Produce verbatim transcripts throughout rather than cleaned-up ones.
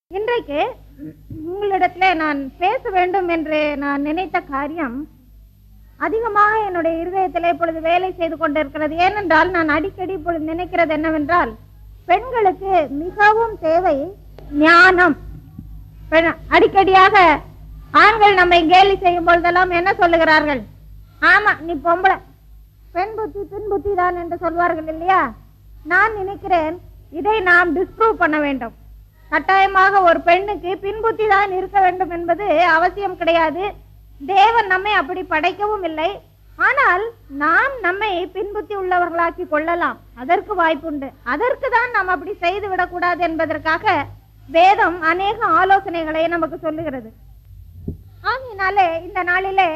இன்றைக்கு உங்களிடத்திலே நான் பேச வேண்டும் என்று நான் நினைத்த காரியம் அதிகமாக என்னுடைய இருதயத்திலே இப்பொழுது வேலை செய்து கொண்டிருக்கிறது. ஏனென்றால் நான் அடிக்கடி இப்பொழுது நினைக்கிறது என்னவென்றால், பெண்களுக்கு மிகவும் தேவை ஞானம். அடிக்கடியாக ஆண்கள் நம்மை கேலி செய்யும் பொழுதெல்லாம் என்ன சொல்லுகிறார்கள்? ஆமா, நீ பொம்பளை, பெண் புத்தி பின் புத்தி தான் என்று சொல்வார்கள் இல்லையா? நான் நினைக்கிறேன், இதை நாம் டிஸ்ப்ரூவ் பண்ண வேண்டும். கட்டாயமாக ஒரு பெண்ணுக்கு பின்புத்தி தான் இருக்க வேண்டும் என்பது அவசியம் கிடையாது. தேவன் நம்மை அப்படி படைக்கவும் இல்லை. ஆனால் நாம் நம்மை பின்புத்தி உள்ளவர்களாக்கி கொள்ளலாம், அதற்கு வாய்ப்புண்டு. அதற்கு தான் நாம் அப்படி செய்து விடக்கூடாது என்பதற்காக வேதம் அநேக ஆலோசனைகளை நமக்கு சொல்லுகிறது. ஆகையினாலே இந்த நாளிலே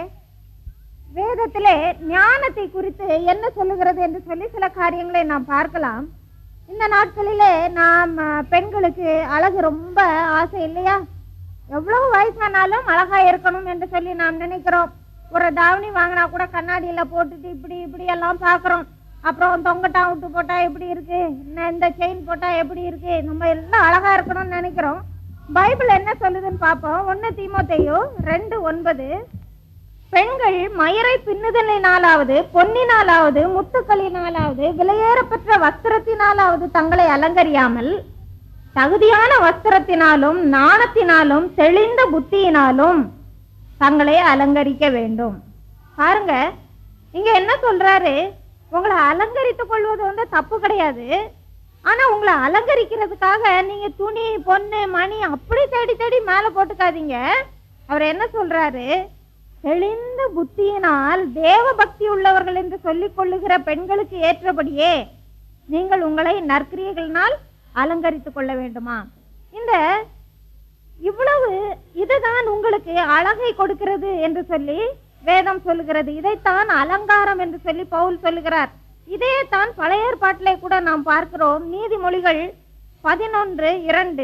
வேதத்திலே ஞானத்தை குறித்து என்ன சொல்லுகிறது என்று சொல்லி சில காரியங்களை நாம் பார்க்கலாம். இந்த நாட்களிலே நாம் பெண்களுக்கு அழகு ரொம்ப ஆசை இல்லையா? எவ்வளவு வயசானாலும் அழகா இருக்கணும் என்று சொல்லி நாம் நினைக்கிறோம். ஒரு தாவணி வாங்கினா கூட கண்ணாடியில போட்டுட்டு இப்படி இப்படி எல்லாம் பாக்குறோம். அப்புறம் தொங்கட்டா விட்டு போட்டா எப்படி இருக்கு, இந்த செயின் போட்டா எப்படி இருக்கு, நம்ம எல்லாம் அழகா இருக்கணும்னு நினைக்கிறோம். பைபிள் என்ன சொல்லுதுன்னு பார்ப்போம். ஒன்னு தீமோத்தேயு ரெண்டு ஒன்பது, பெண்கள் மயிரை பின்னுதலினாலாவது பொன்னினாலாவது முத்துக்களினாலாவது விலையேறப்பெற்ற வஸ்திரத்தினாலாவது தங்களை அலங்கரியாமல் தகுதியான வஸ்திரத்தினாலும் நாணத்தினாலும் தெளிந்த புத்தியினாலும் தங்களை அலங்கரிக்க வேண்டும். பாருங்க, இங்க என்ன சொல்றாரு? உங்களை அலங்கரித்துக் கொள்வது வந்து தப்பு கிடையாது. ஆனா உங்களை அலங்கரிக்கிறதுக்காக நீங்க துணி பொண்ணு மணி அப்படி தேடி தேடி மேல போட்டுக்காதீங்க. அவர் என்ன சொல்றாரு? தெளிந்த புத்தியினால் தேவ பக்தி உள்ளவர்கள் என்று சொல்லிக் கொள்ளுகிற பெண்களுக்கு ஏற்றபடியே நீங்கள் உங்களை நற்கிரியைகளினால் அலங்கரித்துக் கொள்ள வேண்டுமா? இந்த இவ்வளவு இதுதான் உங்களுக்கு அழகை கொடுக்கிறது என்று சொல்லி வேதம் சொல்லுகிறது. இதைத்தான் அலங்காரம் என்று சொல்லி பவுல் சொல்லுகிறார். இதே தான் பழைய ஏற்பாட்டிலே கூட நாம் பார்க்கிறோம். நீதிமொழிகள் பதினொன்று இரண்டு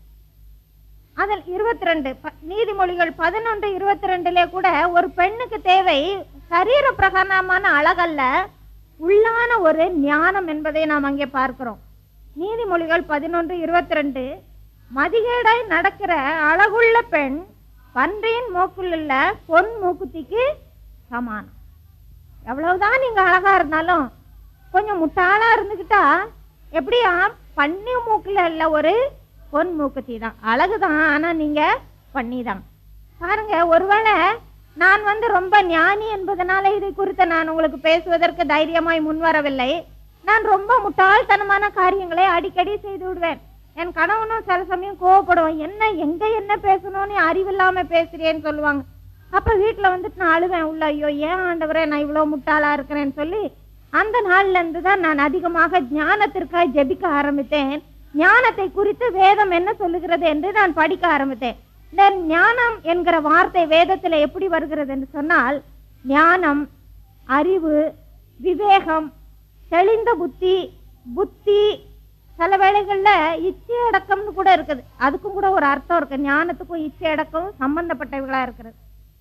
அதில் இருபத்தி ரெண்டு நீதிமொழிகள் பதினொன்று இருபத்தி ரெண்டுல கூட ஒரு பெண்ணுக்கு தேவை சரீர பிரகாரமான அழகல்ல, உள்ளான ஒரு ஞானம் என்பதை நாம் அங்கே பார்க்கிறோம். நீதிமொழிகள் பதினொன்று இருபத்தி ரெண்டு, மதிகேடாய் நடக்கிற அழகுள்ள பெண் பன்றியின் மூக்குள்ள பொன் மூக்குத்திக்கு சமானம். எவ்வளவுதான் நீங்க அழகா இருந்தாலும் கொஞ்சம் முட்டாளா இருந்துகிட்டா எப்படியா பன்னி மூக்குல இல்ல ஒரு பொன் மூக்குத்தி தான், அழகுதான், ஆனா நீங்க பண்ணிதான். பாருங்க, ஒருவேளை நான் வந்து ரொம்ப ஞானி என்பதனால இதை குறித்து நான் உங்களுக்கு பேசுவதற்கு தைரியமாய் முன்வரவில்லை. நான் ரொம்ப முட்டாள்தனமான காரியங்களை அடிக்கடி செய்து விடுவேன். என் கணவனும் சில சமயம் கோவப்படுவேன். என்ன எங்க என்ன பேசணும்னு அறிவில்லாம பேசுறேன்னு சொல்லுவாங்க. அப்ப வீட்டுல வந்துட்டு நான் அழுவேன் உள்ள, ஐயோ ஏன் ஆண்டவரே நான் இவ்வளவு முட்டாளா இருக்கிறேன்னு சொல்லி அந்த நாள்ல இருந்து தான் நான் அதிகமாக ஞானத்திற்காக ஜெபிக்க ஆரம்பித்தேன். ஞானத்தை குறித்து வேதம் என்ன சொல்லுகிறது என்று நான் படிக்க ஆரம்பித்தேன். இந்த ஞானம் என்கிற வார்த்தை வேதத்துல எப்படி வருகிறது என்று சொன்னால், ஞானம், அறிவு, விவேகம், தெளிந்த புத்தி, புத்தி, சில வேளைகள்ல இச்சை அடக்கம்னு கூட இருக்குது. அதுக்கும் கூட ஒரு அர்த்தம் இருக்கு. ஞானத்துக்கும் இச்சை அடக்கமும் சம்பந்தப்பட்டவர்களா இருக்கிறது.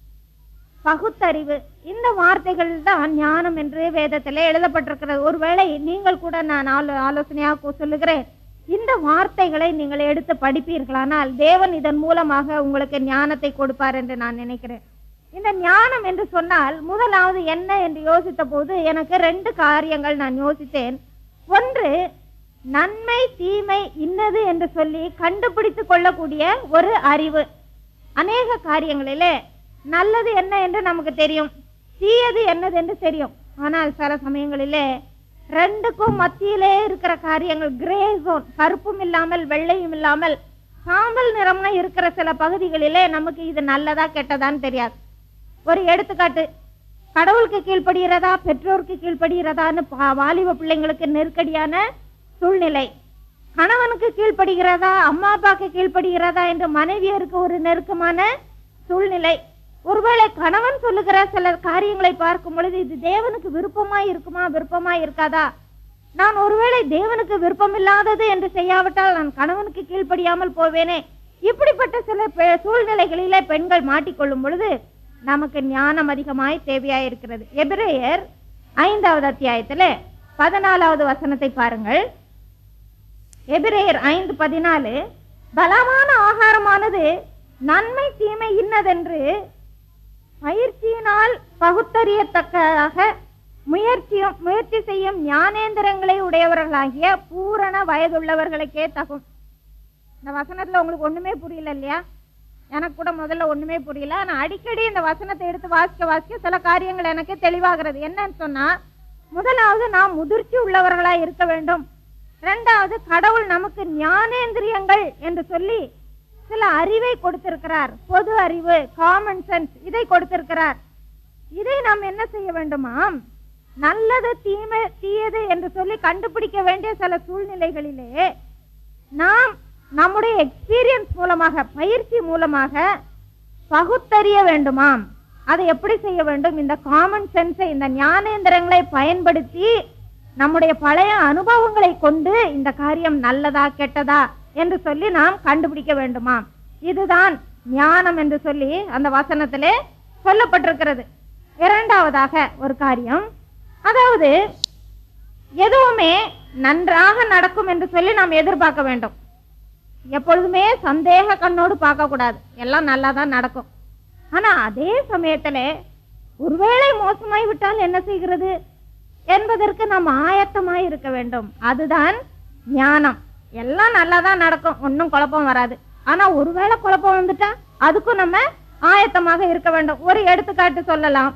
பகுத்தறிவு, இந்த வார்த்தைகள் தான் ஞானம் என்று வேதத்திலே எழுதப்பட்டிருக்கிறது. ஒருவேளை நீங்கள் கூட நான் ஆலோ ஆலோசனையாக சொல்லுகிறேன், இந்த வார்த்தைகளை நீங்கள் எடுத்து படிப்பீர்களானால் தேவன் இதன் மூலமாக உங்களுக்கு ஞானத்தை கொடுப்பார் என்று நான் நினைக்கிறேன். இந்த ஞானம் என்று சொன்னால் முதலாவது என்ன என்று யோசித்த போது எனக்கு ரெண்டு காரியங்கள் நான் யோசித்தேன். ஒன்று, நன்மை தீமை இன்னது என்று சொல்லி கண்டுபிடித்து கொள்ளக்கூடிய ஒரு அறிவு. அநேக காரியங்களிலே நல்லது என்ன என்று நமக்கு தெரியும், தீயது என்னது என்று தெரியும். ஆனால் சில சமயங்களிலே ரெண்டுக்கும் மத்தியிலே இருக்கிற காரியங்கள், கிரே ஜோன், கருப்பும் இல்லாமல் வெள்ளையும் இல்லாமல் சாம்பல் நிறமா இருக்கிற சில பகுதிகளிலே நமக்கு இது நல்லதா கெட்டதான்னு தெரியாது. ஒரு எடுத்துக்காட்டு, கடவுளுக்கு கீழ்ப்படுகிறதா பெற்றோருக்கு கீழ்ப்படுகிறதான்னு வாலிப பிள்ளைங்களுக்கு நெருக்கடியான சூழ்நிலை. கணவனுக்கு கீழ்ப்படுகிறதா அம்மா அப்பாவுக்கு கீழ்ப்படுகிறதா என்று மனைவியருக்கு ஒரு நெருக்கமான சூழ்நிலை. ஒருவேளை கணவன் சொல்லுகிற சில காரியங்களை பார்க்கும் பொழுது இது தேவனுக்கு விருப்பமாய் இருக்குமா விருப்பமாய் இருக்காதா, நான் ஒருவேளை தேவனுக்கு விருப்பம் இல்லாதது என்று செய்யாவிட்டால் நான் கணவனுக்கு கீழ்ப்படியாமல் போவேனே, இப்படிப்பட்ட சில சூழ்நிலைகளிலே பெண்கள் மாட்டிக்கொள்ளும் பொழுது நமக்கு ஞானம் அதிகமாய் தேவையாய் இருக்கிறது. எபிரேயர் ஐந்தாவது அத்தியாயத்துல பதினாலாவது வசனத்தை பாருங்கள். எபிரேயர் ஐந்து பதினாலு, பலமான ஆகாரமானது நன்மை தீமை இன்னதென்று பயிற்சியினால் பகுத்தறியத்தக்கதாக முயற்சியும் முயற்சி செய்யும் ஞானேந்திரங்களை உடையவர்களாகிய பூரண வயதுள்ளவர்களுக்கே தகும். இந்த வசனத்துல உங்களுக்கு ஒண்ணுமே புரியல இல்லையா? எனக்கு கூட முதல்ல ஒண்ணுமே புரியல. ஆனா அடிக்கடி இந்த வசனத்தை எடுத்து வாசிக்க வாசிக்க சில காரியங்கள் எனக்கு தெளிவாகிறது. என்னன்னு சொன்னா, முதலாவது நாம் முதிர்ச்சி உள்ளவர்களா இருக்க வேண்டும். இரண்டாவது, கடவுள் நமக்கு ஞானேந்திரியங்கள் என்று சொல்லி சில அறிவை கொடுத்திருக்கிறார். பொது அறிவு, காமன் சென்ஸ், இதை கொடுத்திருக்கிறார். இதை நாம் என்ன செய்ய வேண்டுமாம்? நல்லது தீமை தீயது என்று சொல்லி கண்டுபிடிக்க வேண்டிய சில சூழ்நிலைகளிலே நாம் நம்முடைய எக்ஸ்பீரியன்ஸ் மூலமாக, பயிற்சி மூலமாக பகுத்தறிய வேண்டுமாம். அதை எப்படி செய்ய வேண்டும்? இந்த காமன் சென்ஸை, இந்த ஞானேந்திரங்களை பயன்படுத்தி நம்முடைய பழைய அனுபவங்களை கொண்டு இந்த காரியம் நல்லதா கெட்டதா என்று சொல்லி நாம் கண்டுபிடிக்க வேண்டுமாம். இதுதான் ஞானம் என்று சொல்லி அந்த வசனத்திலே சொல்லப்பட்டிருக்கிறது. இரண்டாவதாக ஒரு காரியம், அதாவது எதுவுமே நன்றாக நடக்கும் என்று சொல்லி நாம் எதிர்பார்க்க வேண்டும். எப்பொழுதுமே சந்தேக கண்ணோடு பார்க்க கூடாது. எல்லாம் நல்லா தான் நடக்கும். ஆனா அதே சமயத்துல ஒருவேளை மோசமாய் விட்டால் என்ன செய்கிறது என்பதற்கு நாம் ஆயத்தமாய் இருக்க வேண்டும். அதுதான் ஞானம். எல்லாம் நல்லா தான் நடக்கும், ஒன்னும் குழப்பம் வராது. ஆனா ஒருவேளை குழப்பம் வந்துட்டா அதுக்கும் நம்ம ஆயத்தமாக இருக்க வேண்டும். ஒரு எடுத்துக்காட்டு சொல்லலாம்.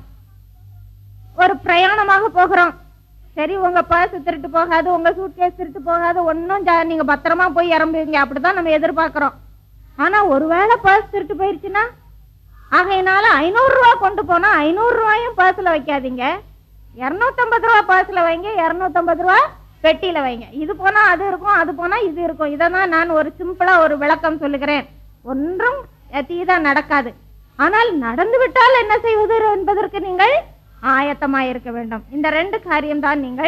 ஒரு பிரயாணமாக போகிறோம். சரி, உங்க பர்ஸ் திருட்டு போகாது, உங்க சூட்கேஸ் திருட்டு போகாது, ஒன்னும் நீங்க பத்திரமா போய் இறம்புவீங்க, அப்படிதான் நம்ம எதிர்பார்க்கிறோம். ஆனா ஒருவேளை பர்ஸ் திருட்டு போயிருச்சுன்னா, ஆகையினால ஐநூறு ரூபாய் கொண்டு போனா ஐநூறு ரூபாயும் பர்ஸ்ல வைக்காதீங்க, இருநூத்தி ஐம்பது ரூபாய் பர்ஸ்ல வைங்க, இருநூத்தி ஐம்பது ரூபாய் பெட்டியில வைங்க. இது போனா அது இருக்கும், அது போனா இது இருக்கும். இதான் நான் ஒரு சிம்பிளா ஒரு விளக்கம் சொல்லுகிறேன். ஒன்றும் தீதா நடக்காது. ஆனால் நடந்து விட்டால் என்ன செய்வது என்பதற்கு நீங்கள் ஆயத்தமாய் இருக்க வேண்டும். இந்த ரெண்டு காரியம்தான் நீங்கள்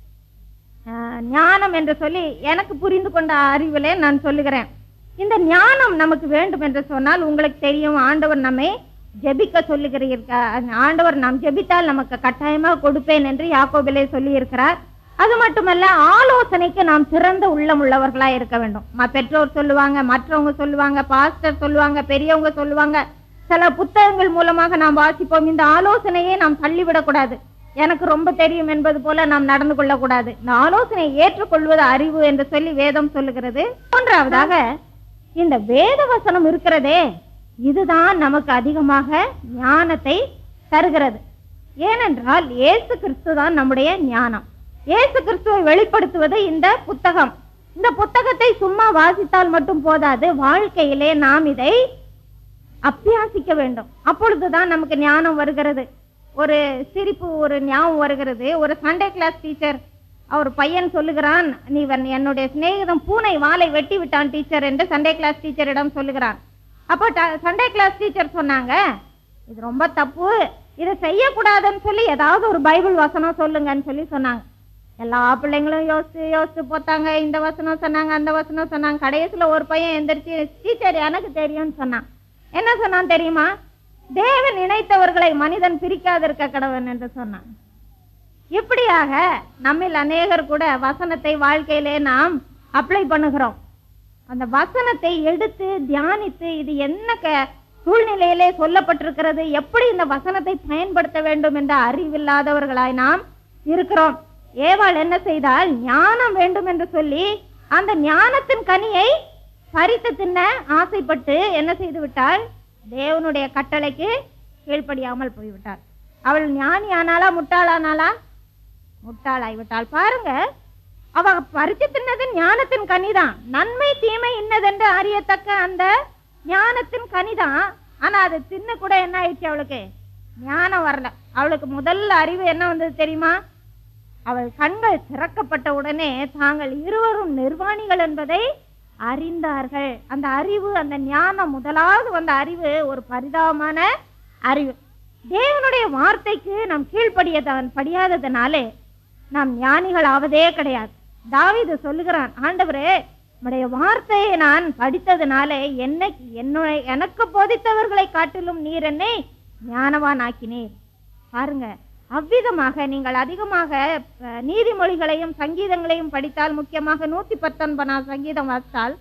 ஞானம் என்று சொல்லி எனக்கு புரிந்து கொண்ட அறிவிலே நான் சொல்லுகிறேன். இந்த ஞானம் நமக்கு வேண்டும் என்று சொன்னால் உங்களுக்கு தெரியும், ஆண்டவர் நம்மை ஜெபிக்க சொல்லுகிறீர்கள். ஆண்டவர் நாம் ஜெபித்தால் நமக்கு கட்டாயமாக கொடுப்பேன் என்று யாக்கோபிலே சொல்லி இருக்கிறார். அது மட்டுமல்ல, ஆலோசனைக்கு நாம் சிறந்த உள்ளம் உள்ளவர்களா இருக்க வேண்டும். பெற்றோர் சொல்லுவாங்க, மற்றவங்க சொல்லுவாங்க, பாஸ்டர் சொல்லுவாங்க, பெரியவங்க சொல்லுவாங்க, சில புத்தகங்கள் மூலமாக நாம் வாசிப்போம். இந்த ஆலோசனையை நாம் தள்ளிவிடக்கூடாது. எனக்கு ரொம்ப தெரியும் என்பது போல நாம் நடந்து கொள்ளக்கூடாது. இந்த ஆலோசனையை ஏற்றுக்கொள்வது அறிவு என்று சொல்லி வேதம் சொல்லுகிறது. மூன்றாவதாக, இந்த வேத வசனம் இருக்கிறதே, இதுதான் நமக்கு அதிகமாக ஞானத்தை தருகிறது. ஏனென்றால் இயேசு கிறிஸ்து தான் நம்முடைய ஞானம். இயேசு கிறிஸ்துவை வெளிப்படுத்துவது இந்த புத்தகம். இந்த புத்தகத்தை சும்மா வாசித்தால் மட்டும் போதாது, வாழ்க்கையிலே நாம் இதை அபியாசிக்க வேண்டும். அப்பொழுதுதான் நமக்கு ஞானம் வருகிறது. ஒரு சிரிப்பு, ஒரு ஞாபகம் வருகிறது. ஒரு சண்டே கிளாஸ் டீச்சர், அவர் பையன் சொல்லுகிறான், நீ என்னுடைய சிநேகிதம் பூனை வாலை வெட்டி விட்டான் டீச்சர் என்று சண்டே கிளாஸ் டீச்சரிடம் சொல்லுகிறான். அப்போ சண்டே கிளாஸ் டீச்சர் சொன்னாங்க, இது ரொம்ப தப்பு, இதை செய்யக்கூடாதுன்னு சொல்லி ஏதாவது ஒரு பைபிள் வசனம் சொல்லுங்கன்னு சொல்லி சொன்னாங்க. எல்லா பிள்ளைங்களும் யோசிச்சு யோசிச்சு போத்தாங்க. இந்த வசனம் சொன்னாங்க, அந்த வசனம் சொன்னாங்க. கடைசியில ஒரு பையன் எந்திரிச்சு, டீச்சர் எனக்கு தெரியும்னு சொன்னான். என்ன சொன்னான் தெரியுமா? தேவன் இணைத்தவர்களை மனிதன் பிரிக்காதிருக்க கடவன் என்று சொன்னான். இப்படியாக நம்மில் அநேகர் கூட வசனத்தை வாழ்க்கையிலே நாம் அப்ளை பண்ணுகிறோம். அந்த வசனத்தை எடுத்து தியானித்து, இது என்ன சூழ்நிலையிலே சொல்லப்பட்டிருக்கிறது, எப்படி இந்த வசனத்தை பயன்படுத்த வேண்டும் என்ற அறிவில்லாதவர்களாய் நாம் இருக்கிறோம். ஏவாள் என்ன செய்தால், ஞானம் வேண்டும் என்று சொல்லி அந்த ஞானத்தின் கனியை பறித்து தின்ன ஆசைப்பட்டு என்ன செய்து விட்டாள்? தேவனுடைய கட்டளைக்கு கீழ்ப்படியாமல் போய்விட்டாள். அவள் ஞானி ஆனாலா முட்டாளானாலா? முட்டாளாய்விட்டாள். பாருங்க, அவ பறித்து தின்னது ஞானத்தின் கனிதான். நன்மை தீமை இன்னதென்று அறியத்தக்க அந்த ஞானத்தின் கனிதான். ஆனா அது தின்ன கூட என்ன ஆயிடுச்சு? அவளுக்கு ஞானம் வரல. அவளுக்கு முதல்ல அறிவு என்ன வந்தது தெரியுமா? அவள் கண்கள் திறக்கப்பட்ட உடனே தாங்கள் இருவரும் நிர்வாணிகள் என்பதை அறிந்தார்கள். அந்த அறிவு, அந்த ஞானம், முதலாவது வந்த அறிவு ஒரு பரிதாபமான அறிவு. தேவனுடைய வார்த்தைக்கு நாம் கீழ்ப்படியதன் படியாததனாலே நாம் ஞானிகள் ஆவதே கிடையாது. தாவீது சொல்லுகிறான், ஆண்டவரே, உம்முடைய வார்த்தையை நான் படித்ததுனாலே என்னை என்னுடைய எனக்கு போதித்தவர்களை காட்டிலும் நீர் என்னை ஞானவான் ஆக்கினீர். பாருங்க, அவ்விதமாக நீங்கள் அதிகமாக நீதிமொழிகளையும் சங்கீதங்களையும் படித்தால், முக்கியமாக நூத்தி பத்தொன்பதாம் சங்கீதம் வாசித்தால்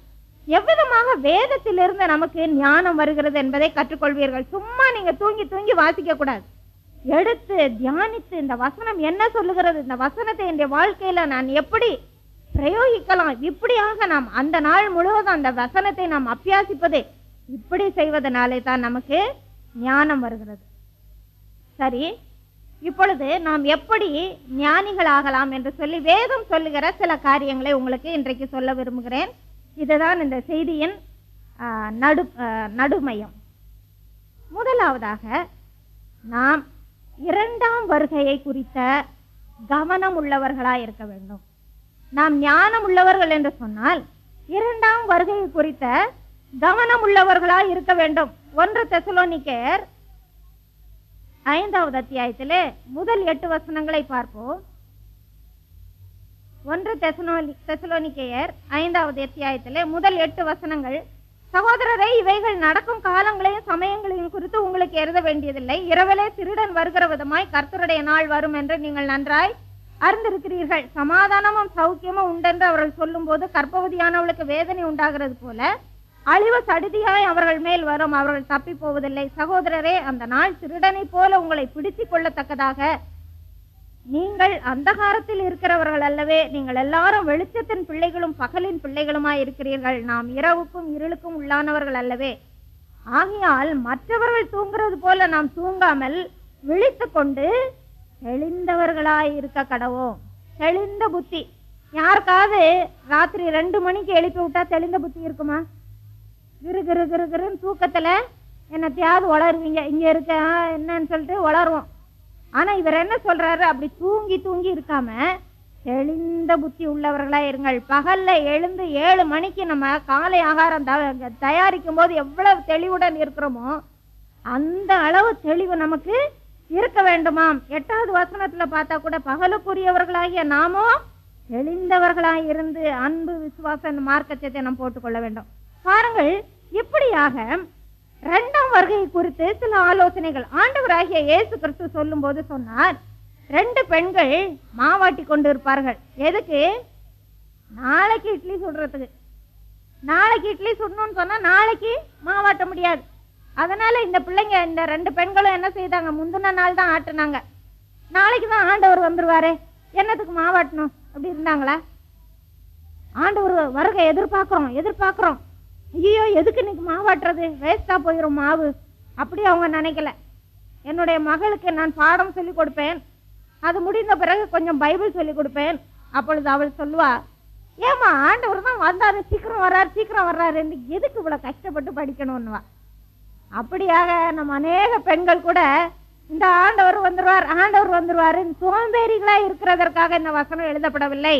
எவ்விதமாக வேதத்திலிருந்து நமக்கு ஞானம் வருகிறது என்பதை கற்றுக்கொள்வீர்கள். சும்மா நீங்க தூங்கி தூங்கி வாசிக்க கூடாது. எடுத்து தியானித்து இந்த வசனம் என்ன சொல்லுகிறது, இந்த வசனத்தை என் வாழ்க்கையில நான் எப்படி பிரயோகிக்கலாம், இப்படியாக நாம் அந்த நாள் முழுவதும் அந்த வசனத்தை நாம் அபியாசிப்பது, இப்படி செய்வதனாலே தான் நமக்கு ஞானம் வருகிறது. சரி, இப்பொழுது நாம் எப்படி ஞானிகள் ஆகலாம் என்று சொல்லி வேதம் சொல்லுகிற சில காரியங்களை உங்களுக்கு இன்றைக்கு சொல்ல விரும்புகிறேன். இதுதான் இந்த செய்தியின் நடு நடுமையம். முதலாவதாக நாம் இரண்டாம் வருகையை குறித்த கவனம் உள்ளவர்களாய் இருக்க வேண்டும். நாம் ஞானம் உள்ளவர்கள் என்று சொன்னால் இரண்டாம் வருகையை குறித்த கவனம் உள்ளவர்களாய் இருக்க வேண்டும். ஒன்று தெசலோனிக்கேயர் ஐந்தாவது அத்தியாயத்திலே முதல் எட்டு வசனங்களை பார்ப்போம். ஒன்று தெசலோனிக்கேயர் ஐந்தாவது அத்தியாயத்திலே முதல் எட்டு வசனங்கள். சகோதரரை, இவைகள் நடக்கும் காலங்களையும் சமயங்களையும் குறித்து உங்களுக்கு எழுத வேண்டியதில்லை. இரவிலே திருடன் வருகிற விதமாய் கர்த்தருடைய நாள் வரும் என்று நீங்கள் நன்றாய் அறிந்திருக்கிறீர்கள். சமாதானமும் சௌக்கியமும் உண்டென்று அவர்கள் சொல்லும் போது கர்ப்பவதியானவளுக்கு வேதனை உண்டாகிறது போல அழிவு சடுதியாய் அவர்கள் மேல் வரும், அவர்கள் தப்பி போவதில்லை. சகோதரரே, அந்த நாள் திருடனை போல உங்களை பிடித்துக் கொள்ளத்தக்கதாக நீங்கள் அந்தகாரத்தில் இருக்கிறவர்கள் அல்லவே. நீங்கள் எல்லாரும் வெளிச்சத்தின் பிள்ளைகளும் பகலின் பிள்ளைகளுமாய் இருக்கிறீர்கள். நாம் இரவுக்கும் இருளுக்கும் உள்ளானவர்கள் அல்லவே. ஆகையால் மற்றவர்கள் தூங்குறது போல நாம் தூங்காமல் விழித்து கொண்டு தெளிந்தவர்களாய் இருக்க கடவோம். தெளிந்த புத்தி. யாருக்காவது ராத்திரி ரெண்டு மணிக்கு எழுப்பி விட்டா தெளிந்த புத்தி இருக்குமா? கிரு கிரு கிரு கிருன்னு தூக்கத்துல என்னத்தையாவது வளருவீங்க, இங்க இருக்க என்னன்னு சொல்லிட்டு வளருவோம். ஆனா இவர் என்ன சொல்றாரு, அப்படி தூங்கி தூங்கி இருக்காம தெளிந்த புத்தி உள்ளவர்களா இருங்கள். பகல்ல எழுந்து ஏழு மணிக்கு நம்ம காலை ஆகாரம் தயாரிக்கும் போது எவ்வளவு தெளிவுடன் இருக்கிறோமோ அந்த அளவு தெளிவு நமக்கு இருக்க வேண்டுமாம். எட்டாவது வசனத்துல பார்த்தா கூட பகலுக்குரியவர்களாகிய நாமோ தெளிந்தவர்களாய் இருந்து அன்பு விசுவாச மார்க்கத்தை நாம் போட்டுக்கொள்ள வேண்டும். பாருங்கள், இப்படியாக இரண்டாம் வருகை குறித்து சில ஆலோசனைகள் ஆண்டவராகிய இயேசு கிறிஸ்து சொல்லும் போது சொன்னார். ரெண்டு பெண்கள் மாவாட்டி கொண்டு இருப்பார்கள். எதுக்கு? நாளைக்கு இட்லி சுடுறதுக்கு. நாளைக்கு இட்லி சுடணும்னு சொன்னா நாளைக்கு மாவாட்ட முடியாது. அதனால இந்த பிள்ளைங்க இந்த ரெண்டு பெண்களும் என்ன செய்தாங்க, முந்தின நாள் தான் ஆட்டுனாங்க. நாளைக்கு தான் ஆண்டவர் வந்துருவாரு, என்னத்துக்கு மாவாட்டணும் அப்படி இருந்தாங்களா? ஆண்டவர் வருகை எதிர்பார்க்கிறோம் எதிர்பார்க்கிறோம் ஐயோ எதுக்கு இன்னைக்கு மாவாட்டுறது, வேஸ்டா போயிடும் மாவு, அப்படி அவங்க நினைக்கல. என்னுடைய மகளுக்கு நான் பாடம் சொல்லி கொடுப்பேன், அது முடிந்த பிறகு கொஞ்சம் பைபிள் சொல்லி கொடுப்பேன். அப்பொழுது அவள் சொல்லுவா, ஏமா ஆண்டவர் தான் வந்தாரு, சீக்கிரம் வர்றாரு சீக்கிரம் வர்றாரு, எதுக்கு இவ்வளவு கஷ்டப்பட்டு படிக்கணும்னுவா. அப்படியாக நம்ம அநேக பெண்கள் கூட இந்த ஆண்டவர் வந்துருவார் ஆண்டவர் வந்துருவாரு சோம்பேறிகளா இருக்கிறதற்காக இந்த வசனம் எழுதப்படவில்லை.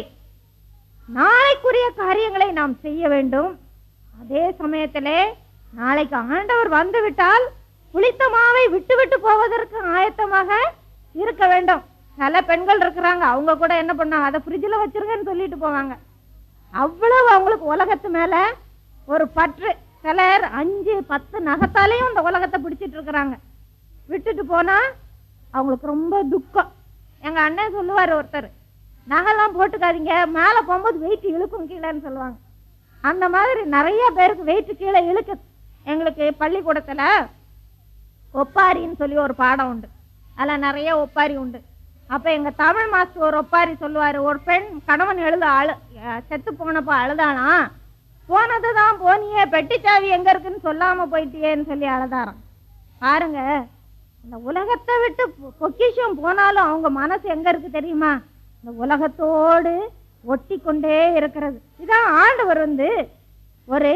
நாளைக்குரிய காரியங்களை நாம் செய்ய வேண்டும். அதே சமயத்திலே நாளைக்கு ஆண்டவர் வந்து விட்டால் புளித்த மாவை விட்டு விட்டு போவதற்கு ஆயத்தமாக இருக்க வேண்டும். சில பெண்கள் இருக்கிறாங்க, அவங்க கூட என்ன பண்ணாங்க, அதை ஃப்ரிட்ஜில் வச்சிருங்கன்னு சொல்லிட்டு போவாங்க. அவ்வளவு அவங்களுக்கு உலகத்து மேல ஒரு பற்று. சிலர் அஞ்சு பத்து நகத்தாலையும் இந்த உலகத்தை பிடிச்சிட்டு இருக்கிறாங்க. விட்டுட்டு போனா அவங்களுக்கு ரொம்ப துக்கம். எங்க அண்ணன் சொல்லுவாரு, ஒருத்தர் நகைலாம் போட்டுக்காதீங்க, மேல போகும்போது வெயிட் இழுக்கும் கீழேன்னு சொல்லுவாங்க. அந்த மாதிரி நிறைய பேருக்கு வெயிட் கீழே இழுக்கு. எங்களுக்கு பள்ளிக்கூடத்துல ஒப்பாரின்னு சொல்லி ஒரு பாடம் உண்டு, அதுல நிறைய ஒப்பாரி உண்டு. அப்ப எங்க தமிழ் மாஸ்டர் ஒரு ஒப்பாரி சொல்லுவாரு. ஒரு பெண் கணவன் எழுத அழு செத்து போனப்ப அழுதாலாம். போனதுதான் போனியே, பெட்டிச்சாவி எங்க இருக்குன்னு சொல்லாம போயிட்டியேன்னு சொல்லி அழுதாராம். பாருங்க, இந்த உலகத்தை விட்டு பொக்கிஷம் போனாலும் அவங்க மனசு எங்க இருக்கு தெரியுமா? இந்த உலகத்தோடு ஒட்டி கொண்டே இருக்கிறது. இதான் ஆண்டவர் வந்து ஒரு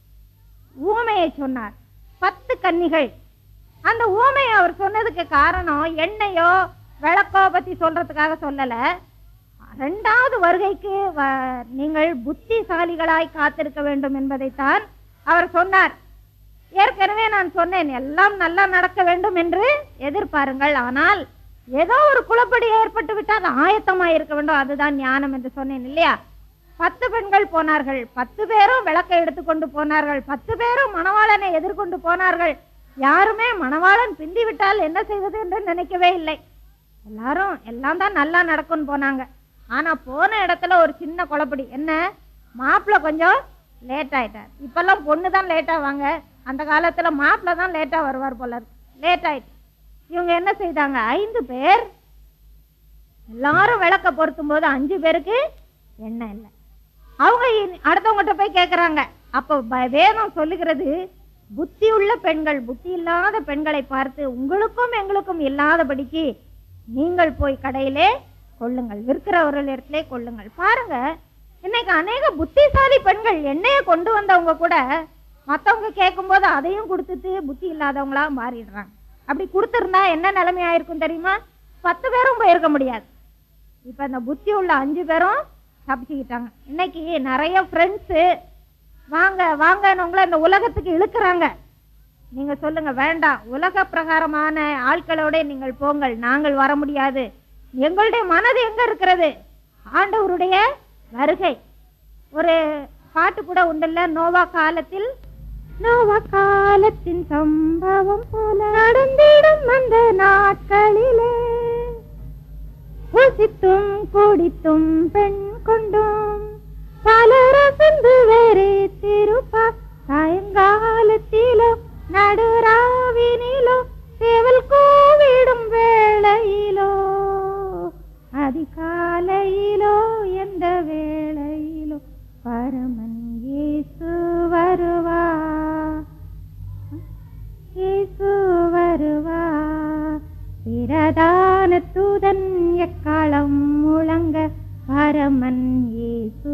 ஊமையை சொன்னார், பத்து கன்னிகள். அந்த ஊமையை அவர் சொன்னதுக்கு காரணம் எண்ணெயோ விளக்கோ பத்தி சொல்றதுக்காக சொல்லல. இரண்டாவது வருகைக்கு நீங்கள் புத்திசாலிகளாய் காத்திருக்க வேண்டும் என்பதைத்தான் அவர் சொன்னார். ஏற்கனவே நான் சொன்னேன், எல்லாம் நல்லா நடக்க வேண்டும் என்று எதிர்பாருங்கள். ஆனால் ஏதோ ஒரு குழப்படி ஏற்பட்டு விட்டால் ஆயத்தமாய் இருக்க வேண்டும், அதுதான் ஞானம் என்று சொன்னேன் இல்லையா? பத்து பெண்கள் போனார்கள், பத்து பேரும் விளக்கை எடுத்துக்கொண்டு போனார்கள், பத்து பேரும் மணவாளனை எதிர்கொண்டு போனார்கள். யாருமே மணவாளன் பிந்தி விட்டால் என்ன செய்வது என்று நினைக்கவே இல்லை. எல்லாரும் எல்லாம் தான் நல்லா நடக்கும்னு போனாங்க. ஆனா போன இடத்துல ஒரு சின்ன குழப்படி. என்ன? மாப்பிள்ள கொஞ்சம் லேட் ஆயிட்டார். இப்பெல்லாம் பொண்ணு தான் லேட் ஆவாங்க, அந்த காலத்துல மாப்பிள்ள தான் லேட்டா வருவார் போல இருக்கு. லேட் ஆயிட்டு இவங்க என்ன செய்தாங்க, ஐந்து பேர் எல்லாரும் விளக்க பொருத்தும் போது அஞ்சு பேருக்கு எண்ணெய் இல்லை. அவங்க அடுத்தவங்ககிட்ட போய் கேட்கறாங்க. அப்ப வேதம் சொல்லுகிறது, புத்தி உள்ள பெண்கள் புத்தி இல்லாத பெண்களை பார்த்து உங்களுக்கும் எங்களுக்கும் இல்லாதபடிக்கு நீங்கள் போய் கடையிலே கொள்ளுங்கள், விற்கிறவர்களிடத்திலே கொள்ளுங்கள். பாருங்க, இன்னைக்கு அநேக புத்திசாலி பெண்கள் எண்ணெயை கொண்டு வந்தவங்க கூட மற்றவங்க கேட்கும் போது அதையும் கொடுத்துட்டு புத்தி இல்லாதவங்களா மாறிடுறாங்க. அப்படி கொடுத்துருந்தா என்ன நிலைமை ஆயிருக்கும் தெரியுமா? பத்து பேரும் போயிருக்க முடியாது. இப்ப இந்த புத்தி உள்ள அஞ்சு பேரும் தப்பிச்சுக்கிட்டாங்க. இன்னைக்கு நிறைய ஃப்ரெண்ட்ஸு வாங்க வாங்கன்னு உங்களை இந்த உலகத்துக்கு இழுக்கிறாங்க. நீங்க சொல்லுங்க, வேண்டாம், உலக பிரகாரமான ஆட்களோட நீங்கள் போங்கள், நாங்கள் வர முடியாது. எங்களுடைய மனது எங்க இருக்கிறது? ஆண்டவருடைய வருகை. ஒரு பாட்டு கூட உண்டுல்ல, நோவா காலத்தில் நோவா காலத்தின் சம்பவம் போல நடந்திடும் அந்த நாட்களிலே புசித்தும் குடித்தும் பெண் கொண்டும் பலரசந்து வேறே திருப்பா சாயங்காலத்திலோ நடுராவினிலோ சேவல் கூவிடும் வேளையிலோ அதிகாலையிலோ எந்த வேளையிலோ பரமன் இயேசு வருவா, இயேசு வருவா. பிரதான தூதன் எக்காலம் முழங்க பரமன் இயேசு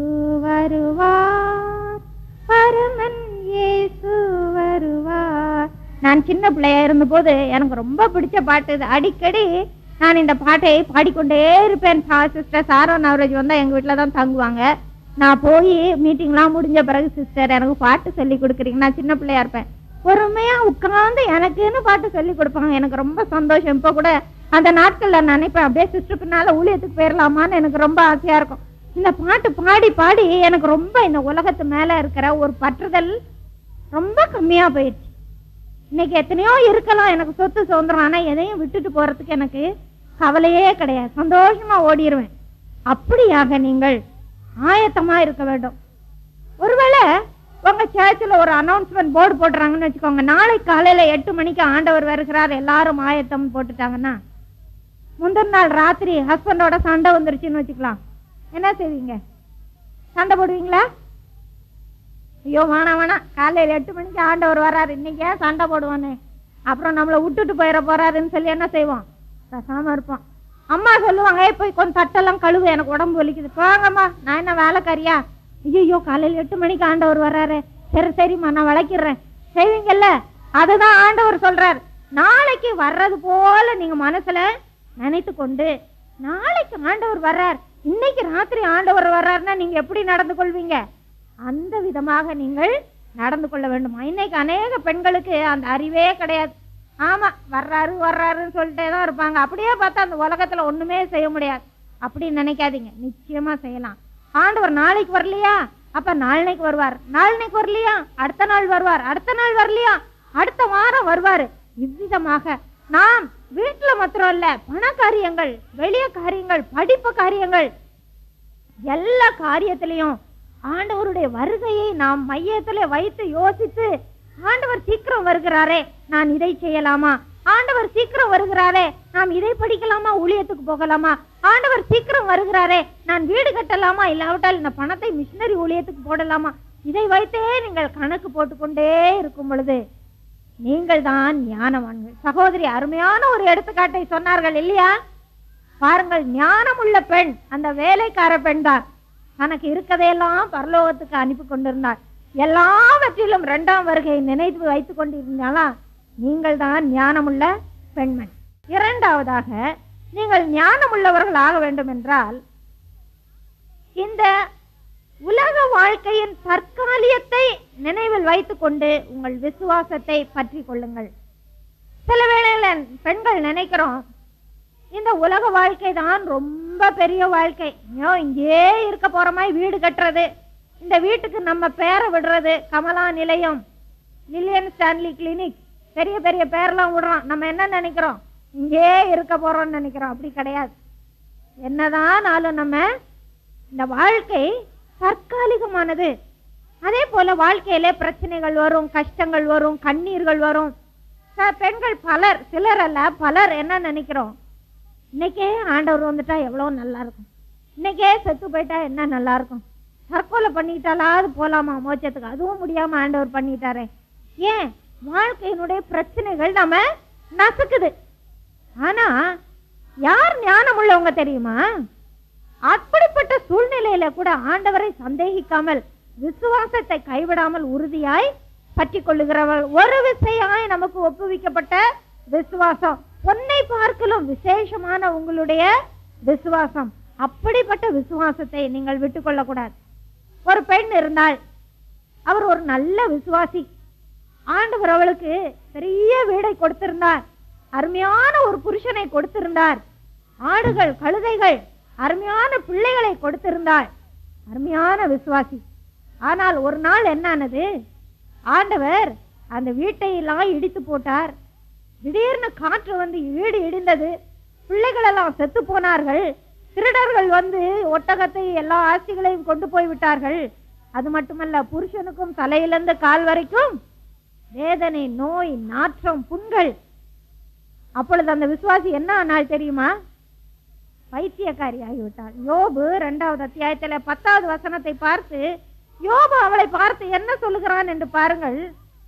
வருவார், பரமன் இயேசு வருவார். நான் சின்ன பிள்ளையா இருந்த போது எனக்கு ரொம்ப பிடிச்ச பாட்டு இது. அடிக்கடி நான் இந்த பாட்டை பாடிக்கொண்டே இருப்பேன். சிஸ்டர் சாரா நவரேஜ் வந்தா எங்க வீட்டுல தான் தங்குவாங்க. நான் போய் மீட்டிங்லாம் முடிஞ்ச பிறகு, சிஸ்டர் எனக்கு பாட்டு சொல்லி கொடுக்குறீங்க. நான் சின்ன பிள்ளையா இருப்பேன், பொறுமையா உட்கார்ந்து எனக்குன்னு பாட்டு சொல்லி கொடுப்பாங்க. எனக்கு ரொம்ப சந்தோஷம். இப்போ கூட அந்த நாட்கள்ல நினைப்பேன், அப்படியே சிஸ்டர் பின்னால ஊழியத்துக்கு போயிடலாமான்னு எனக்கு ரொம்ப ஆசையா இருக்கும். இந்த பாட்டு பாடி பாடி எனக்கு ரொம்ப இந்த உலகத்து மேல இருக்கிற ஒரு பற்றுதல் ரொம்ப கம்மியா போயிடுச்சு. இன்னைக்கு எத்தனையோ இருக்கலாம் எனக்கு சொத்து சுதந்திரம், ஆனா எதையும் விட்டுட்டு போறதுக்கு எனக்கு கவலையே கிடையாது, சந்தோஷமா ஓடிடுவேன். அப்படியாக நீங்கள் ஆயத்தமா இருக்க வேண்டும். ஒருவேளை உங்க சர்ச்சில் ஒரு அனௌன்ஸ்மெண்ட் போர்டு போடுறாங்கன்னு வச்சுக்கோங்க, நாளை காலையில எட்டு மணிக்கு ஆண்டவர் வருகிறார், எல்லாரும் ஆயத்தம் போட்டுட்டாங்கன்னா, முந்தின நாள் ராத்திரி ஹஸ்பண்டோட சண்டை வந்துருச்சுன்னு வச்சுக்கலாம், என்ன செய்வீங்க? சண்டை போடுவீங்களா? ஐயோ வேணாம் வேணாம், காலையில எட்டு மணிக்கு ஆண்டவர் வர்றாரு, இன்னைக்கு ஏன் சண்டை போடுவானே, அப்புறம் நம்மளை விட்டுட்டு போயிட போறாருன்னு சொல்லி என்ன செய்வோம்? பேசாம இருப்போம். அம்மா சொல்லுவாங்க, போய் கொஞ்சம் தட்டெல்லாம் கழுவு, எனக்கு உடம்பு வலிக்குது. போங்கம்மா, நான் என்ன வேலைக்காரியா? ஐயோ காலையில் எட்டு மணிக்கு ஆண்டவர் வர்றாரு, சரி சரிம்மா நான் விளக்கிடுறேன், செய்வீங்கல்ல? அதுதான் ஆண்டவர் சொல்றார். நாளைக்கு வர்றது போல நீங்க மனசுல நினைத்து கொண்டு, நாளைக்கு ஆண்டவர் வர்றார், இன்னைக்கு ராத்திரி ஆண்டவர் வர்றாருன்னா நீங்க எப்படி நடந்து கொள்வீங்க? அந்த விதமாக நீங்கள் நடந்து கொள்ள வேண்டும். இன்னைக்கு அநேக பெண்களுக்கு அந்த அறிவே கிடையாது. ஆமா வர்றாரு வர்றாருன்னு சொல்லிட்டே தான் இருப்பாங்க. அப்படியே பார்த்தா அந்த உலகத்துல ஒண்ணுமே செய்ய முடியாது. அப்படி நினைக்காதீங்க, நிச்சயமா செய்யலாம். ஆண்டவர் நாளைக்கு வரலையா, அப்ப நாளைக்கு வருவார், நாளைக்கு வரலையா அடுத்த நாள் வருவார், அடுத்த நாள் வரலையா அடுத்த வாரம் வருவாரு. இவ்விதமாக நாம் வீட்டுல மாத்திரம் இல்ல, பண காரியங்கள், வெளிய காரியங்கள், படிப்பு காரியங்கள், எல்லா காரியத்திலையும் ஆண்டவருடைய வருகையை நாம் மையத்திலே வைத்து யோசித்து, ஆண்டவர் சீக்கிரம் வருகிறாரே நான் இதை செய்யலாமா, ஆண்டவர் சீக்கிரம் வருகிறாரே நாம் இதை படிக்கலாமா, ஊழியத்துக்கு போகலாமா, ஆண்டவர் சீக்கிரம் வருகிறாரே நான் வீடு கட்டலாமா, இல்லாவிட்டால் இந்த பணத்தை மிஷினரி ஊழியத்துக்கு போடலாமா, இதை வைத்தே நீங்கள் கணக்கு போட்டுக்கொண்டே இருக்கும் பொழுது நீங்கள் தான் ஞானவான்கள். சகோதரி அருமையான ஒரு எடுத்துக்காட்டை சொன்னார்கள் இல்லையா? பாருங்கள், ஞானம் உள்ள பெண் அந்த வேலைக்கார பெண் தான் தனக்கு இருக்கதையெல்லாம் பரலோகத்துக்கு அனுப்பி கொண்டிருந்தாள். எல்லாவற்றிலும் இரண்டாம் வருகையை நினைத்து வைத்துக் கொண்டிருந்தாலும் நீங்கள் தான் ஞானமுள்ள பெண்மணி. இரண்டாவதாக நீங்கள் ஞானம் உள்ளவர்கள் ஆக வேண்டும் என்றால், இந்த உலக வாழ்க்கையின் தற்காலிகத்தை நினைவில் வைத்துக் கொண்டு உங்கள் விசுவாசத்தை பற்றி கொள்ளுங்கள். சில வேளையில் பெண்கள் நினைக்கிறோம், இந்த உலக வாழ்க்கை தான் ரொம்ப பெரிய வாழ்க்கை, இங்கே இருக்க போற மாதிரி வீடு கட்டுறது, இந்த வீட்டுக்கு நம்ம பேரை விடுறது, கமலா நிலையம், லில்லியன் ஸ்டான்லி கிளினிக், பெரிய பெரிய பேரெல்லாம் விடுறோம். நம்ம என்ன நினைக்கிறோம்? இங்கே இருக்க போறோம்னு நினைக்கிறோம். அப்படி கிடையாது. என்னதான் ஆனாலும் நம்ம இந்த வாழ்க்கை தற்காலிகமானது. அதே போல வாழ்க்கையிலே பிரச்சனைகள் வரும், கஷ்டங்கள் வரும், கண்ணீர்கள் வரும். பெண்கள் பலர், சிலர் அல்ல பலர் என்ன நினைக்கிறோம், இன்னைக்கே ஆண்டவர் வந்துட்டா எவ்வளவு நல்லா இருக்கும், இன்னைக்கே செத்து போயிட்டா என்ன நல்லா இருக்கும், தற்கொலை பண்ணிட்டாலாவது போலாமா மோட்சத்துக்கு, அதுவும் முடியாம ஆண்டவர் பண்ணிட்டாரே. ஏன்? வாழ்க்கையினுடைய பிரச்சனைகள் நம்ம நசுக்குது. ஆனா யார் ஞானம் உள்ளவங்க தெரியுமா? அப்படிப்பட்ட சூழ்நிலையில கூட ஆண்டவரை சந்தேகிக்காமல் விசுவாசத்தை கைவிடாமல் உறுதியாய் பற்றி கொள்ளுகிறவள். ஒரு விசையாய் நமக்கு ஒப்புவிக்கப்பட்ட விசுவாசம், பொன்னை பார்க்கலும் விசேஷமான உங்களுடைய விசுவாசம். அப்படிப்பட்ட விசுவாசத்தை நீங்கள் விட்டுக்கொள்ள கூடாது. ஒரு பெண் இருந்தால், அவர் ஒரு நல்ல விசுவாசி. ஆண்டவர் அவளுக்கு பெரிய வீடை கொடுத்திருந்தார், அருமையான ஒரு புருஷனை கொடுத்திருந்தார், ஆடுகள் கழுதைகள் அருமையான பிள்ளைகளை கொடுத்திருந்தாள், அருமையான விசுவாசி. ஆனால் ஒரு நாள் என்னானது, ஆண்டவர் அந்த வீட்டை எல்லாம் இடித்து போட்டார். திடீர்னு காற்று வந்து வீடு இடிந்தது, பிள்ளைகள் எல்லாம் செத்து போனார்கள், திருடர்கள் வந்து ஒட்டகத்தை எல்லா ஆஸ்திகளையும் கொண்டு போய் விட்டார்கள். அது மட்டுமல்ல, புருஷனுக்கும் தலையிலிருந்து கால் வரைக்கும் வேதனை, நோய், நாற்றம், புண்கள். அப்பொழுது அந்த விசுவாசி என்ன ஆனாள் தெரியுமா? பைத்தியக்காரி ஆகிவிட்டாள். யோபு இரண்டாவது அத்தியாயத்துல பத்தாவது வசனத்தை பார்த்து யோபு அவளை பார்த்து என்ன சொல்லுகிறான் என்று பாருங்கள்.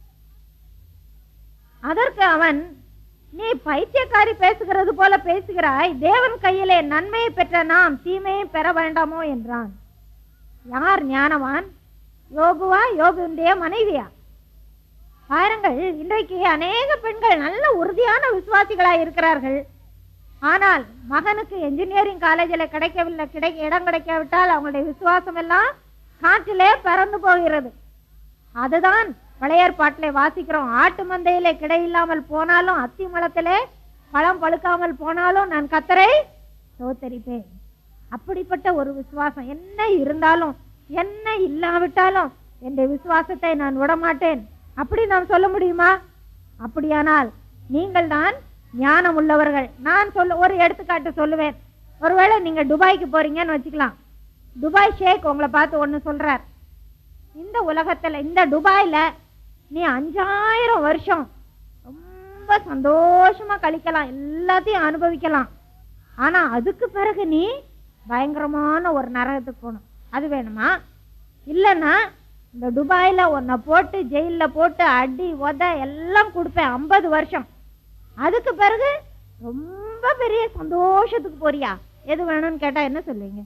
அதற்கு அவன், நீ பைத்தியக்காரி பேசுகிறது போல பேசுகிறாய், தேவன் கையிலே நன்மையை பெற்ற நாம் தீமையை பெற வேண்டாமோ என்றான். யார் ஞானவான்? யோபுவா, யோபுடைய மனைவியா? பாருங்கள், இன்றைக்கு அநேக பெண்கள் நல்ல உறுதியான விசுவாசிகளாய் இருக்கிறார்கள். ஆனால் மகனுக்கு என்ஜினியரிங் காலேஜில் கிடைக்கவில்லை, கிடை இடம் கிடைக்காவிட்டால் அவங்களுடைய விசுவாசம் எல்லாம் காற்றிலே பறந்து போகிறது. அதுதான் பழைய ஏற்பாட்டிலே வாசிக்கிறோம். ஆட்டு மந்தையிலே கிடை இல்லாமல் போனாலும், அத்தி மரத்திலே பழம் பழுக்காமல் போனாலும் நான் கர்த்தரை ஸ்தோத்தரிப்பேன். அப்படிப்பட்ட ஒரு விசுவாசம். என்ன இருந்தாலும் என்ன இல்லாவிட்டாலும் என் விசுவாசத்தை நான் விடமாட்டேன், அப்படி நாம் சொல்ல முடியுமா? அப்படியானால் நீங்கள் தான் ஞானம் உள்ளவர்கள். நான் சொல்ல ஒரு எடுத்துக்காட்டு சொல்லுவேன். ஒருவேளை நீங்க துபாய்க்கு போறீங்கன்னு வச்சுக்கலாம். துபாய் ஷேக் உங்களை பார்த்து ஒண்ணு சொல்றார், இந்த உலகத்துல இந்த துபாயில நீ அஞ்சாயிரம் வருஷம் ரொம்ப சந்தோஷமா கழிக்கலாம், எல்லாத்தையும் அனுபவிக்கலாம். ஆனா அதுக்கு பிறகு நீ பயங்கரமான ஒரு நரகத்துக்கு போகணும். அது வேணுமா? இல்லைன்னா இந்த துபாயில உன்னை போட்டு ஜெயில போட்டு அடி உத எல்லாம் கொடுப்பேன் ஐம்பது வருஷம், அதுக்கு பிறகு ரொம்ப பெரிய சந்தோஷத்துக்கு போறியா? எது வேணும்னு கேட்டா என்ன சொல்லுவீங்க?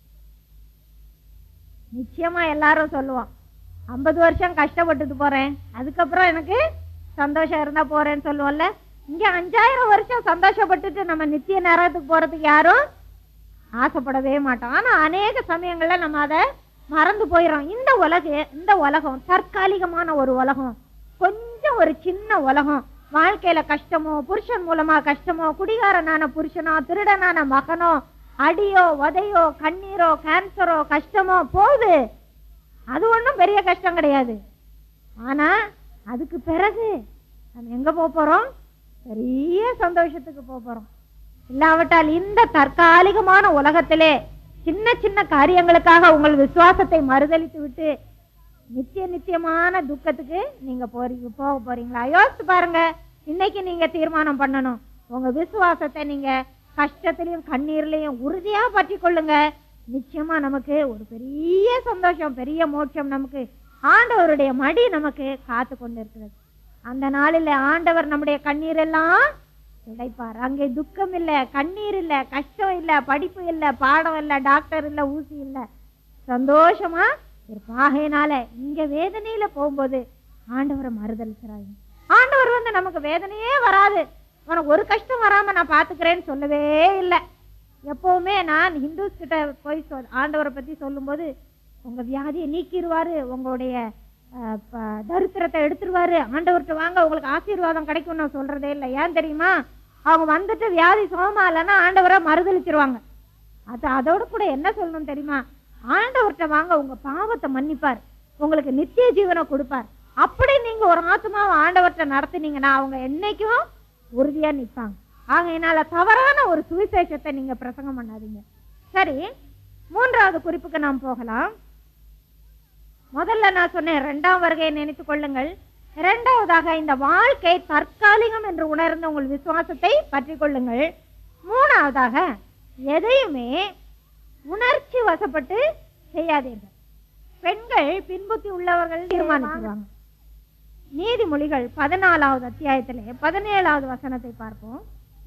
நிச்சயமா எல்லாரும் சொல்லுவோம், ஐம்பது வருஷம் கஷ்டப்பட்டுட்டு போறேன், அதுக்கப்புறம் எனக்கு சந்தோஷம் இருந்தா போறேன்னு சொல்லுவோம்ல. இங்க அஞ்சாயிரம் வருஷம் சந்தோஷப்பட்டுட்டு நம்ம நித்திய நேரத்துக்கு போறதுக்கு யாரும் ஆசைப்படவே மாட்டோம். ஆனா அநேக சமயங்கள்ல நம்ம அதை மறந்து போயிடும். இந்த உலக இந்த உலகம் தற்காலிகமான ஒரு உலகம், கொஞ்சம் ஒரு சின்ன உலகம். வாழ்க்கையில கஷ்டமோ, புருஷன் மூலமா கஷ்டமோ, குடிகாரனான புருஷனோ, திருடனான மகனோ, அடியோ உதையோ, கண்ணீரோ, கேன்சரோ, கஷ்டமோ போகுது. அது ஒன்றும் பெரிய கஷ்டம் கிடையாது. ஆனா அதுக்கு பிறகு நம்ம எங்க போக போறோம்? பெரிய சந்தோஷத்துக்கு போக போறோம். இல்லாவிட்டால் இந்த தற்காலிகமான உலகத்திலே சின்ன சின்ன காரியங்களுக்காக உங்கள் விசுவாசத்தை மறுதளித்து விட்டு நித்திய நித்தியமான துக்கத்துக்கு நீங்க போறீங்க போக போறீங்களா? யோசித்து பாருங்க. இன்னைக்கு நீங்க தீர்மானம் பண்ணணும், உங்க விசுவாசத்தை நீங்க கஷ்டத்திலையும் கண்ணீர்லையும் உறுதியா பற்றி கொள்ளுங்க. நிச்சயமா நமக்கு ஒரு பெரிய சந்தோஷம், பெரிய மோட்சம் நமக்கு ஆண்டவருடைய மடி நமக்கு காத்து கொண்டு இருக்கிறது. அந்த நாளில் ஆண்டவர் நம்முடைய கண்ணீர் எல்லாம் துடைப்பார். அங்கே துக்கம் இல்லை, கண்ணீர் இல்லை, கஷ்டம் இல்லை, படிப்பு இல்லை, பாடம் இல்லை, டாக்டர் இல்லை, ஊசி இல்லை, சந்தோஷமா இருப்பாகையினால இங்க வேதனையில போகும்போது ஆண்டவரை மறுதளிக்கிறாங்க. ஆண்டவர் வந்து நமக்கு வேதனையே வராது, உனக்கு ஒரு கஷ்டம் வராம நான் பாத்துக்கிறேன்னு சொல்லவே இல்லை. எப்பவுமே நான் ஹிந்துஸ் கிட்ட போய் சொல் ஆண்டவரை பத்தி சொல்லும் போது, உங்க வியாதியை நீக்கிடுவாரு, உங்களுடைய தரித்திரத்தை எடுத்துருவாரு, ஆண்டவர்கிட்ட வாங்க உங்களுக்கு ஆசீர்வாதம் கிடைக்கும் நான் சொல்றதே இல்லை. ஏன் தெரியுமா? அவங்க வந்துட்டு வியாதி சுகமா இல்லைன்னா ஆண்டவரை மறுதளிச்சிருவாங்க. அது அதோட கூட என்ன சொல்லணும் தெரியுமா? ஆண்டவர்கிட்ட வாங்க, உங்க பாவத்தை மன்னிப்பார், உங்களுக்கு நித்திய ஜீவனை கொடுப்பார். அப்படி நீங்க ஒரு ஆத்மாவை ஆண்டவர்கிட்ட நடத்தினீங்கன்னா அவங்க என்னைக்கும் உறுதியா நிற்பாங்க. ஆகையினால தவறான ஒரு சுவிசேஷத்தை நீங்க பிரசங்கம் பண்ணாதீங்க. சரி, மூன்றாவது குறிப்புக்கு நாம் போகலாம். முதல்ல நான் சொன்னேன் இரண்டாம் வருகையை நினைத்துக் கொள்ளுங்கள். இரண்டாவதாக இந்த வாழ்க்கை தற்காலிகம் என்று உணர்ந்த உங்கள் விசுவாசத்தை பற்றி கொள்ளுங்கள். மூணாவதாக எதையுமே உணர்ச்சி வசப்பட்டு செய்யாதீர்கள். பெண்கள் பின்புத்தி உள்ளவர்கள் தீர்மானிக்கிறாங்க. நீதிமொழிகள் பதினாலாவது அத்தியாயத்திலே பதினேழாவது வசனத்தை பார்ப்போம்.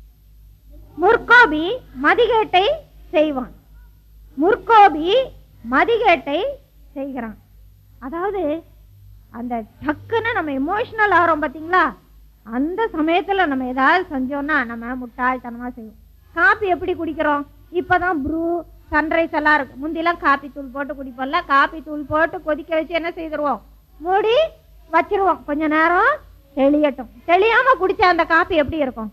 முற்கோபி மதிகேட்டை செய்வான், முற்கோபி மதிகேட்டை செய்கிறான். அதாவது அந்த டக்குன்னு நம்ம எமோஷனல் ஆகிறோம் பார்த்தீங்களா, அந்த சமயத்துல நம்ம ஏதாவது செஞ்சோம்னா நம்ம முட்டாள்தனமா செய்வோம். காப்பி எப்படி குடிக்கிறோம்? இப்பதான் ப்ரூ சன்ரைஸ் எல்லாம் இருக்கு. முந்திலாம் காப்பி தூள் போட்டு குடிப்போம்ல, காப்பி தூள் போட்டு கொதிக்க வச்சு என்ன செய்திருவோம், மூடி வச்சிருவோம். கொஞ்ச நேரம் தெளியட்டும். தெளியாம குடிச்சா அந்த காப்பி எப்படி இருக்கும்?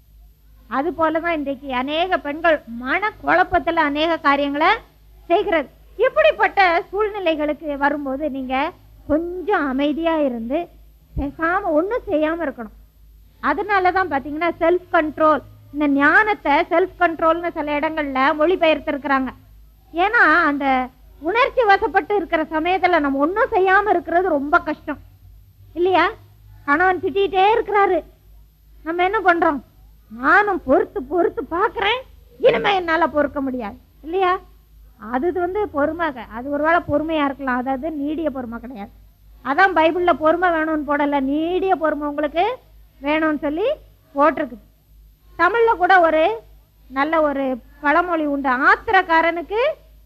அது போலதான் இன்றைக்கு அநேக பெண்கள் மன குழப்பத்துல அநேக காரியங்களை செய்கிறது. இப்படிப்பட்ட சூழ்நிலைகளுக்கு வரும்போது நீங்க கொஞ்சம் அமைதியா இருந்து பேசாம ஒன்றும் செய்யாம இருக்கணும். அதனாலதான் பாத்தீங்கன்னா செல்ஃப் கண்ட்ரோல், இந்த ஞானத்தை செல்ஃப் கண்ட்ரோல்னு சில இடங்கள்ல மொழிபெயர்த்து இருக்கிறாங்க. ஏன்னா அந்த உணர்ச்சி வசப்பட்டு இருக்கிற சமயத்துல நம்ம ஒன்றும் செய்யாம இருக்கிறது ரொம்ப கஷ்டம் இல்லையா? கணவன் திட்டிகிட்டே இருக்கிறாரு, நம்ம என்ன பண்றோம்? நானும் பொறுத்து பொறுத்து பாக்குறேன், இனிமே என்னால பொறுக்க முடியாது இல்லையா? அது வந்து பொறுமை, அது ஒருவேளை பொறுமையா இருக்கலாம், அதாவது நீடிய பொறுமை கிடையாது. அதான் பைபிள்ல பொறுமை வேணும்னு போடல, நீடிய பொறுமை உங்களுக்கு வேணும்னு சொல்லி போட்டிருக்கு. தமிழ்ல கூட ஒரு நல்ல ஒரு பழமொழி உண்டு, ஆத்திரக்காரனுக்கு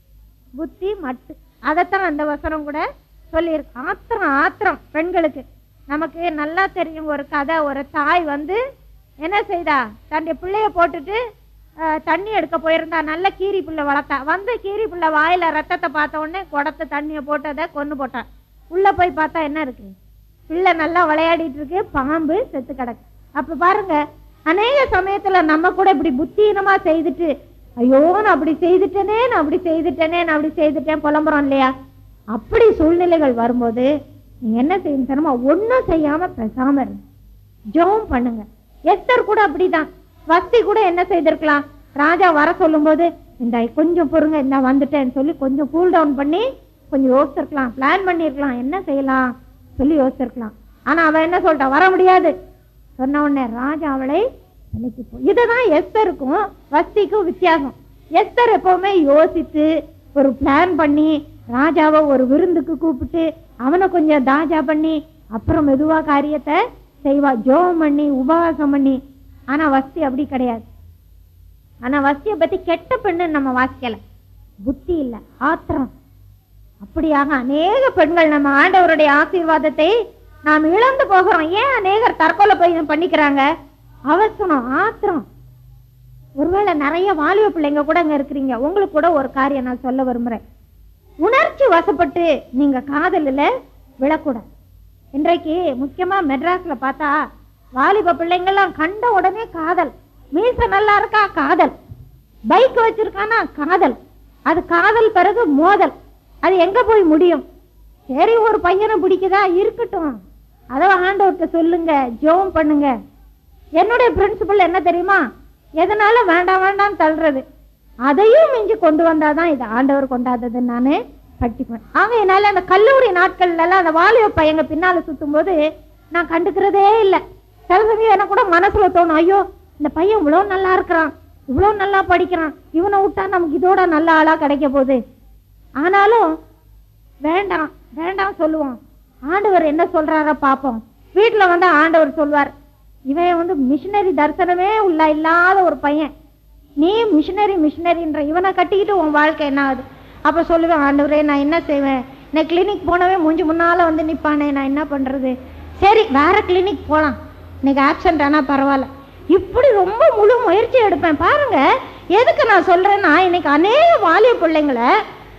புத்தி மட்டு. அதைத்தான் அந்த வசனம் கூட சொல்லியிருக்கு. ஆத்திரம் ஆத்திரம் பெண்களுக்கு. நமக்கு நல்லா தெரியும் ஒரு கதை. ஒரு தாய் வந்து என்ன செய்தா, தன்னுடைய பிள்ளைய போட்டுட்டு தண்ணி எடுக்க போயிருந்தா. நல்ல கீரி பிள்ளை வளர்த்தா. வந்து கீரி பிள்ளை வாயில ரத்தத்தை பார்த்த உடனே குடத்தை தண்ணியை போட்டு அதை கொண்டு போட்டான். உள்ள போய் பார்த்தா என்ன இருக்கு? பிள்ளை நல்லா விளையாடிட்டு இருக்கு, பாம்பு செத்து கிடக்கு. அப்ப பாருங்க, அநேக சமயத்துல நம்ம கூட இப்படி புத்தீனமா செய்துட்டு, ஐயோ நான் அப்படி செய்துட்டேனே, நான் அப்படி செய்துட்டேனே, நான் அப்படி செய்துட்டேன் புலம்புறோம் இல்லையா? அப்படி சூழ்நிலைகள் வரும்போது நீங்க என்ன செய்யணும் தெரியுமா? ஒன்னும் செய்யாம பேசாம இருங்க, ஜெபம் பண்ணுங்க. எஸ்தர் கூட அப்படிதான். வஸ்தி கூட என்ன செய்திருக்கலாம், ராஜா வர சொல்லும் போது இந்த கொஞ்சம் பொறுங்க, இந்த வந்துட்டேன்னு சொல்லி கொஞ்சம் கூல் டவுன் பண்ணி கொஞ்சம் யோசிச்சிருக்கலாம், பிளான் பண்ணிருக்கலாம், என்ன செய்யலாம் சொல்லி யோசிச்சிருக்கலாம். ஆனா அவ என்ன சொல்லிட்டா, வர முடியாது சொன்ன உடனே ராஜா அவளை விலைக்கு போ. இதுதான் எஸ்தருக்கும் வஸ்திக்கும் வித்தியாசம். எஸ்தர் எப்பவுமே யோசித்து ஒரு பிளான் பண்ணி ராஜாவை ஒரு விருந்துக்கு கூப்பிட்டு அவனை கொஞ்சம் தாஜா பண்ணி அப்புறம் மெதுவா காரியத்தை செய்வா, ஜோம் பண்ணி உபவாசம் பண்ணி. ஆனா வஸ்தி அப்படி கிடையாது. ஆனா வஸ்தியை பத்தி கெட்ட பெண்ணு நம்ம வாசிக்கல, புத்தி இல்ல, ஆத்திரம். அப்படியாக அநேக பெண்கள் நம்ம ஆண்டவருடைய ஆசீர்வாதத்தை நாம் இழந்து போகிறோம். ஏன் அநேகர் தற்கொலை போய் பண்ணிக்கிறாங்க? அவசரம், ஆத்திரம். ஒருவேளை நிறைய வாலிப பிள்ளைங்க கூட அங்க இருக்கிறீங்க, உங்களுக்கு கூட ஒரு காரியம் நான் சொல்ல விரும்புறேன். உணர்ச்சி வசப்பட்டு நீங்க காதலில் விழக்கூடாது. இன்றைக்கு முக்கியமா மெட்ராஸ்ல பார்த்தா வாலிப பிள்ளைங்கெல்லாம் கண்ட உடனே காதல். மீச நல்லா இருக்கா காதல், பைக் வச்சிருக்கானா காதல், அது காதல் பிறகு மோதல். அது எங்க போய் முடியும்? சரி ஒரு பையனை பிடிக்குதா இருக்கட்டும், அதை ஆண்டவர்கிட்ட சொல்லுங்க, ஜெபம் பண்ணுங்க. என்னுடைய பிரின்சிபல் என்ன தெரியுமா? எதனால வேண்டாம் வேண்டாம் தள்ளுறது, அதையும் மிஞ்சி கொண்டு வந்தாதான் இது ஆண்டவர் கொண்டாதது நானு பட்டிக்குவேன். ஆக என்னால அந்த கல்லூரி நாட்கள்ல எல்லாம் அந்த வாலிப பையங்க பின்னால சுத்தும் போது நான் கண்டுக்கிறதே இல்லை. சில சமயம் எனக்கு கூட மனசுல தோணும், ஐயோ இந்த பையன் இவ்வளவு நல்லா இருக்கிறான், இவ்வளவு நல்லா படிக்கிறான், இவனை விட்டா நமக்கு இதோட நல்ல ஆளா கிடைக்க போகுது. ஆனாலும் வேண்டாம் வேண்டாம் சொல்லுவோம். ஆண்டவர் என்ன சொல்றார பாப்போம். வீட்டுல வந்து ஆண்டவர் சொல்வார், இவன் வந்து மிஷினரி தரிசனமே உள்ள இல்லாத ஒரு பையன், நீ மிஷினரி மிஷினரின்ற இவனை கட்டிக்கிட்டு உன் வாழ்க்கை என்ன ஆகுது? அப்ப சொல்லுவேன், ஆண்டவரே நான் என்ன செய்வேன், நான் கிளினிக் போனவே மூஞ்சி முன்னால வந்து நிப்பானே, நான் என்ன பண்றது? சரி வேற கிளினிக் போலாம், இன்னைக்கு ஆப்சண்ட் ஆனா பரவாயில்ல. இப்படி ரொம்ப முழு முயற்சி எடுப்பேன். பாருங்க எதுக்கு நான் சொல்றேன்னா, இன்னைக்கு அநேக வாலிப பிள்ளைங்களை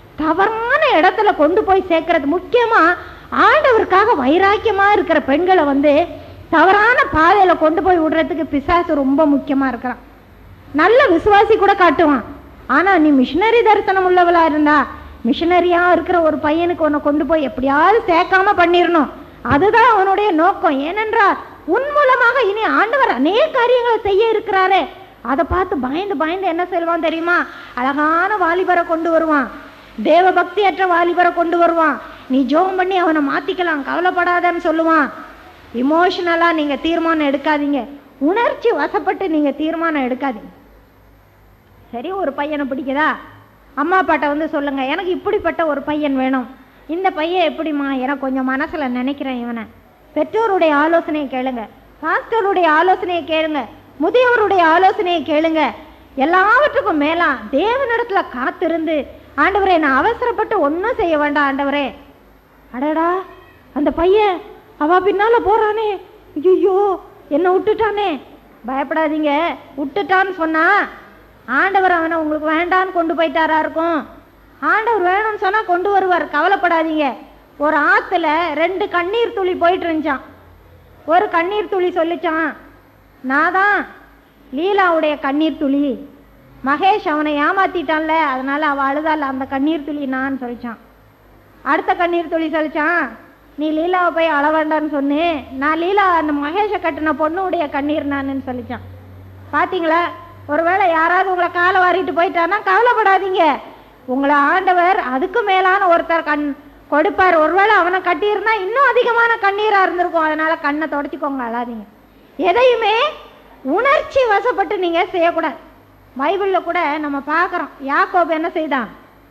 தவறான இடத்துல கொண்டு போய் சேர்க்கறது. முக்கியமா ஆண்டவருக்காக வைராக்கியமா இருக்கிற பெண்களை வந்து தவறான பாதையில கொண்டு போய் விடுறதுக்கு பிசாசு ரொம்ப முக்கியமா இருக்கிறான். நல்ல விசுவாசி கூட காட்டுவான். ஆனா நீ மிஷினரி தரிசனம் உள்ளவளா இருந்தா, மிஷினரியா இருக்கிற ஒரு பையனுக்கு உன்னை கொண்டு போய் எப்படியாவது சேர்க்காம பண்ணிடணும், அதுதான் அவனுடைய நோக்கம். ஏனென்றால் உன் மூலமாக இனி ஆண்டவர் அநேக காரியங்களை செய்ய இருக்கிறாரே. அதை பார்த்து பயந்து பயந்து என்ன செய்வான் தெரியுமா? அழகான வாலிபரை கொண்டு வருவான், தேவ பக்தியற்ற வாலிபரை கொண்டு வருவான், நீ ஜோம் பண்ணி அவனை மாற்றிக்கலாம், கவலைப்படாதன்னு சொல்லுவான். இமோஷனலாக நீங்கள் தீர்மானம் எடுக்காதீங்க, உணர்ச்சி வசப்பட்டு நீங்கள் தீர்மானம் எடுக்காதீங்க. சரி, ஒரு பையனை பிடிக்குதா, அம்மா அப்பாட்ட வந்து சொல்லுங்கள், எனக்கு இப்படிப்பட்ட ஒரு பையன் வேணும், இந்த பையன் எப்படிம்மா, எனக்கு கொஞ்சம் மனசில் நினைக்கிறேன் இவனை. பெற்றோருடைய ஆலோசனையை கேளுங்க, பாஸ்டருடைய ஆலோசனையை கேளுங்க, முதியவருடைய ஆலோசனையை கேளுங்க. எல்லாவற்றுக்கும் மேலா தேவனிடத்துல காத்திருந்து, ஆண்டவரே நான் அவசரப்பட்டு ஒன்றும் செய்ய வேண்டாம் ஆண்டவரே, அடடா அந்த பையன் அவ பின்னால போறானே, ஐயோ என்ன விட்டுட்டானே, பயப்படாதீங்க. விட்டுட்டான்னு சொன்னா ஆண்டவர் அவனை உங்களுக்கு வேண்டான்னு கொண்டு போயிட்டாரா இருக்கும். ஆண்டவர் வேணும்னு சொன்னா கொண்டு வருவார், கவலைப்படாதீங்க. ஒரு ஆத்துல ரெண்டு கண்ணீர் துளி போயிட்டு இருந்துச்சான். ஒரு கண்ணீர் துளி சொல்லிச்சான், நான் தான் லீலாவுடைய கண்ணீர் துளி, மகேஷ் அவனை ஏமாத்திட்டான்ல அதனால அவள் அழுதால, அந்த கண்ணீர் துளி நான் சொல்லிச்சான். அடுத்த கண்ணீர் துளி சொல்லிச்சான், நீ லீலாவை போய் அழ வேண்டான்னு சொன்னேன், நான் லீலா அந்த மகேஷை கட்டின பொண்ணுடைய கண்ணீர் நானுன்னு சொல்லிச்சான். பார்த்தீங்களா, ஒருவேளை யாராவது உங்களை காலை வாரிட்டு போயிட்டான்னா கவலைப்படாதீங்க, உங்களை ஆண்டவர் அதுக்கு மேலான ஒருத்தர் கண் கொடுப்பார். ஒருவேளை அவனை கட்டியிருந்தா இன்னும் அதிகமான கண்ணீராக இருந்திருக்கும், அதனால கண்ணை தொடச்சிக்கோங்க, அழாதீங்க. எதையுமே உணர்ச்சி வசப்பட்டு நீங்க செய்யக்கூடாது. பைபிளில் கூட நம்ம பார்க்குறோம், யாக்கோபு என்ன செய்தான்,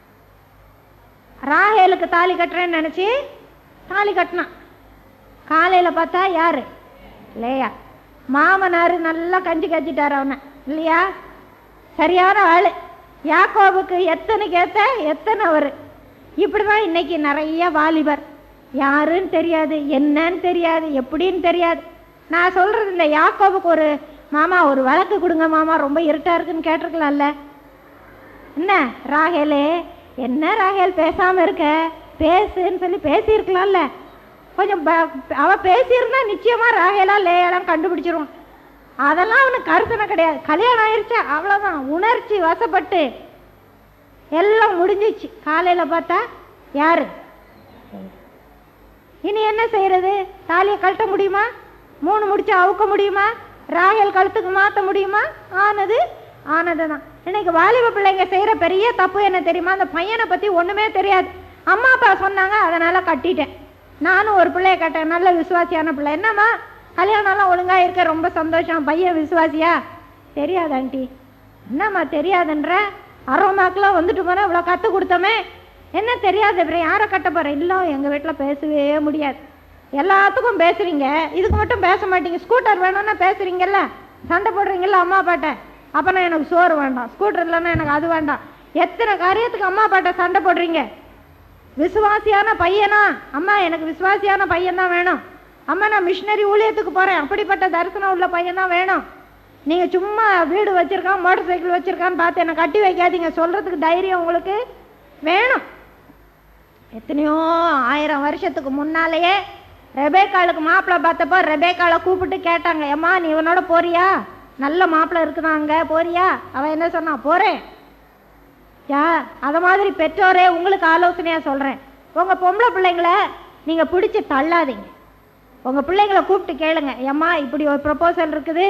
ராஹேலுக்கு தாலி கட்டுறேன்னு நினச்சி தாலி கட்டினான். காலையில் பார்த்தா யாரு, இல்லையா, மாமனார் நல்லா கஞ்சி கஞ்சிட்டார் அவனை, இல்லையா, சரியான ஆள். யாக்கோபுக்கு எத்தனைக்கு ஏற்ற எத்தனை அவர். இப்படிதான் இன்னைக்கு நிறைய வாலிபர், யாருன்னு தெரியாது, என்னன்னு தெரியாது, எப்படின்னு தெரியாது. நான் சொல்றது இல்லை, யாக்கோபுக்கு ஒரு மாமா ஒரு விளக்கு கொடுங்க மாமா, ரொம்ப இருட்டா இருக்குன்னு கேட்டிருக்கலாம்ல. என்ன ராகேலே, என்ன ராகேல் பேசாம இருக்க, பேசுன்னு சொல்லி பேசியிருக்கலாம்ல. கொஞ்சம் அவ பேசியிருந்தா நிச்சயமா ராகேலா லேயெல்லாம் கண்டுபிடிச்சிருவான். அதெல்லாம் அவனுக்கு கருத்தனை கிடையாது, கல்யாணம் ஆயிடுச்சு அவ்வளவுதான். உணர்ச்சி வசப்பட்டு எல்லாம் முடிஞ்சிச்சு. காலையில பார்த்தா யாரு, இனி என்ன செய்யறது, தாலியை கழட்ட முடியுமா, மூணு முடிச்சு அவுக்க முடியுமா, ராகேல் கழுத்துக்கு மாற்ற முடியுமா, ஆனது ஆனதுதான். இன்னைக்கு வாலிப பிள்ளைங்க செய்யற பெரிய தப்பு என்ன தெரியுமா, அந்த பையனை பத்தி ஒண்ணுமே தெரியாது, அம்மா அப்பா சொன்னாங்க அதனால கட்டிட்டேன். நானும் ஒரு பிள்ளைய கட்டேன், நல்ல விசுவாசியான பிள்ளை, என்னம்மா கல்யாணம்லாம் ஒழுங்கா இருக்க, ரொம்ப சந்தோஷம், பையன் விசுவாசியா, தெரியாது ஆண்டி. என்னம்மா தெரியாதுன்ற, அரோமாக்கெல்லாம் வந்துட்டு போனா இவ்வளோ கற்றுக் கொடுத்தோமே, என்ன தெரியாது, அப்புறம் யாரை கட்ட போகிறேன், இல்லை எங்கள் வீட்டில் பேசவே முடியாது. எல்லாத்துக்கும் பேசுறீங்க, இதுக்கு மட்டும் பேச மாட்டீங்க. ஸ்கூட்டர் வேணும்னா பேசுறீங்கல்ல, சண்டை போடுறீங்கல்ல அம்மா அப்பாட்ட, அப்போனா எனக்கு சோறு வேண்டாம், ஸ்கூட்டர் இல்லைன்னா எனக்கு அது வேண்டாம். எத்தனை காரியத்துக்கு அம்மா அப்பாட்ட சண்டை போடுறீங்க. விசுவாசியான பையனா, அம்மா எனக்கு விசுவாசியான பையன் தான் வேணும், அம்மா நான் மிஷினரி ஊழியத்துக்கு போகிறேன், அப்படிப்பட்ட தரிசனம் உள்ள பையன் தான் வேணும். நீங்கள் சும்மா வீடு வச்சுருக்கான் மோட்டர் சைக்கிள் வச்சுருக்கான்னு பார்த்து என்னை கட்டி வைக்காதீங்க, சொல்கிறதுக்கு தைரியம் உங்களுக்கு வேணும். எத்தனையோ ஆயிரம் வருஷத்துக்கு முன்னாலேயே ரெபேக்காளுக்கு மாப்பிள்ளை பார்த்தப்போ ரெபேக்காளை கூப்பிட்டு கேட்டாங்க, ஏம்மா நீ இவனோட போறியா, நல்ல மாப்பிள்ளை இருக்குதாங்க போறியா, அவன் என்ன சொன்னா, போகிறேன். யா அதை மாதிரி பெற்றோரே உங்களுக்கு ஆலோசனையாக சொல்கிறேன், உங்கள் பொம்பளை பிள்ளைங்களை நீங்கள் பிடிச்சி தள்ளாதீங்க. உங்கள் பிள்ளைங்களை கூப்பிட்டு கேளுங்க, ஏம்மா இப்படி ஒரு ப்ரப்போசல் இருக்குது,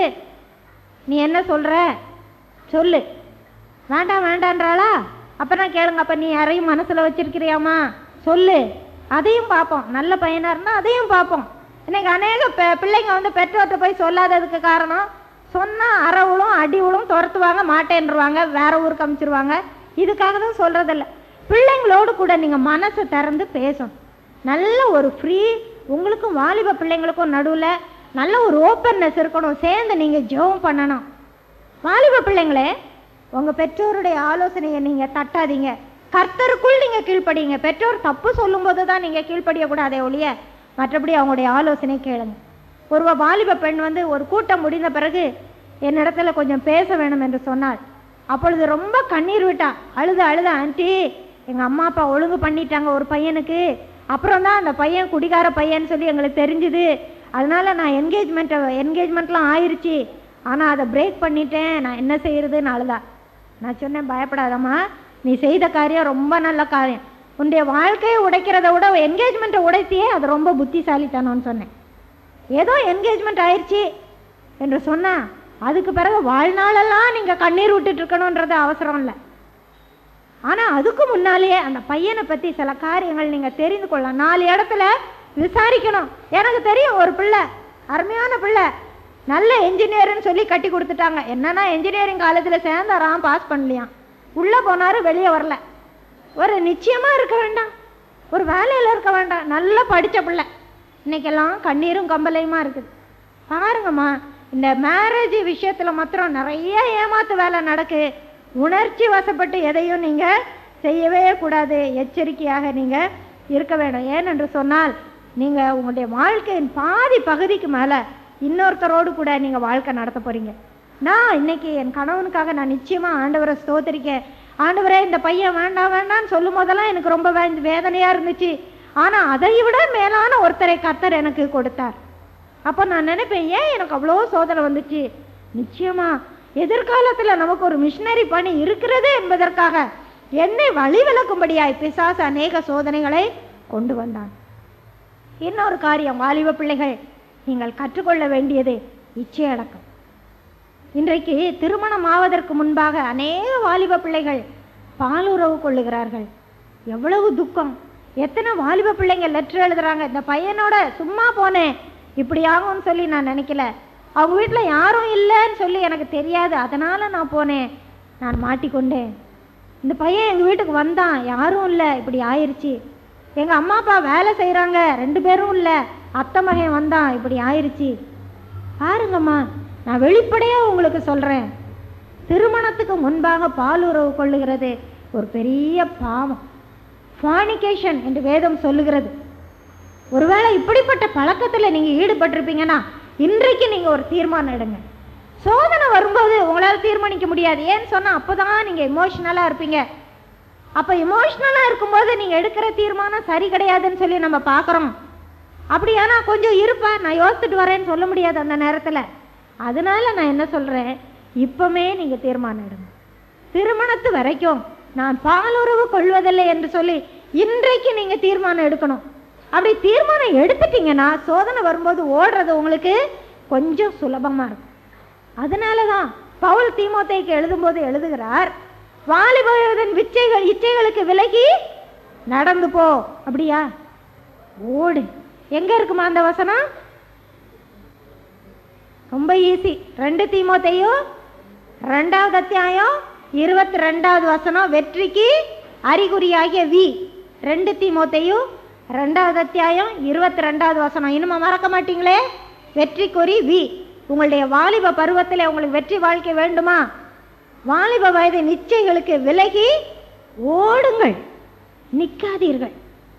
நீ என்ன சொல்கிற சொல்லு. வேண்டாம் வேண்டான்றாளா, அப்புறம் கேளுங்க, அப்போ நீ யாரையும் மனசில் வச்சிருக்கிறியாம்மா சொல்லு, அதையும் பார்ப்போம். நல்ல பையனாக இருந்தால் அதையும் பார்ப்போம். இன்னைக்கு அநேக பிள்ளைங்க வந்து பெற்றோர்கிட்ட போய் சொல்லாததுக்கு காரணம், சொன்னால் அறவுளும் அடிவுளும் துரத்துவாங்க, மாட்டேன்ருவாங்க, வேற ஊருக்கு அனுப்பிச்சிருவாங்க. இதுக்காக தான் சொல்கிறதில்ல. பிள்ளைங்களோடு கூட நீங்கள் மனசை திறந்து பேசணும். நல்ல ஒரு ஃப்ரீ, உங்களுக்கும் வாலிப பிள்ளைங்களுக்கும் நடுவில் நல்ல ஒரு ஓப்பன்னஸ் இருக்கணும். சேர்ந்து நீங்கள் ஜெபம் பண்ணணும். வாலிப பிள்ளைங்களே, உங்கள் பெற்றோருடைய ஆலோசனையை நீங்கள் தட்டாதீங்க, கர்த்தருக்குள் நீங்கள் கீழ்ப்படிங்க. பெற்றோர் தப்பு சொல்லும்போது தான் நீங்கள் கீழ்ப்படியக்கூடாதே ஒழிய மற்றபடி அவங்களுடைய ஆலோசனை கேளுங்க. ஒரு வாலிப பெண் வந்து ஒரு கூட்டம் முடிந்த பிறகு என்னிடத்துல கொஞ்சம் பேச வேணும் என்று சொன்னாள். அப்பொழுது ரொம்ப கண்ணீர் விட்டா, அழுத அழுத ஆண்டி எங்கள் அம்மா அப்பா ஒழுங்கு பண்ணிட்டாங்க ஒரு பையனுக்கு, அப்புறம் தான் அந்த பையன் குடிகார பையன்னு சொல்லி எங்களுக்கு தெரிஞ்சுது, அதனால நான் என்கேஜ்மெண்ட்டை என்கேஜ்மெண்ட்லாம் ஆயிடுச்சு, ஆனால் அதை பிரேக் பண்ணிட்டேன், நான் என்ன செய்யறதுன்னு அழுதா. நான் சொன்னேன், பயப்படாதம்மா, நீ செய்த காரியம் ரொம்ப நல்ல காரியம், உன்னுடைய வாழ்க்கையை உடைக்கிறத விட என்கேஜ்மெண்ட்டை உடைத்தியே அது ரொம்ப புத்திசாலித்தனம்னு சொன்னேன். ஏதோ என்கேஜ்மெண்ட் ஆயிடுச்சு என்று சொன்னால் அதுக்கு பிறகு வாழ்நாளெல்லாம் நீங்கள் கண்ணீர் விட்டுட்டு இருக்கணுன்றது அவசரம் இல்லை. ஆனால் அதுக்கு முன்னாலேயே அந்த பையனை பற்றி சில காரியங்கள் நீங்கள் தெரிந்து கொள்ளலாம். நாலு இடத்துல விசாரிக்கணும். எனக்கு தெரியும் ஒரு பிள்ளை, அருமையான பிள்ளை, நல்ல என்ஜினியர்னு சொல்லி கட்டி கொடுத்துட்டாங்க. என்னன்னா என்ஜினியரிங் காலேஜில் சேர்ந்தாராம், பாஸ் பண்ணலையாம், உள்ளே போனார், வெளியே வரல. ஒரு நிச்சயமாக இருக்க வேண்டாம், ஒரு வேலையில் இருக்க வேண்டாம், நல்லா படித்த பிள்ளை. இன்னைக்கெல்லாம் கண்ணீரும் கம்பலையுமா இருக்குது. பாருங்கம்மா, இந்த மேரேஜ் விஷயத்தில் மாத்திரம் நிறைய ஏமாத்து வேலை நடக்கு. உணர்ச்சி வசப்பட்டு எதையும் நீங்கள் செய்யவே கூடாது. எச்சரிக்கையாக நீங்கள் இருக்க வேண்டும். ஏனென்று சொன்னால் நீங்கள் உங்களுடைய வாழ்க்கையின் பாதி பகுதிக்கு மேலே இன்னொருத்தரோடு கூட நீங்கள் வாழ்க்கை நடத்த போகிறீங்க. நான் இன்னைக்கு என் கணவனுக்காக நான் நிச்சயமாக ஆண்டவரை ஸ்தோத்திரிக்கேன். ஆண்டவரே, இந்த பையன் வேண்டாம் வேண்டான்னு சொல்லும் போதெல்லாம் எனக்கு ரொம்ப வேதனையாக இருந்துச்சு. ஆனால் அதை விட மேலான ஒருத்தரை கர்த்தர் எனக்கு கொடுத்தார். அப்போ நான் நினைப்பேன், ஏன் எனக்கு அவ்வளோ சோதனை வந்துச்சு? நிச்சயமா எதிர்காலத்தில் நமக்கு ஒரு மிஷினரி பணி இருக்கிறது என்பதற்காக என்னை வழிவிலக்கும்படியாய் பிசாசு அநேக சோதனைகளை கொண்டு வந்தான். இன்னொரு காரியம், வாலிப பிள்ளைகள், நீங்கள் கற்றுக்கொள்ள வேண்டியது இச்சையடக்கம். இன்றைக்கு திருமணம் ஆவதற்கு முன்பாக அநேக வாலிப பிள்ளைகள் பாலுறவு கொள்ளுகிறார்கள். எவ்வளவு துக்கம்! எத்தனை வாலிப பிள்ளைங்க லெட்டர் எழுதுறாங்க, இந்த பையனோட சும்மா போனேன், இப்படி ஆகும்னு சொல்லி நான் நினைக்கல, அவங்க வீட்டில் யாரும் இல்லைன்னு சொல்லி எனக்கு தெரியாது, அதனால் நான் போனேன், நான் மாட்டிக்கொண்டேன். இந்த பையன் எங்கள் வீட்டுக்கு வந்தான், யாரும் இல்லை, இப்படி ஆயிடுச்சு. எங்கள் அம்மா அப்பா வேலை செய்கிறாங்க, ரெண்டு பேரும் இல்லை, அத்தை மகன் வந்தான், இப்படி ஆயிடுச்சு. பாருங்கம்மா, நான் வெளிப்படையாக உங்களுக்கு சொல்கிறேன், திருமணத்துக்கு முன்பாக பாலுறவு கொள்ளுகிறது ஒரு பெரிய பாவம், ஃபார்னிகேஷன் என்று வேதம் சொல்லுகிறது. ஒருவேளை இப்படிப்பட்ட பழக்கத்தில் நீங்கள் ஈடுபட்டிருப்பீங்கன்னா இன்றைக்கு நீங்கள் ஒரு தீர்மானம் எடுங்க. சோதனை வரும்போது உங்களால் தீர்மானிக்க முடியாது. ஏன்னு சொன்னால் அப்போ தான் நீங்கள் எமோஷ்னலாக இருப்பீங்க. அப்போ எமோஷ்னலாக இருக்கும்போது நீங்கள் எடுக்கிற தீர்மானம் சரி கிடையாதுன்னு சொல்லி நம்ம பார்க்குறோம். அப்படியானா கொஞ்சம் இருப்பா, நான் யோசிச்சுட்டு வரேன்னு சொல்ல முடியாது அந்த நேரத்தில். அதனால நான் என்ன சொல்கிறேன், இப்போமே நீங்கள் தீர்மானம் எடுங்க. திருமணத்து வரைக்கும் நான் பாலுறவு கொள்வதில்லை என்று சொல்லி இன்றைக்கு நீங்கள் தீர்மானம் எடுக்கணும். அப்படி தீர்மானம் எடுத்துட்டீங்கன்னா சோதனை வரும்போது ஓடுறது உங்களுக்கு கொஞ்சம் சுலபமாக இருக்கும். அதனால தான் பவுல் தீமோத்தேயுக்கு எழுதும்போது எழுதுகிறார், வாலிபரின் இச்சைகள் இச்சைகளுக்கு விலகி நடந்து போ. அப்படியா? ஓடு. எங்க இருக்குமா அந்த வசனம்? ரொம்ப ஈஸி. ரெண்டு தீமோத்தேயு ரெண்டாவது அத்தியாயம் இருபத்தி ரெண்டாவது வசனம், வெற்றிக்கு அறிகுறியாகிய வி. ரெண்டு தீமோத்தேயு ரெண்டாவது அத்தியாயம் இருபத்தி ரெண்டாவது வசனம். இன்னுமா மறக்க மாட்டீங்களே? வெற்றிக்குறி வி. உங்களுடைய வாலிப பருவத்தில் உங்களுக்கு வெற்றி வாழ்க்கை வேண்டுமா? வாலிப வயது நிச்சயங்களுக்கு விலகி ஓடுங்கள், நிற்காதீர்கள்.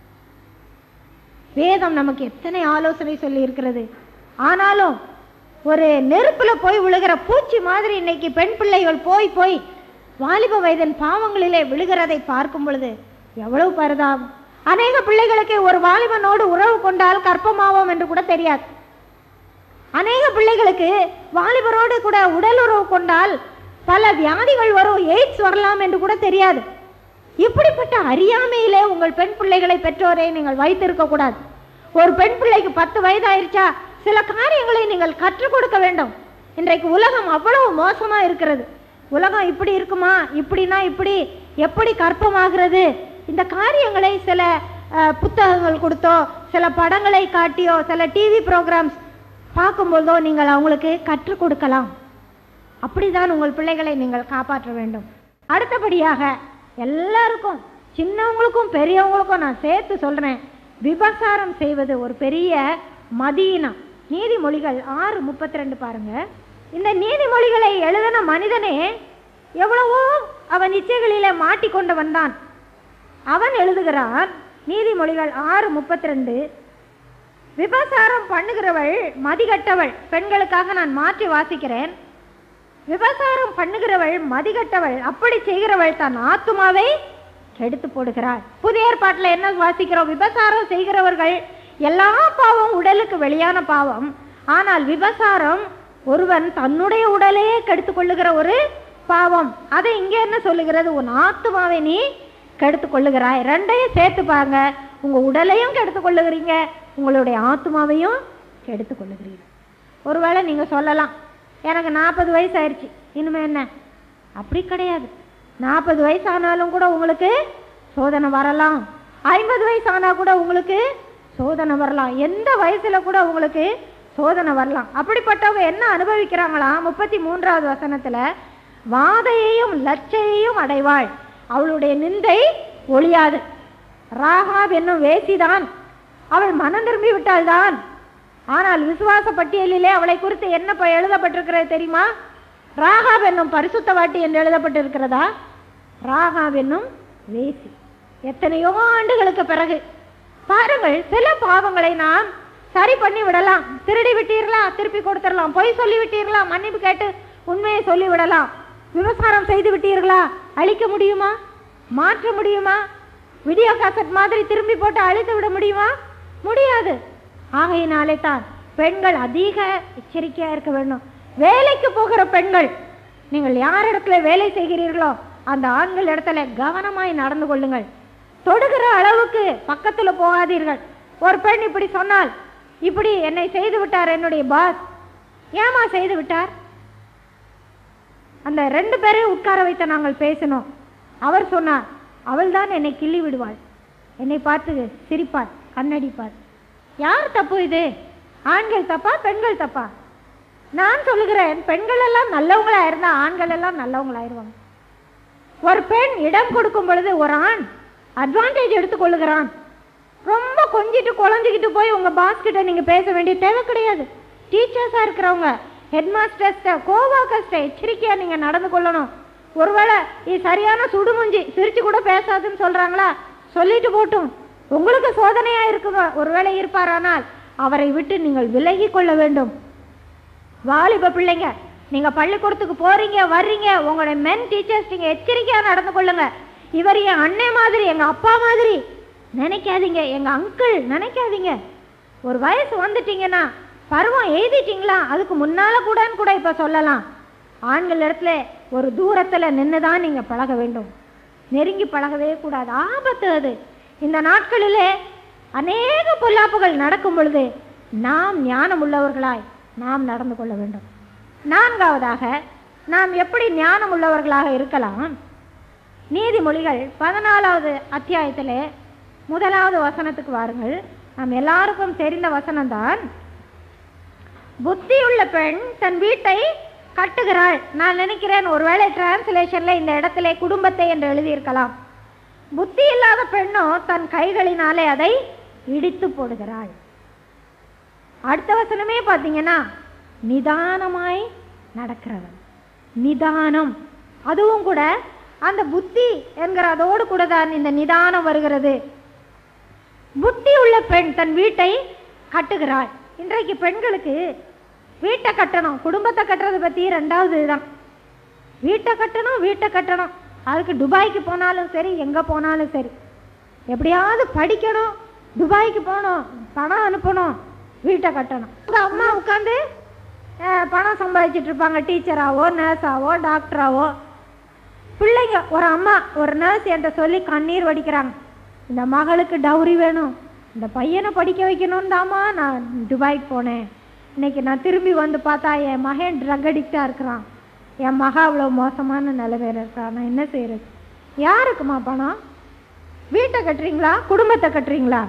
வேதம் நமக்கு எத்தனை ஆலோசனை சொல்லி இருக்கிறது. ஆனாலும் ஒரு நெருப்புல போய் விழுகிற பூச்சி மாதிரி இன்னைக்கு பெண் பிள்ளைகள் போய் போய் வாலிப வயதின் பாவங்களிலே விழுகிறதை பார்க்கும் பொழுது எவ்வளவு பரிதாபம். அநேக பிள்ளைகளுக்கு ஒரு வாலிபனோடு உறவு கொண்டால் கற்பமாவோம் என்று கூட தெரியாது. அநேக பிள்ளைகளுக்கு வாலிபரோடு கூட உடல் உறவு கொண்டால் பல வியாதிகள் வரும், எய்ட்ஸ் வரலாம் என்று கூட தெரியாது. இப்படிப்பட்ட அறியாமையிலே உங்கள் பெண் பிள்ளைகளை பெற்றோரை நீங்கள் வைத்திருக்க கூடாது. ஒரு பெண் பிள்ளைக்கு பத்து வயது ஆயிடுச்சா சில காரியங்களை நீங்கள் கற்றுக் கொடுக்க வேண்டும். இன்றைக்கு உலகம் அவ்வளவு மோசமா இருக்கிறது. உலகம் இப்படி இருக்குமா, இப்படின்னா இப்படி, எப்படி கற்பமாகிறது, இந்த காரியங்களை சில புத்தகங்கள் கொடுத்தோ சில படங்களை காட்டியோ சில டிவி ப்ரோக்ராம்ஸ் பார்க்கும்போதோ நீங்கள் அவங்களுக்கு கற்றுக் கொடுக்கலாம். அப்படிதான் உங்கள் பிள்ளைகளை நீங்கள் காப்பாற்ற வேண்டும். அடுத்தபடியாக எல்லாருக்கும், சின்னவங்களுக்கும் பெரியவங்களுக்கும் நான் சேர்த்து சொல்றேன், விபசாரம் செய்வது ஒரு பெரிய மதீனம். நீதிமொழிகள் ஆறு முப்பத்தி ரெண்டு பாருங்க. இந்த நீதிமொழிகளை எழுதின மனிதனே எவ்வளவோ அவன் இச்சைகளிலே மாட்டிக்கொண்டு வந்தான். அவன் எழுதுகிறான், நீதிமொழிகள் ஆறு முப்பத்தி ரெண்டு, விபசாரம் பண்ணுகிறவள் மதிகட்டவள். பெண்களுக்காக நான் மாற்றி வாசிக்கிறேன். விபசாரம் பண்ணுகிறவள் மதிகட்டவள், அப்படி செய்கிறவள் தன் ஆத்துமாவை கெடுத்து போடுகிறாள். புதிய ஏற்பாட்டில் என்ன வாசிக்கிறோம்? விபசாரம் செய்கிறவர்கள் எல்லா பாவம் உடலுக்கு வெளியான பாவம், ஆனால் விபசாரம் ஒருவன் தன்னுடைய உடலையே கெடுத்து கொள்ளுகிற ஒரு பாவம். அதை இங்கே என்ன சொல்லுகிறது? உன் ஆத்துமாவை நீ கெடுத்து கொள்ளுகிறாய். ரெண்டையும் சேர்த்து பாருங்க, உங்க உடலையும் கெடுத்து கொள்ளுகிறீங்க, உங்களுடைய ஆத்துமாவையும் கெடுத்து கொள்ளுகிறீங்க. ஒருவேளை நீங்க சொல்லலாம், எனக்கு நாற்பது வயசு ஆயிடுச்சு, இனிமே என்ன? அப்படி கிடையாது. நாற்பது வயசு ஆனாலும் கூட உங்களுக்கு சோதனை வரலாம். ஐம்பது வயசு ஆனால் கூட உங்களுக்கு சோதனை வரலாம். எந்த வயசுல கூட உங்களுக்கு சோதனை வரலாம். அப்படிப்பட்டவங்க என்ன அனுபவிக்கிறாங்களாம்? முப்பத்தி மூன்றாவது வசனத்துல, வாதையையும் லட்சையையும் அடைவாள், அவளுடைய நிந்தை ஒழியாது. ராகாப் என்னும் வேசிதான், அவள் மனம் திரும்பி விட்டாள்தான். ஆனால் விசுவாச பட்டியலிலே அவளை குறித்து என்ன எழுதப்பட்டிருக்கிறது தெரியுமா? ராகாப் என்னும் பரிசுத்தவாட்டி என்று எழுதப்பட்டிருக்கிறதா? ராகாப் என்னும் வேசி. எத்தனையோ ஆண்டுகளுக்கு பிறகு பாருங்கள், சில பாவங்களை நாம் சரி பண்ணி விடலாம். திருடி விட்டீர்களா, திருப்பி கொடுத்துடலாம். பொய் சொல்லி விட்டீர்களா, மன்னிப்பு கேட்டு உண்மையை சொல்லி விடலாம். விபச்சாரம் செய்து விட்டீர்களா, அழிக்க முடியுமா, மாற்ற முடியுமா? வீடியோ காசட் மாதிரி திரும்பி போட்டு அழித்து விட முடியுமா? முடியாது. ஆகையினாலே தான் பெண்கள் அதிக எச்சரிக்கையா இருக்க வேண்டும். வேலைக்கு போகிற பெண்கள், நீங்கள் யார் இடத்துல வேலை செய்கிறீர்களோ அந்த ஆண்கள் இடத்துல கவனமாய் நடந்து கொள்ளுங்கள். தொடுகிற அளவுக்கு பக்கத்துல போகாதீர்கள். ஒரு பெண் இப்படி சொன்னால், இப்படி என்னை செய்து விட்டார் என்னுடைய பாஸ், ஏமா செய்து விட்டார்? அந்த ரெண்டு பேரையும் உட்கார வைத்த நாங்கள் பேசினோம். அவர் சொன்னார், அவள் தான் என்னை கிள்ளி விடுவாள், என்னை பார்த்து சிரிப்பாள், கண்ணடிப்பாள். யார் தப்பு இது? ஆண்கள் தப்பா, பெண்கள் தப்பா? நான் சொல்லுகிறேன், பெண்கள் எல்லாம் நல்லவங்களா இருந்தா ஆண்கள் எல்லாம் நல்லவங்களாயிருவாங்க. ஒரு பெண் இடம் கொடுக்கும் பொழுது ஒரு ஆண் அட்வான்டேஜ் எடுத்துக்கொள்ளுகிறான். ரொம்ப கொஞ்சிட்டு குழஞ்சிக்கிட்டு போய் உங்க பாஸ் கிட்ட நீங்க பேச வேண்டிய தேவை கிடையாது. டீச்சர்ஸா இருக்கிறவங்க, ஹெட் மாஸ்டர்ஸ்ட, கோவாக்கர்ஸ்ட எச்சரிக்கையா நீங்க நடந்து கொள்ளணும். ஒருவேளை இது சரியான சுடுமுஞ்சி, சிரிச்சு கூட பேசாதுன்னு சொல்றாங்களா, சொல்லிட்டு போட்டும், உங்களுக்கு சோதனையா இருக்குங்க. ஒருவேளை இருப்பாரானால் அவரை விட்டு நீங்கள் விலகி கொள்ள வேண்டும். வாலிப பிள்ளைங்க, நீங்க பள்ளிக்கூடத்துக்கு போறீங்க வர்றீங்க, உங்களுடைய மென் டீச்சர்ஸ் நீங்க எச்சரிக்கையா நடந்து கொள்ளுங்க. இவர் என் அண்ணன் மாதிரி, எங்க அப்பா மாதிரி நினைக்காதீங்க, எங்க அங்கிள் நினைக்காதீங்க. ஒரு வயசு வந்துட்டீங்கன்னா, பருவம் எழுதிட்டீங்களா, அதுக்கு முன்னால கூடன்னு கூட இப்ப சொல்லலாம். ஆண்கள் இடத்துல ஒரு தூரத்துல நின்றுதான் நீங்க பழக வேண்டும். நெருங்கி பழகவே கூடாது, ஆபத்து அது. இந்த நாட்களிலே அநேக பொல்லாப்புகள் நடக்கும் பொழுது நாம் ஞானம் உள்ளவர்களாய் நாம் நடந்து கொள்ள வேண்டும். நான்காவதாக, நாம் எப்படி ஞானம் உள்ளவர்களாக இருக்கலாம்? நீதிமொழிகள் பதினாலாவது அத்தியாயத்திலே முதலாவது வசனத்துக்கு வாருங்கள். நாம் எல்லாருக்கும் தெரிந்த வசனம்தான். புத்தியுள்ள பெண் தன் வீட்டை கட்டுகிறாள். நான் நினைக்கிறேன் ஒருவேளை டிரான்ஸ்லேஷன்ல இந்த இடத்துல குடும்பத்தை என்று எழுதியிருக்கலாம். புத்தி இல்லாத பெண்ணோ தன் கைகளினாலே அதை இடித்து போடுகிறாள். அடுத்த வசனமே பார்த்தீங்கன்னா, நிதானமாய் நடக்கிறவன். நிதானம், அதுவும் கூட அந்த புத்தி என்கிறதோடு கூட தான் இந்த நிதானம் வருகிறது. புத்தி உள்ள பெண் தன் வீட்டை கட்டுகிறாள். இன்றைக்கு பெண்களுக்கு வீட்டை கட்டணும், குடும்பத்தை கட்டுறது பத்தி ரெண்டாவது தான். வீட்டை கட்டணும், வீட்டை கட்டணும். அதுக்கு துபாய்க்கு போனாலும் சரி, எங்க போனாலும் சரி, எப்படியாவது படிக்கணும், துபாய்க்கு போகணும், பணம் அனுப்பணும், வீட்டை கட்டணும். அம்மா உட்காந்து பணம் சம்பாதிச்சுட்டு இருப்பாங்க, டீச்சராவோ நர்ஸாவோ டாக்டராவோ. பிள்ளைங்க, ஒரு அம்மா ஒரு நர்ஸ் என்கிட்ட சொல்லி கண்ணீர் வடிக்கிறாங்க, இந்த மகளுக்கு டவுரி வேணும், இந்த பையனை படிக்க வைக்கணும்னு தாமா நான் துபாய்க்கு போனேன். இன்னைக்கு நான் திரும்பி வந்து பார்த்தா என் மகன் ட்ரக் அடிக்டா இருக்கிறான், என் மகா அவ்வளோ மோசமான நிலைமையில இருக்கிறான், நான் என்ன செய்யறது? யாருக்குமா பணம்? வீட்டை கட்டுறீங்களா, குடும்பத்தை கட்டுறீங்களா?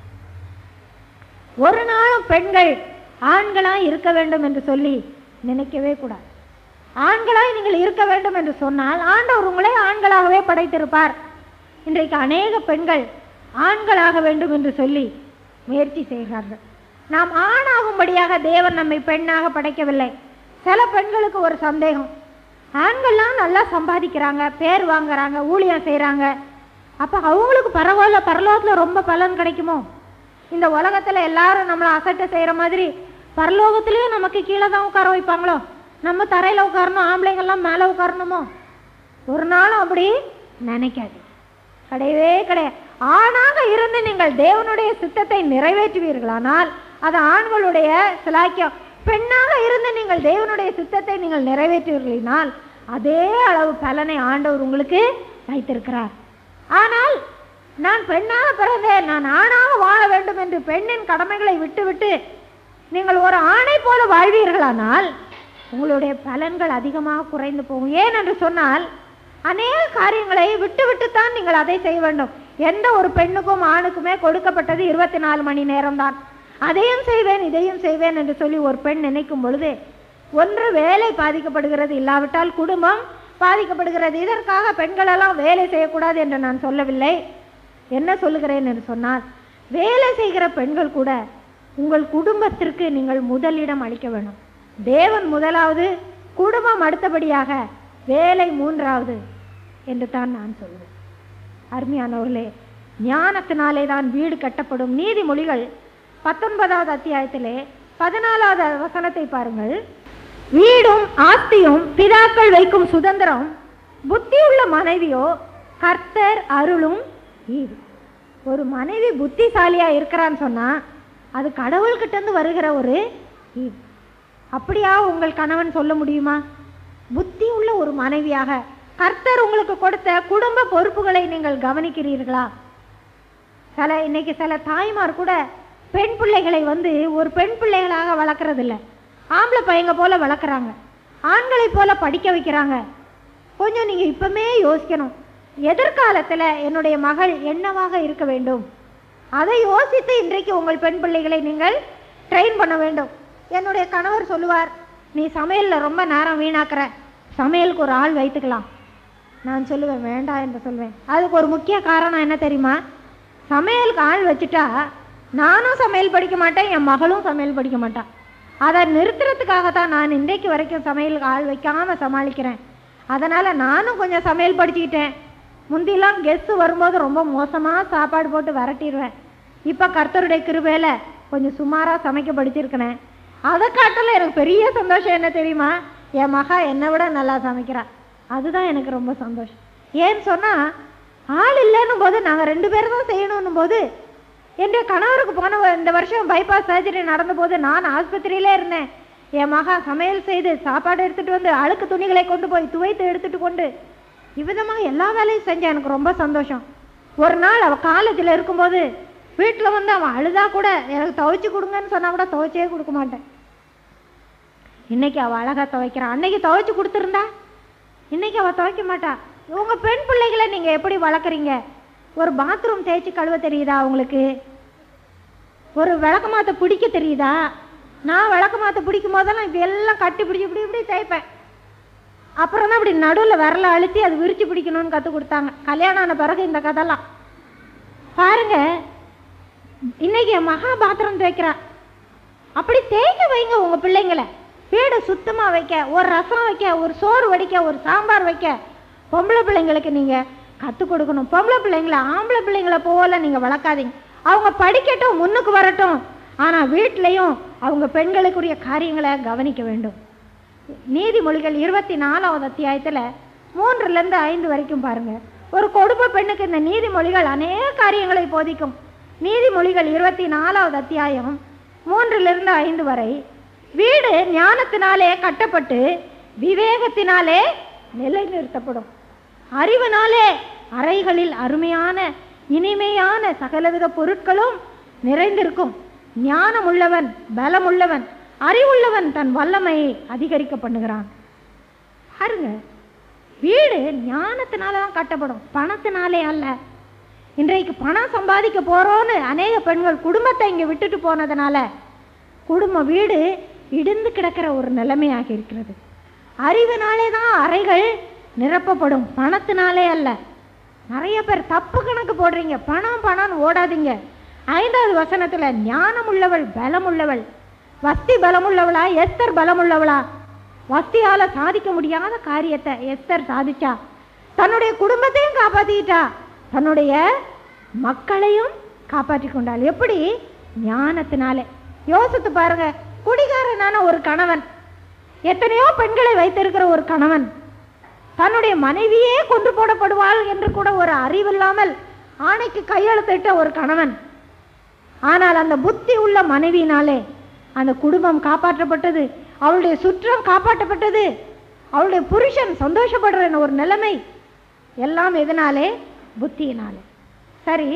ஒரு நாளும் பெண்கள் ஆண்களாய் இருக்க வேண்டும் என்று சொல்லி நினைக்கவே கூடாது. ஆண்களாய் நீங்கள் இருக்க வேண்டும் என்று சொன்னால் ஆண்டவர் உங்களை ஆண்களாகவே படைத்திருப்பார். இன்றைக்கு அநேக பெண்கள் ஆண்களாக வேண்டும் என்று சொல்லி முயற்சி செய்கிறார்கள். நாம் ஆணாகும்படியாக தேவன் நம்மை பெண்ணாக படைக்கவில்லை. சில பெண்களுக்கு ஒரு சந்தேகம், ஆண்கள்லாம் நல்லா சம்பாதிக்கிறாங்க, பேர் வாங்குறாங்க, ஊழியம் செய்கிறாங்க, அப்போ அவங்களுக்கு பரவாயில்ல, பரலோகத்தில் ரொம்ப பலன் கிடைக்குமோ? இந்த உலகத்தில் எல்லாரும் நம்மளை அசட்டை செய்கிற மாதிரி பரலோகத்திலையும் நமக்கு கீழே தான் உட்கார வைப்பாங்களோ? நம்ம தரையில் உட்காரணும், ஆம்பளைங்கள்லாம் மேலே உட்காரணுமோ? ஒரு நாளும் அப்படி நினைக்காது, கிடையவே கிடையாது. ஆணாக இருந்து நீங்கள் தேவனுடைய சித்தத்தை நிறைவேற்றுவீர்களானால் அது ஆண்களுடைய சிலாக்கியம். பெண்ணாக இருந்து நீங்கள் தேவனுடைய சித்தத்தை நீங்கள் நிறைவேற்றுவீர்களானால் அதே அளவு பலனை ஆண்டவர் உங்களுக்கு வைத்திருக்கிறார். ஆனால் நான் பெண்ணாக பிறந்தேன், நான் ஆணாக வாழ வேண்டும் என்று பெண்ணின் கடமைகளை விட்டுவிட்டு நீங்கள் ஒரு ஆணை போல வாழ்வீர்களானால் உங்களுடைய பலன்கள் அதிகமாக குறைந்து போகும். ஏன் என்று சொன்னால், அநேக காரியங்களை விட்டு விட்டுத்தான் நீங்கள் அதை செய்ய வேண்டும். எந்த ஒரு பெண்ணுக்கும் ஆணுக்குமே கொடுக்கப்பட்டது இருபத்தி நாலு மணி நேரம் தான். அதையும் செய்வேன் இதையும் செய்வேன் என்று சொல்லி ஒரு பெண் நினைக்கும் பொழுது ஒன்று வேலை பாதிக்கப்படுகிறது, இல்லாவிட்டால் குடும்பம் பாதிக்கப்படுகிறது. இதற்காக பெண்களெல்லாம் வேலை செய்யக்கூடாது என்று நான் சொல்லவில்லை. என்ன சொல்லுகிறேன் என்று சொன்னால், வேலை செய்கிற பெண்கள் கூட உங்கள் குடும்பத்திற்கு நீங்கள் முதலிடம் அளிக்க வேண்டும். தேவன் முதலாவது, குடும்பம் அடுத்தபடியாக, வேலை மூன்றாவது என்று தான் நான் சொல்வேன். அருமையானவர்களே, ஞானத்தினாலே தான் வீடு கட்டப்படும். நீதிமொழிகள் பத்தொன்பதாவது அத்தியாயத்திலே பதினாலாவது வசனத்தை பாருங்கள். வீடும் ஆஸ்தியும் பிதாக்கள் வைக்கும் சுதந்திரம், புத்தியுள்ள மனைவியோ கர்த்தர் அருளும் ஈவு. ஒரு மனைவி புத்திசாலியா இருக்கிறான்னு சொன்னா அது கடவுள்கிட்ட இருந்து வருகிற ஒரு ஈவு. அப்படியா உங்கள் கணவன் சொல்ல முடியுமா? புத்தி உள்ள ஒரு மனைவியாக கர்த்தர் உங்களுக்கு கொடுத்த குடும்ப பொறுப்புகளை நீங்கள் கவனிக்கிறீர்களா? சில இன்னைக்கு சில தாய்மார் கூட பெண் பிள்ளைகளை வந்து ஒரு பெண் பிள்ளைகளாக வளர்க்கறது இல்லை, ஆம்பளை பையங்க போல வளர்க்குறாங்க, ஆண்களை போல படிக்க வைக்கிறாங்க. கொஞ்சம் நீங்க இப்பவுமே யோசிக்கணும், எதிர்காலத்தில் என்னுடைய மகள் என்னவாக இருக்க வேண்டும், அதை யோசித்து இன்றைக்கு உங்கள் பெண் பிள்ளைகளை நீங்கள் ட்ரெயின் பண்ண வேண்டும். என்னுடைய கணவர் சொல்லுவார், நீ சமையலில் ரொம்ப நேரம் வீணாக்குற, சமையலுக்கு ஒரு ஆள் வைத்துக்கலாம். நான் சொல்லுவேன் வேண்டாம் என்று சொல்வேன். அதுக்கு ஒரு முக்கிய காரணம் என்ன தெரியுமா? சமையலுக்கு ஆள் வச்சுட்டா நானும் சமையல் படிக்க மாட்டேன், என் மகளும் சமையல் படிக்க மாட்டான். அதை நிறுத்துறதுக்காகத்தான் நான் இன்றைக்கு வரைக்கும் சமையலுக்கு ஆள் வைக்காமல் சமாளிக்கிறேன். அதனால் நானும் கொஞ்சம் சமையல் படிச்சுக்கிட்டேன். முந்திலாம் கெஸ்ட்டு வரும்போது ரொம்ப மோசமாக சாப்பாடு போட்டு விரட்டிடுவேன். இப்போ கர்த்தருடைய கிருபையில் கொஞ்சம் சுமாராக சமைக்க படிச்சிருக்கிறேன். அதை காட்டில் எனக்கு பெரிய சந்தோஷம் என்ன தெரியுமா? என் மகா என்னை விட நல்லா சமைக்கிறாள். அதுதான் எனக்கு ரொம்ப சந்தோஷம். ஏன்னு சொன்னால், ஆள் இல்லைன்னும் போது நாங்கள் ரெண்டு பேரும் தான் செய்யணும் போது, என்னுடைய கணவருக்கு போன இந்த வருஷம் பைபாஸ் சர்ஜரி நடந்த போது நான் ஆஸ்பத்திரியிலே இருந்தேன். என் மகா சமையல் செய்து சாப்பாடு எடுத்துகிட்டு வந்து அழுக்கு துணிகளை கொண்டு போய் துவைத்து எடுத்துகிட்டு கொண்டு இவ்விதமாக எல்லா வேலையும் செஞ்சேன். எனக்கு ரொம்ப சந்தோஷம். ஒரு நாள் அவள் காலேஜில் இருக்கும்போது வீட்டில் வந்து அவன் அழுதா கூட எனக்கு துவைச்சி கொடுங்கன்னு சொன்னால் கூட துவைச்சே கொடுக்க மாட்டேன். இன்னைக்கு அவள் அழகாக துவைக்கிறான். அன்னைக்கு துவைச்சி கொடுத்துருந்தா இன்னைக்கு அவள் துவைக்க மாட்டா. உங்கள் பெண் பிள்ளைகளை நீங்கள் எப்படி வளர்க்குறீங்க? ஒரு பாத்ரூம் தேய்ச்சி கழுவ தெரியுதா உங்களுக்கு? ஒரு விளக்க மாற்ற பிடிக்க தெரியுதா? நான் விளக்க மாற்ற பிடிக்கும் போதெல்லாம் இப்போ எல்லாம் கட்டி பிடிச்சி இப்படி இப்படி தேய்ப்பேன். அப்புறம் தான் இப்படி நடுவில் விரல அழுத்தி அது விரிச்சு பிடிக்கணும்னு கற்றுக் கொடுத்தாங்க. கல்யாணம் ஆன பிறகு இந்த கதைலாம் பாருங்க. இன்னைக்கு என் மகா பாத்திரம் தேய்க்கிறா. அப்படி தேய்க்க வைங்க உங்கள் பிள்ளைங்களை. வீடு சுத்தமாக வைக்க, ஒரு ரசம் வைக்க, ஒரு சோறு வடிக்க, ஒரு சாம்பார் வைக்க பொம்பளை பிள்ளைங்களுக்கு நீங்கள் கற்றுக் கொடுக்கணும். பொம்பளை பிள்ளைங்களை ஆம்பளை பிள்ளைங்களை போல நீங்கள் வளர்க்காதீங்க. அவங்க படிக்கட்டும், முன்னுக்கு வரட்டும். ஆனால் வீட்லேயும் அவங்க பெண்களுக்குரிய காரியங்களை கவனிக்க வேண்டும். நீதிமொழிகள் இருபத்தி நாலாவது அத்தியாயத்தில் மூன்றுலேருந்து ஐந்து வரைக்கும் பாருங்கள். ஒரு கொடுப்ப பெண்ணுக்கு இந்த நீதிமொழிகள் அநேக காரியங்களை போதிக்கும். நீதிமொழிகள் இருபத்தி நாலாவது அத்தியாயம் மூன்றிலிருந்து ஐந்து வரை, வீடு ஞானத்தினாலே கட்டப்பட்டு விவேகத்தினாலே நிலைநிறுத்தப்படும். அறிவினாலே அறைகளில் அருமையான இனிமையான சகலவித பொருட்களும் நிறைந்திருக்கும். ஞானம் உள்ளவன் பலமுள்ளவன், அறிவுள்ளவன் தன் வல்லமையை அதிகரிக்க பண்ணுகிறான். பாருங்க, வீடு ஞானத்தினால தான் கட்டப்படும், பணத்தினாலே அல்ல. இன்றைக்கு பணம் சம்பாதிக்க போறோன்னு அநேக பெண்கள் குடும்பத்தை இங்கே விட்டுட்டு போனதுனால குடும்ப வீடு இடிந்து கிடக்கிற ஒரு நிலைமையாக இருக்கிறது. அறிவினாலே தான் அறைகள் நிரப்பப்படும், பணத்தினாலே அல்ல. நிறைய பேர் தப்பு கணக்கு போடுறீங்க. பணம் பணம் ஓடாதீங்க. ஐந்தாவது வசனத்துல ஞானம் உள்ளவள் பலம் உள்ளவள். வஸ்தி பலமுள்ளவளா? எஸ்தர் பலமுள்ளவளா? வஸ்தியால சாதிக்க முடியாத காரியத்தை எஸ்தர் சாதிச்சா. தன்னுடைய குடும்பத்தையும் காப்பாத்திட்டா, தன்னுடைய மக்களையும் காப்பாற்றி கொண்டாள். எப்படி? ஞானத்தினாலே. யோசித்து பாருங்க, குடிகாரனான ஒரு கணவன், எத்தனையோ பெண்களை வைத்திருக்கிற ஒரு கணவன், தன்னுடைய மனைவியே கொன்று போடப்படுவாள் என்று கூட ஒரு அறிவில்லாமல் ஆணைக்கு கையெழுத்திட்ட ஒரு கணவன். ஆனால் அந்த புத்தி உள்ள மனைவியினாலே அந்த குடும்பம் காப்பாற்றப்பட்டது, அவளுடைய சுற்றம் காப்பாற்றப்பட்டது, அவளுடைய புருஷன் சந்தோஷப்படுற ஒரு நிலைமை. எல்லாம் எதனாலே? புத்தியினாலே. சரி,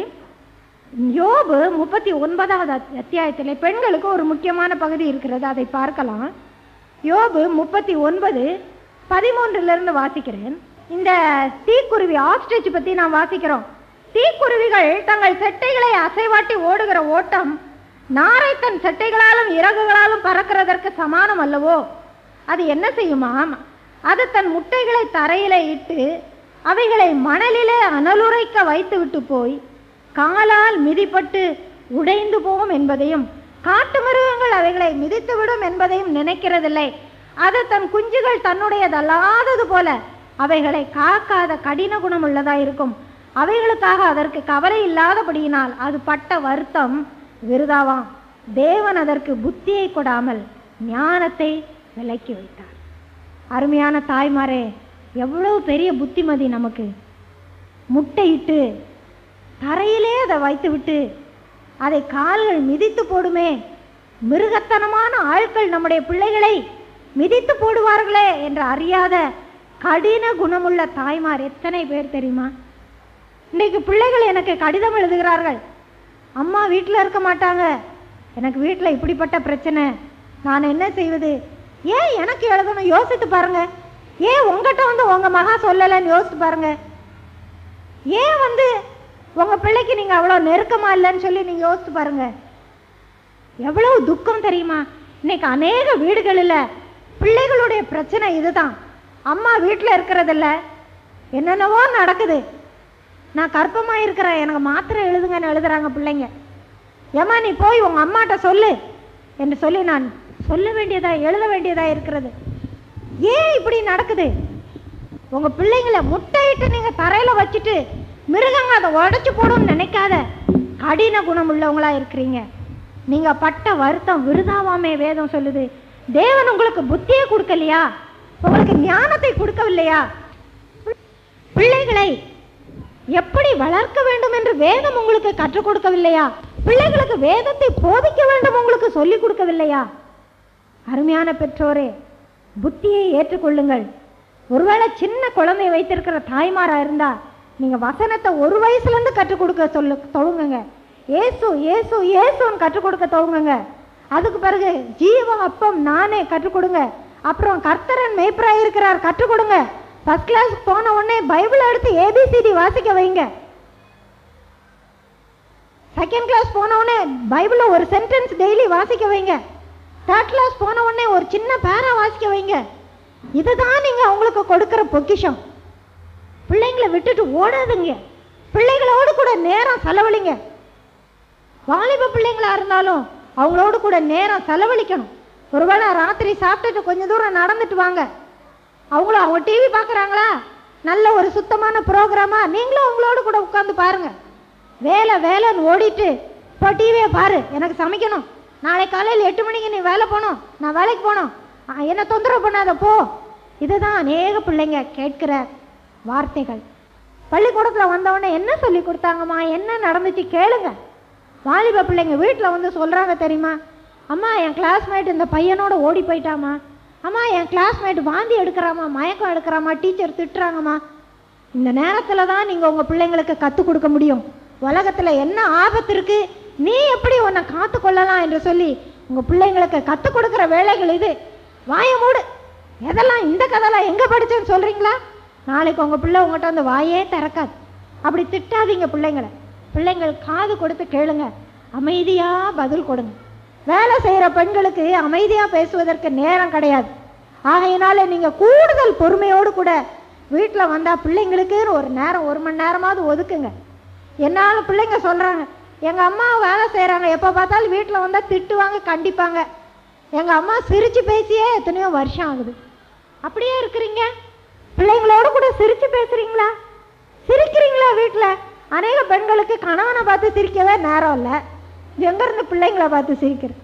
யோபு முப்பத்தி ஒன்பதாவது அத்தியாயத்தில் பெண்களுக்கு ஒரு முக்கியமான பகுதி இருக்கிறது, அதை பார்க்கலாம். யோபு முப்பத்தி ஒன்பது பதிமூன்றிலிருந்து வாசிக்கிறேன். இந்த தீக்குருவி ஆஸ்ட்ரிச் பத்தி நாம் வாசிக்கிறோம். தீக்குருவிகள் தங்கள் செட்டைகளை அசைவாட்டி ஓடுகிற ஓட்டம் நாரை தன் செட்டைகளாலும் இறகுகளாலும் பறக்கிறதற்கு சமானம் அல்லவோ? அது என்ன செய்யுமாம்? அது தன் முட்டைகளை தரையிலே இட்டு அவைகளை மணலிலே அனலுரைக்க வைத்து விட்டு போய் காலால் மிதிப்பட்டு உடைந்து போகும் என்பதையும் காட்டு மிருகங்கள் அவைகளை மிதித்து விடும் என்பதையும் நினைக்கிறதில்லை. அது தன் குஞ்சுகள் தன்னுடையதல்லாதது போல அவைகளை காக்காத கடின குணம் உள்ளதாயிருக்கும். அவைகளுக்காக அதற்கு கவலை இல்லாதபடியினால் அது பட்ட வருத்தம் விருதாவாம். தேவன் அதற்கு புத்தியை கொடாமல் ஞானத்தை விலக்கி வைத்தார். அருமையான தாய்மாரே, எவ்வளவு பெரிய புத்திமதி நமக்கு! முட்டையிட்டு தரையிலே அதை வைத்து விட்டு அதை கால்கள் மிதித்து போடுமே. மிருகத்தனமான ஆட்கள் நம்முடைய பிள்ளைகளை மிதித்து போடுவார்களே என்று அறியாத கடின குணமுள்ள தாய்மார் எத்தனை பேர் தெரியுமா? இன்றைக்கு பிள்ளைகள் எனக்கு கடிதம் எழுதுகிறார்கள். அம்மா வீட்டில் இருக்க மாட்டாங்க, எனக்கு வீட்டில் இப்படிப்பட்ட பிரச்சனை, நான் என்ன செய்வது? ஏன் எனக்கு எழுதணும்? யோசித்து பாருங்க. ஏன் உங்ககிட்ட வந்து உங்க மகா சொல்லலைன்னு யோசித்து பாருங்க. ஏன் வந்து உங்க பிள்ளைக்கு நீங்க அவ்வளவு நெருக்கமா இல்லைன்னு சொல்லி நீங்க யோசித்து பாருங்க. எவ்வளவு துக்கம் தெரியுமா? இன்னைக்கு அநேக வீடுகளில் பிள்ளைகளுடைய பிரச்சனை இதுதான். அம்மா வீட்டில் இருக்கிறதில்ல, என்னென்னவோ நடக்குது. நான் கர்ப்பமா இருக்கிறேன், எனக்கு மாத்திரை எழுதுங்கன்னு எழுதுறாங்க பிள்ளைங்க. ஏமா நீ போய் உங்க அம்மாட்ட சொல்லு என்று சொல்லி நான் சொல்ல வேண்டியதா எழுத வேண்டியதா இருக்கிறது. ஏன் இப்படி நடக்குது? உங்க பிள்ளைங்களை முட்டையிட்டு நீங்க தரையில வச்சுட்டு மிருகங்க அதை உடைச்சு போடும் நினைக்காத கடின குணம் உள்ளவங்களா இருக்கிறீங்க. நீங்க பட்ட வருத்தம் விருதாவாமே வேதம் சொல்லுது. தேவன் உங்களுக்கு புத்தியை கொடுக்கலையா? உங்களுக்கு ஞானத்தை கொடுக்கவில்லையா? பிள்ளைகளை எப்படி வளர்க்க வேண்டும் என்று வேதம் உங்களுக்கு கற்றுக் கொடுக்கவில்லையா? பிள்ளைகளுக்கு வேதத்தை போதிக்க வேண்டும் உங்களுக்கு சொல்லிக் கொடுக்கவில்லையா? அருமையான பெற்றோரே, புத்தியை ஏற்றுக்கொள்ளுங்கள். ஒருவேளை சின்ன குழந்தை வைத்திருக்கிற தாய்மாரா இருந்தா நீங்க வசனத்தை ஒரு வயசுல இருந்து கற்றுக் கொடுக்க சொல்லு துவங்குங்க. ஏசு ஏசு ஏசுன்னு கற்றுக் கொடுக்க துவங்குங்க. அதுக்கு பிறகு ஜீவ அப்பம் நானே கற்றுக் கொடுங்க. அப்புறம் கர்த்தரன் மேய்ப்பராய் இருக்கிறார் கற்றுக் கொடுங்க. ஃபர்ஸ்ட் கிளாஸ் போன உடனே பைபிள் எடுத்து ஏபிசிடி வாசிக்க வைங்க. செகண்ட் கிளாஸ் போன உடனே பைபிள ஒரு சென்டென்ஸ் டெய்லி வாசிக்க வைங்க. தேர்ட் கிளாஸ் போன உடனே ஒரு சின்ன பேரா வாசிக்க வைங்க. இதுதான் நீங்க அவங்களுக்கு கொடுக்கிற பொக்கிஷம். பிள்ளைங்களை விட்டுட்டு ஓடாதுங்க. பிள்ளைகளோடு கூட நேரம் செலவழிங்க. வாலிப பிள்ளைங்களா இருந்தாலும் அவங்களோடு கூட நேரம் செலவழிக்கணும். ஒருவேளை ராத்திரி சாப்பிட்டுட்டு கொஞ்சம் தூரம் நடந்துட்டு வாங்க. அவங்களும் அவங்க டிவி பார்க்குறாங்களா, நல்ல ஒரு சுத்தமான ப்ரோக்ராமா, நீங்களும் அவங்களோடு கூட உட்காந்து பாருங்க. வேலை வேலைன்னு ஓடிட்டு இப்போ டிவியை பாரு, எனக்கு சமைக்கணும், நாளை காலையில் எட்டு மணிக்கு நீ வேலை போகணும், நான் வேலைக்கு போகணும், என்ன தொந்தரவு பண்ணாத போ. இதுதான் அநேக பிள்ளைங்க கேட்கிற வார்த்தைகள். பள்ளிக்கூடத்தில் வந்தவொடனே என்ன சொல்லி கொடுத்தாங்கம்மா, என்ன நடந்துச்சு கேளுங்க. வாலிப பிள்ளைங்க வீட்டில் வந்து சொல்கிறாங்க தெரியுமா, அம்மா என் கிளாஸ்மேட் இந்த பையனோட ஓடி போயிட்டாமா, அம்மா என் கிளாஸ்மேட் வாந்தி எடுக்கிறாமா, மயக்கம் எடுக்கிறாமா, டீச்சர் திட்டுறாங்கம்மா. இந்த நேரத்தில் தான் நீங்கள் உங்கள் பிள்ளைங்களுக்கு கற்றுக் கொடுக்க முடியும். உலகத்தில் என்ன ஆபத்து இருக்கு, நீ எப்படி உன்னை காத்து கொள்ளலாம் என்று சொல்லி உங்கள் பிள்ளைங்களுக்கு கற்றுக் கொடுக்குற வேலைகள் இது. வாய மூடு. எதெல்லாம் இந்த கதைலாம் எங்கே படித்தேன்னு சொல்கிறீங்களா? நாளைக்கு உங்கள் பிள்ளை உங்கள்கிட்ட அந்த வாயே திறக்காது. அப்படி திட்டாதீங்க பிள்ளைங்களை. பிள்ளைங்கள் காது கொடுத்து கேளுங்க, அமைதியாக பதில் கொடுங்க. வேலை செய்கிற பெண்களுக்கு அமைதியாக பேசுவதற்கு நேரம் கிடையாது. ஆகையினால நீங்கள் கூடுதல் பொறுமையோடு கூட வீட்டில் வந்தால் பிள்ளைங்களுக்கு ஒரு நேரம் ஒரு மணி நேரமாவது ஒதுக்குங்க. என்னாலும் பிள்ளைங்க சொல்கிறாங்க, எங்கள் அம்மா வேலை செய்கிறாங்க, எப்போ பார்த்தாலும் வீட்டில் வந்தால் திட்டுவாங்க, கண்டிப்பாங்க. எங்கள் அம்மா சிரித்து பேசியே எத்தனையோ வருஷம் ஆகுது. அப்படியே இருக்கிறீங்க? பிள்ளைங்களோடு கூட சிரித்து பேசுகிறீங்களா? சிரிக்கிறீங்களா வீட்டில்? அநேக பெண்களுக்கு கணவனை பார்த்து சிரிக்கவே நேரம் இல்லை, எங்கேருந்து பிள்ளைங்களை பார்த்து சிரிக்கிறது?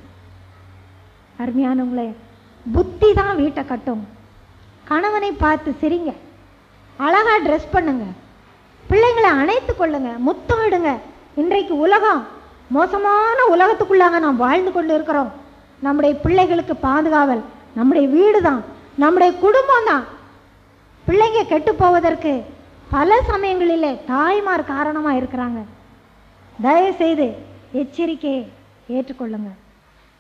அருமையானவங்களே, புத்தி தான் வீட்டை கட்டும். கணவனை பார்த்து சிரிங்க, அழகா ட்ரெஸ் பண்ணுங்க, பிள்ளைங்களை அணைத்து கொள்ளுங்க, முத்தமிடுங்க. இன்றைக்கு உலகம் மோசமான உலகத்துக்குள்ளாக நாம் வாழ்ந்து கொண்டு இருக்கிறோம். நம்முடைய பிள்ளைகளுக்கு பாதுகாவல் நம்முடைய வீடு தான், நம்முடைய குடும்பம் தான். பிள்ளைங்க கெட்டு போவதற்கு பல சமயங்களிலே தாய்மார் காரணமா இருக்கிறாங்க. தயவு செய்து எச்சரிக்கையை ஏற்றுக்கொள்ளுங்க.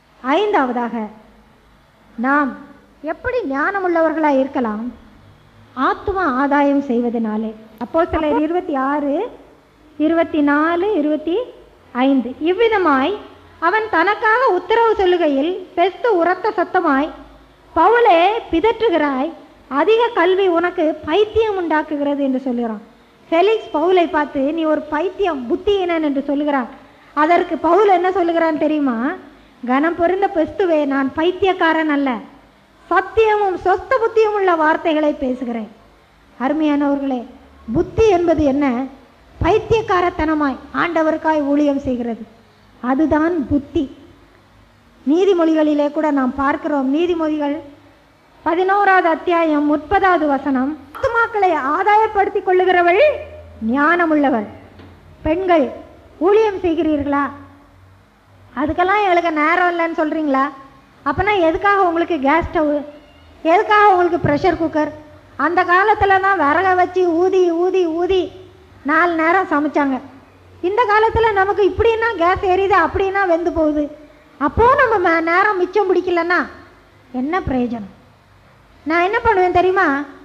ஐந்தாவதாக, நாம் எப்படி ஞானம் உள்ளவர்களாக இருக்கலாம்? ஆத்தும ஆதாயம் செய்வதனாலே. அப்போஸ்தலர் இருபத்தி ஆறு இருபத்தி நாலு இருபத்தி ஐந்து. இவ்விதமாய் அவன் தனக்காக உத்தரவு சொல்லுகையில் பெஸ்து உரத்த சத்தமாய், பவுலே பிதற்றுகிறாய், அதிக கல்வி உனக்கு பைத்தியம் உண்டாக்குகிறது என்று சொல்லுகிறான். ஃபெலிக்ஸ் பவுலை பார்த்து நீ ஒரு பைத்தியம், புத்தியினன் என்று சொல்லுகிறான். அதற்கு பவுல் என்ன சொல்லுகிறான் தெரியுமா? கனம் பொருந்த பெஸ்துவே, நான் பைத்தியக்காரன் அல்ல, சத்தியமும் சொஸ்த புத்தியும் உள்ள வார்த்தைகளை பேசுகிறேன். அருமையானவர்களே, புத்தி என்பது என்ன? பைத்தியக்காரத்தனமாய் ஆண்டவருக்காய் ஊழியம் செய்கிறது, அதுதான் புத்தி. நீதிமொழிகளிலே கூட நாம் பார்க்கிறோம். நீதிமொழிகள் பதினோராவது அத்தியாயம் முப்பதாவது வசனம், ஆத்துமாக்களை ஆதாயப்படுத்திக் கொள்ளுகிறவள் ஞானமுள்ளவள். பெண்கள் ஊழியம் செய்கிறீர்களா? அதுக்கெல்லாம் எங்களுக்கு நேரம் இல்லைன்னு சொல்றீங்களா? அப்பனா எதுக்காக உங்களுக்கு கேஸ் ஸ்டவ், எதுக்காக உங்களுக்கு ப்ரெஷர் குக்கர்? அந்த காலத்தில் தான் விறக வச்சு ஊதி ஊதி ஊதி நாலு நேரம் சமைச்சாங்க. இந்த காலத்தில் நமக்கு இப்படின்னா கேஸ் எரியுது, அப்படின்னா வெந்து போகுது. அப்போது நம்ம நேரம் மிச்சம் பிடிக்கலன்னா என்ன பிரயோஜனம்? நான் என்ன பண்ணுவேன் தெரியுமா?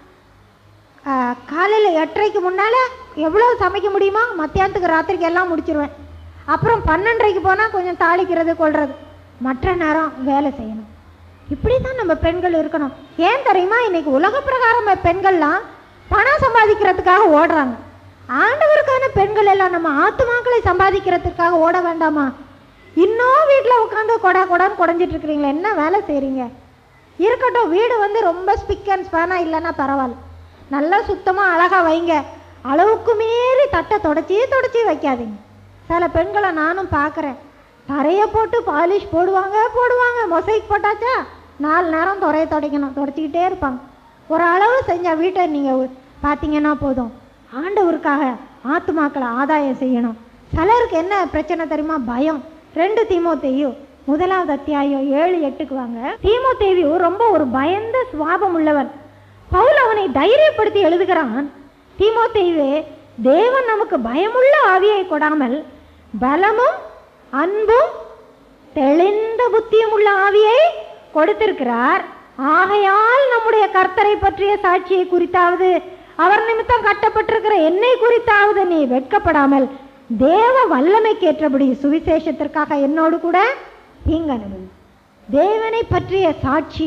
காலையில் எட்டரைக்கு முன்னால் எவ்வளோ சமைக்க முடியுமோ மத்தியானத்துக்கு ராத்திரிக்கு எல்லாம் முடிச்சிருவேன். அப்புறம் பன்னெண்டரைக்கு போனால் கொஞ்சம் தாளிக்கிறது கொள்வது, மற்ற நேரம் வேலை செய்யணும். இப்படி தான் நம்ம பெண்கள் இருக்கணும். ஏன் தெரியுமா? இன்னைக்கு உலக பிரகாரம் பெண்கள்லாம் பணம் சம்பாதிக்கிறதுக்காக ஓடுறாங்க. ஆண்டவருக்கான பெண்கள் எல்லாம் நம்ம ஆத்துமாக்களை சம்பாதிக்கிறதுக்காக ஓட வேண்டாமா? இன்னும் வீட்டில் உட்காந்து கொடா கொடான்னு குடஞ்சிட்டு இருக்கிறீங்களா? என்ன வேலை செய்கிறீங்க? இருக்கட்டும், வீடு வந்து ரொம்ப ஸ்பிக் அண்ட் ஸ்பேனா இல்லைன்னா பரவாயில்ல, நல்லா சுத்தமாக அழகாக வைங்க. அளவுக்கு மீறி தட்டை தொடச்சி தொடச்சி வைக்காதீங்க. சில பெண்களை நானும் பார்க்குறேன், தரையை போட்டு பாலிஷ் போடுவாங்க போடுவாங்க மொசைக் போட்டாச்சா நாலு நேரம் துறையை துடைக்கணும், தொடச்சிக்கிட்டே இருப்பாங்க. ஒரு அளவு செஞ்சால் வீட்டை நீங்கள் பார்த்தீங்கன்னா போதும். ஆண்டவருக்காக ஆத்துமாக்களை ஆதாயம் செய்யணும். சிலருக்கு என்ன பிரச்சனை தெரியுமா? பயம். ரெண்டு தீமோத்தேயு முதலாவது அத்தியாயம் ஏழு எட்டுக்கு வாங்க. தீமோத்தேயு ரொம்ப ஒரு பயந்த சுவாபம் உள்ளவன். பவுல் அவனை தைரியப்படுத்தி எழுதுகிறான், தீமோத்தேயுவே, தேவன் நமக்கு பயமுள்ள ஆவியை கொடாமல் பலமும் அன்பும் தெளிந்த புத்தியும் உள்ள ஆவியை கொடுத்திருக்கிறார். ஆகையால் நம்முடைய கர்த்தரை பற்றிய சாட்சியை குறித்தாவது அவர் நிமித்தம் கட்டப்பட்டிருக்கிற என்னை குறித்தாவது நீ வெட்கப்படாமல் தேவ வல்லமைக்கேற்றபடி சுவிசேஷத்திற்காக என்னோடு கூட தீங்கனது. தேவனை பற்றிய சாட்சி.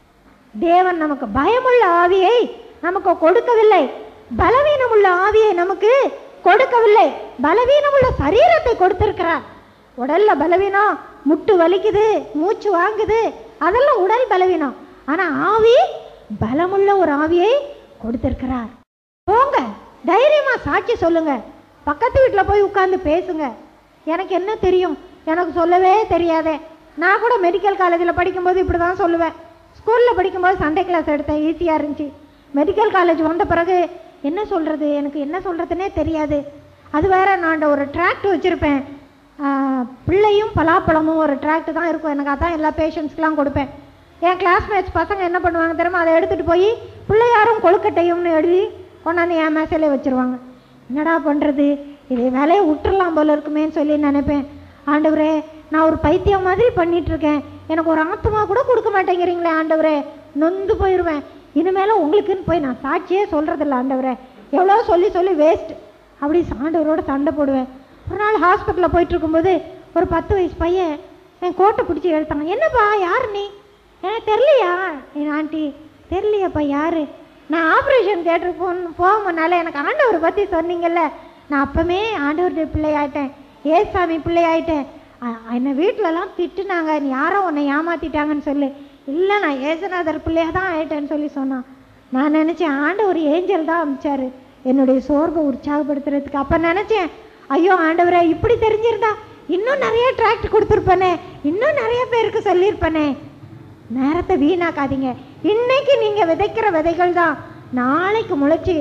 தேவன் நமக்கு பயமுள்ள ஆவியை நமக்கு கொடுக்கவில்லை, பலவீனமுள்ள ஆவியை நமக்கு கொடுக்கவில்லை. பலவீனமுள்ள சரீரத்தை கொடுத்திருக்கிறார். உடல்ல பலவீனம், முட்டு வலிக்குது, மூச்சு வாங்குது, அதெல்லாம் உடல் பலவீனம். ஆனா ஆவி பலமுள்ள ஒரு ஆவியை கொடுத்திருக்கிறார். போங்க, தைரியமா சாட்சி சொல்லுங்க. பக்கத்து வீட்டில் போய் உட்கார்ந்து பேசுங்க. எனக்கு என்ன தெரியும், எனக்கு சொல்லவே தெரியாதே. நான் கூட மெடிக்கல் காலேஜில் படிக்கும்போது இப்படி தான் சொல்லுவேன். ஸ்கூலில் படிக்கும்போது சண்டே கிளாஸ் எடுத்தேன், ஈஸியாக இருந்துச்சு. மெடிக்கல் காலேஜ் வந்த பிறகு என்ன சொல்கிறது, எனக்கு என்ன சொல்கிறதுனே தெரியாது. அது வேற, நான் ஒரு ட்ராக்ட் வச்சுருப்பேன், பிள்ளையும் பலாப்பழமும் ஒரு ட்ராக்ட் தான் இருக்கும். எனக்கு அதான் எல்லா பேஷண்ட்ஸ்க்கெலாம் கொடுப்பேன். என் கிளாஸ்மேட்ஸ் பசங்க என்ன பண்ணுவாங்க தெரியுமா? அதை எடுத்துகிட்டு போய் பிள்ளையாரும் கொழுக்கட்டையும்னு எழுதி கொண்டாந்து என் மேசையிலே வச்சுருவாங்க. என்னடா பண்ணுறது, இதே வேலையை விட்டுறலாம் போல இருக்குமேன்னு சொல்லி நினைப்பேன். ஆண்டவரே, நான் ஒரு பைத்தியம் மாதிரி பண்ணிகிட்ருக்கேன், எனக்கு ஒரு ஆத்மா கூட கொடுக்க மாட்டேங்கிறீங்களே ஆண்டவரே, நொந்து போயிடுவேன். இனிமேலும் உங்களுக்குன்னு போய் நான் சாட்சியே சொல்கிறதில்ல ஆண்டவரே, எவ்வளோ சொல்லி சொல்லி வேஸ்ட் அப்படி ஆண்டவரோட சண்டை போடுவேன். ஒரு நாள் ஹாஸ்பிட்டலில் போயிட்டுருக்கும்போது ஒரு பத்து வயசு பையன் என் கோட்டை பிடிச்சி எழுத்தாங்க. என்னப்பா, யார் நீ? எனக்கு தெரியலையா? என் ஆண்டி, தெரியலையாப்பா யார்? நான் ஆப்ரேஷன் தேட்டருக்கு போ போகும்போதுனால எனக்கு ஆண்டவரை பற்றி சொன்னீங்கல்ல, நான் அப்போமே ஆண்டவருடைய பிள்ளையாயிட்டேன், ஏசாமி பிள்ளையாயிட்டேன். என்னை வீட்டிலலாம் திட்டுனாங்க, நீ யாரோ உன்னை ஏமாற்றிட்டாங்கன்னு சொல்லி. இல்லை, நான் ஏசுநாதர் பிள்ளையாக தான் ஆயிட்டேன்னு சொல்லி சொன்னான். நான் நினச்சேன் ஆண்டவர் ஏஞ்சல் தான் அமிச்சார் என்னுடைய சோர்வை உற்சாகப்படுத்துறதுக்கு. அப்போ நினச்சேன், ஐயோ ஆண்டவரே, இப்படி தெரிஞ்சிருந்தா இன்னும் நிறைய டிராக்ட் கொடுத்துருப்பேனே, இன்னும் நிறைய பேருக்கு சொல்லியிருப்பேனே. நேரத்தை வீணாக்காதீங்க. இன்னைக்கு நீங்கள் விதைக்கிற விதைகள் தான் நாளைக்கு முளைச்சி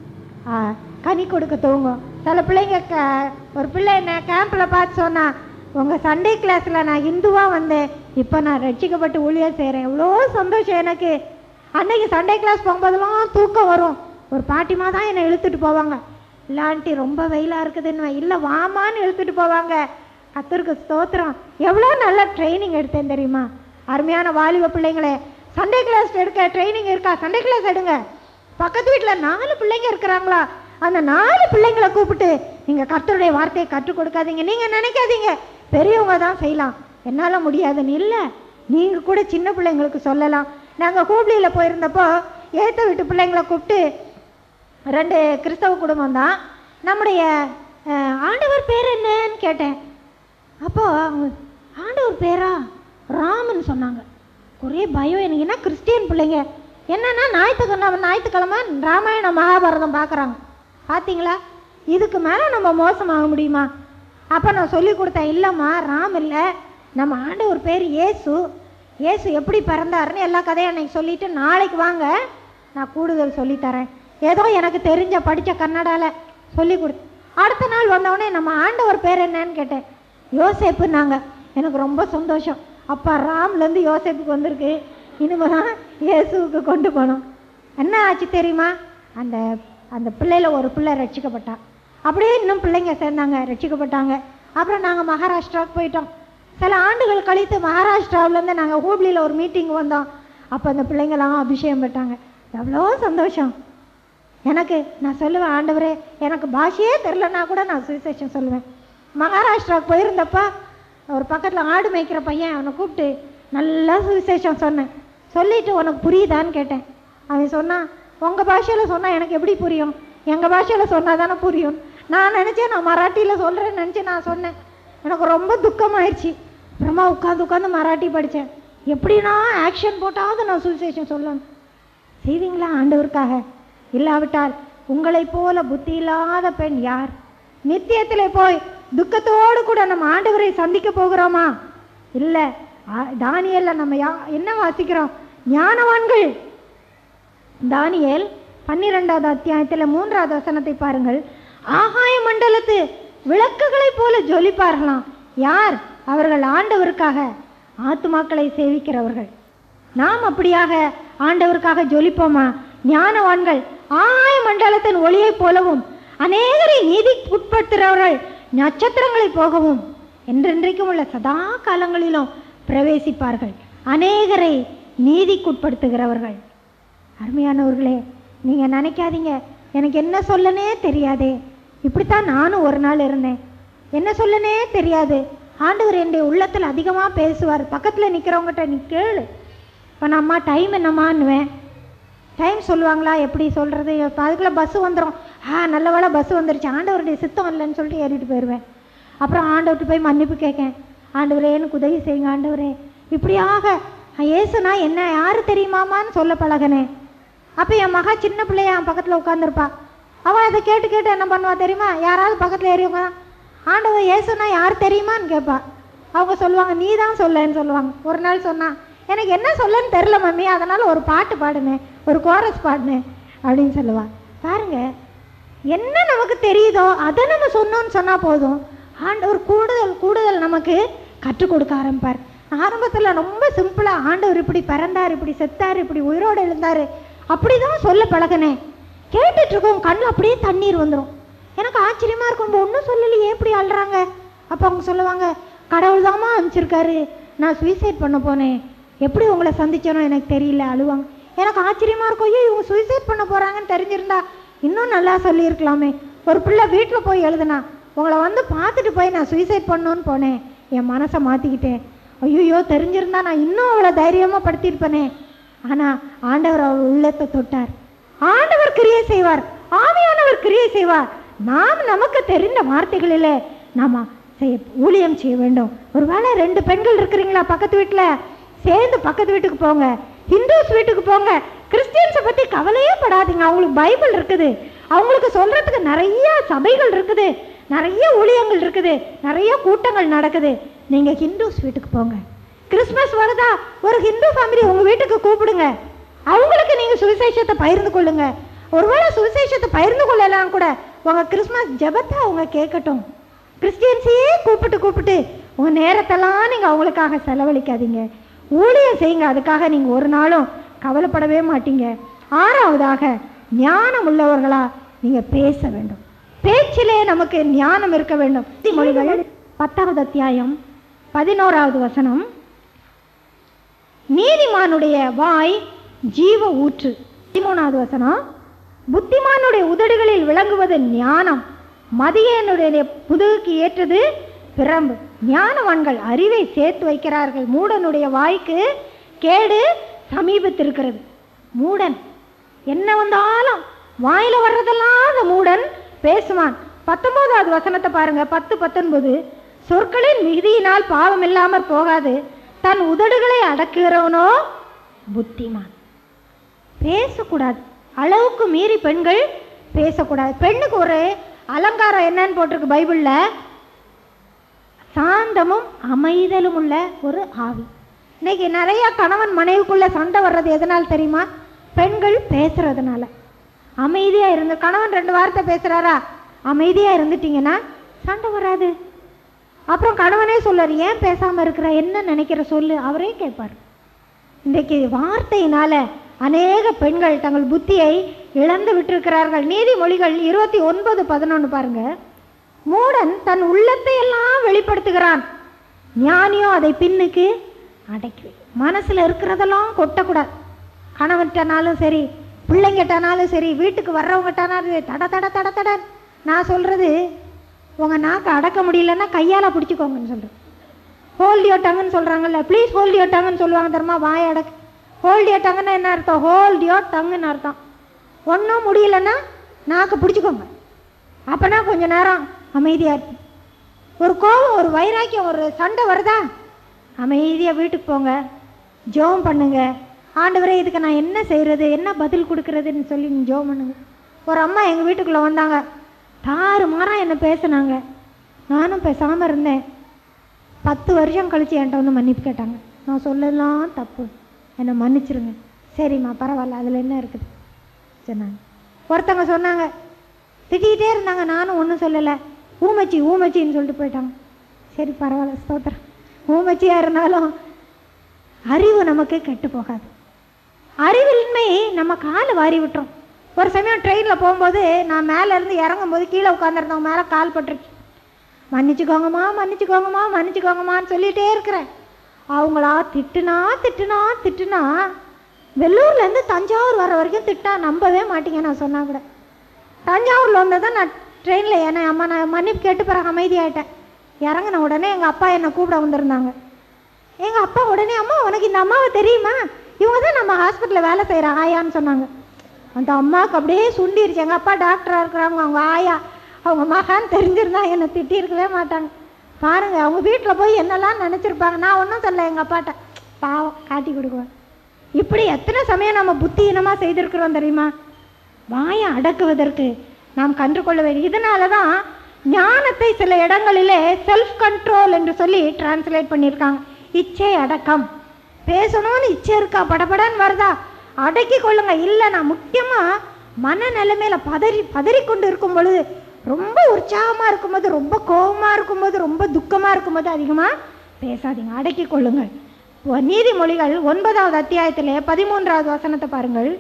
கனி கொடுக்க துவங்கும். சில பிள்ளைங்க க ஒரு பிள்ளை என்ன கேம்பில் பார்த்து சொன்னா, உங்கள் சண்டே கிளாஸில் நான் இந்துவாக வந்தேன், இப்போ நான் ரட்சிக்கப்பட்டு ஊழியம் செய்கிறேன், எவ்வளோ சந்தோஷம் எனக்கு. அன்னைக்கு சண்டே கிளாஸ் போகும்போதெல்லாம் தூக்கம் வரும். ஒரு பாட்டிமா தான் என்னை இழுத்துட்டு போவாங்க. இல்லாண்டி ரொம்ப வெயிலாக இருக்குதுன்னு, இல்லை வாமான்னு இழுத்துட்டு போவாங்க. கர்த்தருக்கு ஸ்தோத்திரம். எவ்வளோ நல்ல ட்ரைனிங் எடுத்தேன் தெரியுமா? அருமையான வாலிப பிள்ளைங்களே, சண்டே கிளாஸ் எடுக்க ட்ரைனிங் இருக்கா? சண்டே கிளாஸ் எடுங்க. பக்கத்து வீட்டில் நாலு பிள்ளைங்க இருக்கிறாங்களா, அந்த நாலு பிள்ளைங்களை கூப்பிட்டு நீங்கள் கர்த்தருடைய வார்த்தையை கற்றுக் கொடுக்காதீங்க. நீங்கள் நினைக்காதீங்க பெரியவங்க தான் செய்யலாம், என்னால் முடியாதுன்னு. இல்லை, நீங்கள் கூட சின்ன பிள்ளைங்களுக்கு சொல்லலாம். நாங்கள் ஹூப்ளியில் போயிருந்தப்போ ஏற்ற வீட்டு பிள்ளைங்களை கூப்பிட்டு, ரெண்டு கிறிஸ்தவ குடும்பம் தான், நம்முடைய ஆண்டவர் பேர் என்னன்னு கேட்டேன். அப்போது ஆண்டவர் பேரா ராமன் சொன்னாங்க. ஒரே பயம் எனக்கு. என்ன கிறிஸ்டியன் பிள்ளைங்க என்னன்னா ஞாயிற்றுக்கிழமை ஞாயிற்றுக்கிழமை ராமாயணம் மகாபாரதம் பார்க்குறாங்க. பார்த்தீங்களா, இதுக்கு மேலே நம்ம மோசமாக முடியுமா? அப்போ நான் சொல்லி கொடுத்தேன், இல்லைம்மா ராம் இல்லை, நம்ம ஆண்டவர் பேர் இயேசு. இயேசு எப்படி பிறந்தாருன்னு எல்லா கதையும் அன்னைக்கு சொல்லிவிட்டு, நாளைக்கு வாங்க நான் கூடுதல் சொல்லித்தரேன். ஏதோ எனக்கு தெரிஞ்ச படித்த கன்னடாவில் சொல்லி கொடுத்து, அடுத்த நாள் வந்தவொடனே நம்ம ஆண்டவர் பேர் என்னன்னு கேட்டேன். யோசேப்புன்னாங்க. எனக்கு ரொம்ப சந்தோஷம். அப்பா ராம்லேருந்து யோசேப்புக்கு வந்திருக்கு, இனிமேல் தான் இயேசுவுக்கு கொண்டு போனோம். என்ன ஆச்சு தெரியுமா, அந்த அந்த பிள்ளையில் ஒரு பிள்ளை ரட்சிக்கப்பட்டா. அப்படியே இன்னும் பிள்ளைங்க சேர்ந்தாங்க, ரட்சிக்கப்பட்டாங்க. அப்புறம் நாங்கள் மகாராஷ்டிராவுக்கு போயிட்டோம். சில ஆண்டுகள் கழித்து மகாராஷ்டிராவிலேருந்து நாங்கள் ஹூப்ளியில் ஒரு மீட்டிங் வந்தோம். அப்போ அந்த பிள்ளைங்களாம் அபிஷேகம் பெற்றாங்க. எவ்வளோ சந்தோஷம் எனக்கு. நான் சொல்லுவேன், ஆண்டவரே எனக்கு பாஷையே தெரிலன்னா கூட நான் சுவிசேஷம் சொல்லுவேன். மகாராஷ்டிராவுக்கு போயிருந்தப்போ ஒரு பக்கத்தில் ஆடு மேய்க்கிற பையன், அவனை கூப்பிட்டு நல்லா சுவிசேஷம் சொன்னேன். சொல்லிவிட்டு உனக்கு புரியுதான்னு கேட்டேன். அவன் சொன்னான், உங்கள் பாஷையில் சொன்னால் எனக்கு எப்படி புரியும், எங்கள் பாஷையில் சொன்னால் தானே புரியும். நான் நினச்சேன் நான் மராட்டியில் சொல்கிறேன்னு நினச்சி நான் சொன்னேன். எனக்கு ரொம்ப துக்கமாயிடுச்சு. அப்புறமா உட்காந்து உட்காந்து மராட்டி படித்தேன். எப்படின்னா ஆக்ஷன் போட்டாவது நான் சுவிசேஷம் சொல்லணும். செய்வீங்களா ஆண்டவருக்காக? இல்லாவிட்டால் உங்களை போல புத்தி இல்லாத பெண் யார்? நித்தியத்தில் போய் துக்கத்தோடு கூட நம்ம ஆண்டவரை சந்திக்க போகிறோமா? இல்லை. தானியேல்ல நம்ம யா என்ன வாசிக்கிறோம்? ஞானவான்கள். தானியேல் பன்னிரெண்டாவது அத்தியாயத்தில் மூன்றாவது வசனத்தை பாருங்கள். ஆகாய மண்டலத்து விளக்குகளை போல ஜொலிப்பார்களாம். யார்? அவர்கள் ஆண்டவருக்காக ஆத்துமாக்களை சேவிக்கிறவர்கள். நாம் அப்படியாக ஆண்டவருக்காக ஜொலிப்போமா? ஞானவான்கள் ஆகாய மண்டலத்தின் ஒளியை போலவும் அநேகரை நீதி உட்படுத்துகிறவர்கள் நட்சத்திரங்களை போகவும் என்றென்றைக்கும் உள்ள சதா காலங்களிலும் பிரவேசிப்பார்கள். அநேகரை நீதிக்குட்படுத்துகிறவர்கள். அருமையானவர்களே, நீங்கள் நினைக்காதீங்க எனக்கு என்ன சொல்லனே தெரியாதே. இப்படித்தான் நானும் ஒரு நாள் இருந்தேன். என்ன சொல்லனே தெரியாது. ஆண்டவர் என்னுடைய உள்ளத்தில் அதிகமாக பேசுவார். பக்கத்தில் நிற்கிறவங்ககிட்ட நீ கேளு, இப்போ நான் அம்மா டைம் என்னம்மான்னுவேன். டைம் சொல்லுவாங்களா, எப்படி சொல்கிறது? இப்போ அதுக்குள்ளே பஸ்ஸு வந்துடும். ஆ நல்ல வேளை பஸ்ஸு வந்துருச்சு, ஆண்டவருடைய சித்தம் இல்லைன்னு சொல்லிட்டு ஏறிட்டு போயிடுவேன். அப்புறம் ஆண்டவர்கிட்ட போய் மன்னிப்பு கேட்கேன். ஆண்டவரே எனக்கு உதவி செய்யுங்க ஆண்டவரே. இப்படியாக ஏசுனா என்ன யார் தெரியுமாமான்னு சொல்ல பழகனே. அப்போ என் மகா சின்ன பிள்ளைய என் பக்கத்தில் உட்காந்துருப்பா. அவள் அதை கேட்டு கேட்டு என்ன பண்ணுவா தெரியுமா? யாராவது பக்கத்தில் ஏறிவங்க ஆண்டவர் ஏசுனா யார் தெரியுமான்னு கேட்பா. அவங்க சொல்லுவாங்க நீ தான் சொல்லன்னு சொல்லுவாங்க. ஒரு நாள் சொன்னான், எனக்கு என்ன சொல்லன்னு தெரில மம்மி, அதனால் ஒரு பாட்டு பாடுனேன், ஒரு கோரஸ் பாடினேன் அப்படின்னு சொல்லுவாள். பாருங்க, என்ன நமக்கு தெரியுதோ அதை நம்ம சொன்னோன்னு சொன்னால் போதும். ஆண்டவர் கூடுதல் கூடுதல் நமக்கு கற்றுக் கொடுக்க ஆரம்பிப்பார். ஆரம்பத்தில் ரொம்ப சிம்பிளாக ஆண்டவர் இப்படி பிறந்தார், இப்படி செத்தார், இப்படி உயிரோடு எழுந்தார் அப்படி தான் சொல்ல பழகினேன். கேட்டுட்ருக்கோம், கண்ணில் அப்படியே தண்ணீர் வந்துடும். எனக்கு ஆச்சரியமாக இருக்கும், ஒன்றும் சொல்லலையே எப்படி அழுறாங்க. அப்போ அவங்க சொல்லுவாங்க, கடவுள் தாமா அனுப்பிச்சிருக்காரு, நான் சூசைட் பண்ண போனேன், எப்படி உங்களை சந்திச்சேனோ எனக்கு தெரியல, அழுவாங்க. எனக்கு ஆச்சரியமாக இருக்கும், ஐயோ இவங்க சூசைட் பண்ண போகிறாங்கன்னு தெரிஞ்சிருந்தா இன்னும் நல்லா சொல்லியிருக்கலாமே. ஒரு பிள்ளை வீட்டில் போய் எழுதுனா, உங்களை வந்து பார்த்துட்டு போய் நான் சூசைட் பண்ணோன்னு போனேன், என் மனசை மாற்றிக்கிட்டேன், ஐயோ தெரிஞ்சிருந்தா நான் இன்னும் அவளை தைரியமாக படுத்தியிருப்பேனே. ஆனால் ஆண்டவர் அவள் உள்ளத்தை தொட்டார். ஆண்டவர் கிரியை செய்வார், ஆவியானவர் கிரியை செய்வார். நாம் நமக்கு தெரிந்த வார்த்தைகளில் நாம் செய்ய ஊழியம் செய்ய வேண்டும். ஒரு வேளை ரெண்டு பெண்கள் இருக்கிறீங்களா பக்கத்து வீட்டில், சேர்ந்து பக்கத்து வீட்டுக்கு போங்க, ஹிந்துஸ் வீட்டுக்கு போங்க. கிறிஸ்டியன்ஸை பற்றி கவலையே படாதீங்க, அவங்களுக்கு பைபிள் இருக்குது, அவங்களுக்கு சொல்கிறதுக்கு நிறைய சபைகள் இருக்குது, நிறைய ஊழியங்கள் இருக்குது, நிறைய கூட்டங்கள் நடக்குது. நீங்கள் ஹிந்துஸ் வீட்டுக்கு போங்க. கிறிஸ்மஸ் வருதா, ஒரு ஹிந்து ஃபேமிலி உங்கள் வீட்டுக்கு கூப்பிடுங்க, அவங்களுக்கு நீங்கள் சுவிசேஷத்தை பகிர்ந்து கொள்ளுங்க. ஒருவேளை சுவிசேஷத்தை பகிர்ந்து கொள்ளலாம் கூட உங்கள் கிறிஸ்மஸ் ஜெபத்தை அவங்க கேட்கட்டும். கிறிஸ்டியன்ஸையே கூப்பிட்டு கூப்பிட்டு உங்கள் நேரத்தெல்லாம் நீங்கள் அவங்களுக்காக செலவழிக்காதீங்க, ஊழியம் செய்யுங்க. அதுக்காக நீங்கள் ஒரு நாளும் கவலைப்படவே மாட்டீங்க. ஆறாவதாக ஞானம் உள்ளவர்களா நீங்கள் பேச வேண்டும். பேச்சிலே நமக்கு ஞானம் இருக்க வேண்டும். மொழிகள் பத்தாவது அத்தியாயம் பதினோராவது வசனம், நீதிமானுடைய வாய் ஜீவ ஊற்று. பதிமூணாவது வசனம், புத்திமானுடைய உதடுகளில் விளங்குவது ஞானம், மதியனுடைய முதுகுக்கு ஏற்றது பிரம்பு. ஞானவான்கள் அறிவை சேர்த்து வைக்கிறார்கள், மூடனுடைய வாய்க்கு கேடு சமீபத்திருக்கிறது. மூடன் என்ன வந்தாலும் வாயில வர்றதெல்லாம் அந்த மூடன் பேசுவான். பத்தொன்பதாவது வசனத்தை பாருங்க, பத்து பத்தொன்பது. சொற்களின் மிகுதியினால் பாவம் இல்லாமற் போகாது, தன் உதடுகளை அடக்குகிறவனோ புத்திமான். பேசக்கூடாது, அளவுக்கு மீறி பெண்கள் பேசக்கூடாது. பெண்ணுக்கு ஒரு அலங்காரம் என்னன்னு போட்டிருக்கு பைபிள்ல, சாந்தமும் அமைதலும் உள்ள ஒரு ஆவி. இன்னைக்கு நிறைய கணவன் மனைவிக்குள்ள சண்டை வர்றது எதனால் தெரியுமா? பெண்கள் பேசுறதுனால. அமைதியா இருந்து, கணவன் ரெண்டு வார்த்தை பேசுறாரா, அமைதியா இருந்துட்டீங்கன்னா சண்டை வராது. அப்புறம் கணவனே சொல்றாரு, ஏன் பேசாம இருக்கிற, என்ன நினைக்கிற சொல்லு, அவரே கேட்பார். இன்றைக்கு வார்த்தையினால அநேக பெண்கள் தங்கள் புத்தியை இழந்து விட்டிருக்கிறார்கள். நீதிமொழிகள் இருபத்தி ஒன்பது பதினொன்று பாருங்க. மூடன் தன் உள்ளத்தை எல்லாம் வெளிப்படுத்துகிறான், ஞானியோ அதை பின்னுக்கு அடக்கி. மனசுல இருக்கிறதெல்லாம் கொட்டக்கூடாது. கணவன்கிட்டனாலும் சரி, பிள்ளைங்கிட்டனாலும் சரி, வீட்டுக்கு வர்றவங்கட்டானாலும் தட தட தட தட. நான் சொல்றது, உங்க நாக்கு அடக்க முடியலன்னா கையால பிடிச்சிக்கோங்கன்னு சொல்றேன். ஹோல்ட் யுவர் டங்குன்னு சொல்றாங்கல்ல, ப்ளீஸ் ஹோல்ட் யுவர் டங்குன்னு சொல்லுவாங்க தெரியுமா, வாய் அடக்கு. ஹோல்ட் யுவர் டங்குன்னு என்ன அர்த்தம்? ஹோல்ட் யுவர் டங்குன்னு அர்த்தம். ஒன்றும் முடியலன்னா நாக்கு பிடிச்சிக்கோங்க. அப்பனா கொஞ்ச நேரம் அமைதியா இருக்கு. ஒரு கோபம், ஒரு வைராக்கியம், ஒரு சண்டை வருதா, அமைதியா வீட்டுக்கு போங்க, ஜெபம் பண்ணுங்க. ஆண்டவரே இதுக்கு நான் என்ன செய்யறது, என்ன பதில் கொடுக்கறதுன்னு சொல்லி நீ ஜெபம் பண்ணுங்க. ஒரு அம்மா எங்கள் வீட்டுக்குள்ளே வந்தாங்க, தாறு மாறாக என்ன பேசினாங்க. நானும் பேசாமல் இருந்தேன். பத்து வருஷம் கழித்து என்கிட்ட வந்து மன்னிப்பு கேட்டாங்க. நான் சொல்லலாம் தப்பு, என்னை மன்னிச்சிருங்க. சரிம்மா பரவாயில்ல, அதில் என்ன இருக்குது சொன்னாங்க. ஒருத்தவங்க சொன்னாங்க, திட்டிகிட்டே இருந்தாங்க, நானும் ஒன்றும் சொல்லலை, ஊமச்சி ஊமச்சின்னு சொல்லிட்டு போயிட்டாங்க. சரி பரவாயில்ல, ஸ்தோத்திரம். ஊமச்சியாக இருந்தாலும் அறிவு நமக்கு கெட்டு போகாது. அறிவின்மை நம்ம காலை வாரி விட்டுறோம். ஒரு சமயம் ட்ரெயினில் போகும்போது நான் மேலே இருந்து இறங்கும்போது கீழே உட்காந்துருந்தவங்க மேலே கால் பட்டுருச்சு. மன்னிச்சுக்கோங்கம்மா மன்னிச்சுக்கோங்கம்மா மன்னிச்சுக்கோங்கம்மான்னு சொல்லிகிட்டே இருக்கிறேன். அவங்களா திட்டுனா திட்டுனா திட்டுனா வெள்ளூர்லேருந்து தஞ்சாவூர் வர வரைக்கும் திட்டா நம்பவே மாட்டீங்க. நான் சொன்னா கூட தஞ்சாவூரில் வந்து தான் நான் ட்ரெயினில் என்ன அம்மா நான் மன்னிப்பு கேட்டு பிறகு அமைதியாயிட்டேன். இறங்கின உடனே எங்கள் அப்பா என்னை கூப்பிட வந்திருந்தாங்க. எங்கள் அப்பா உடனே, அம்மா உனக்கு இந்த அம்மாவை தெரியுமா, இவங்க தான் நம்ம ஹாஸ்பிட்டலில் வேலை செய்கிற ஆயான்னு சொன்னாங்க. அந்த அம்மாவுக்கு அப்படியே சுண்டிருச்சு. எங்கள் அப்பா டாக்டராக இருக்கிறாங்க, அவங்க ஆயா, அவங்க மகான்னு தெரிஞ்சிருந்தா என்னை திட்டிருக்கவே மாட்டாங்க. பாருங்கள், அவங்க வீட்டில் போய் என்னெல்லாம் நினச்சிருப்பாங்க. நான் ஒன்றும் சொல்ல எங்கள் அப்பாட்ட, பாவம் காட்டி கொடுக்குவேன். இப்படி எத்தனை சமயம் நம்ம புத்தியினமாக செய்திருக்கிறோம் தெரியுமா? வாயை அடக்குவதற்கு நாம் கற்றுக்கொள்ள வேண்டும். இதனால தான் ஞானத்தை சில இடங்களிலே செல்ஃப் கண்ட்ரோல் என்று சொல்லி டிரான்ஸ்லேட் பண்ணியிருக்காங்க. இச்சை அடக்கம். பேசணும்னு இச்சை இருக்கா, படபடன்னு வருதா, அடக்கி கொள்ளுங்க. இல்லை, நான் முக்கியமாக மன நிலைமையில பதறி பதறி கொண்டு இருக்கும் பொழுது, ரொம்ப உற்சாகமாக இருக்கும்போது, ரொம்ப கோபமாக இருக்கும்போது, ரொம்ப துக்கமாக இருக்கும்போது அதிகமாக பேசாதீங்க, அடக்கி கொள்ளுங்கள். நீதிமொழிகள் ஒன்பதாவது அத்தியாயத்திலே பதிமூன்றாவது வசனத்தை பாருங்கள்.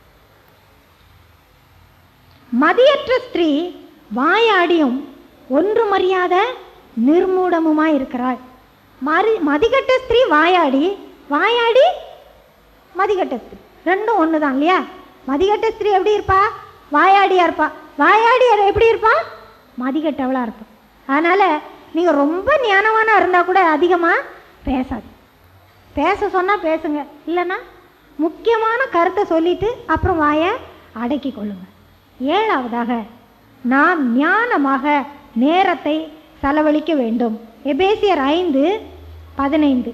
மதியற்ற ஸ்திரீ வாயாடியும் ஒன்று மரியாத நிர்மூடமுமாய் இருக்கிறாள். மரி மதிகட்ட ஸ்திரீ வாயாடி, வாயாடி மதிகட்ட ஸ்திரீ ரெண்டும் ஒன்று தான் இல்லையா? மதிகட்ட ஸ்திரீ எப்படி இருப்பா? வாயாடியா இருப்பா. வாயாடி எப்படி இருப்பா? மதிகட்டவளா இருப்பா. அதனால நீங்க ரொம்ப ஞானவானா இருந்தா கூட அதிகமா பேசாது. பேச சொன்னா பேசுங்க, இல்லைன்னா முக்கியமான கருத்தை சொல்லிட்டு அப்புறம் வாயை அடக்கி கொள்ளுங்க. ஏழாவதாக, நாம் ஞானமாக நேரத்தை செலவழிக்க வேண்டும். எபேசியர் ஐந்து பதினைந்து.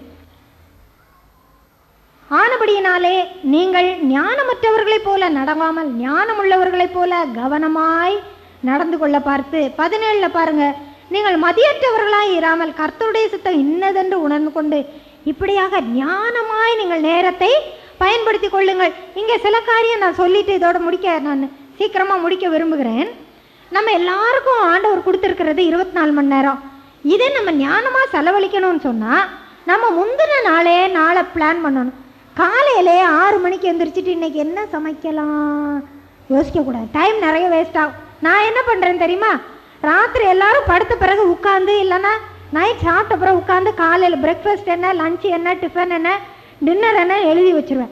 ஆனபடியினாலே நீங்கள் ஞானமற்றவர்களைப் போல நடவாமல் ஞானமுள்ளவர்களைப் போல கவனமாய் நடந்து கொள்ள பார்த்து, பதினேழுல பாருங்க, நீங்கள் மதியற்றவர்களாய் இராமல் கர்த்தருடைய சித்தம் இன்னதென்று உணர்ந்து கொண்டு இப்படியாக ஞானமாய் நீங்கள் நேரத்தை பயன்படுத்தி கொள்ளுங்கள். இங்கே சில காரியம் நான் சொல்லிட்டு இதோட முடிக்க நான் சீக்கிரமாக முடிக்க விரும்புகிறேன். நம்ம எல்லாருக்கும் ஆண்டவர் கொடுத்துருக்கிறது இருபத்தி நாலு மணி நேரம். இதை நம்ம ஞானமாக செலவழிக்கணும்னு சொன்னால் நம்ம முந்தின நாளே நாளை பிளான் பண்ணணும். காலையிலே ஆறு மணிக்கு எழுந்திரிச்சிட்டு இன்னைக்கு என்ன சமைக்கலாம் யோசிக்கக்கூடாது. டைம் நிறைய வேஸ்ட் ஆகும். நான் என்ன பண்ணுறேன் தெரியுமா? ராத்திரி எல்லாரும் படுத்த பிறகு உட்காந்து, இல்லைன்னா நைட் சாப்பிட்ட பிறகு உட்காந்து காலையில் பிரேக்ஃபாஸ்ட் என்ன, லஞ்ச் என்ன, டிஃபன் என்ன, டின்னர் என்ன எழுதி வச்சுருவேன்.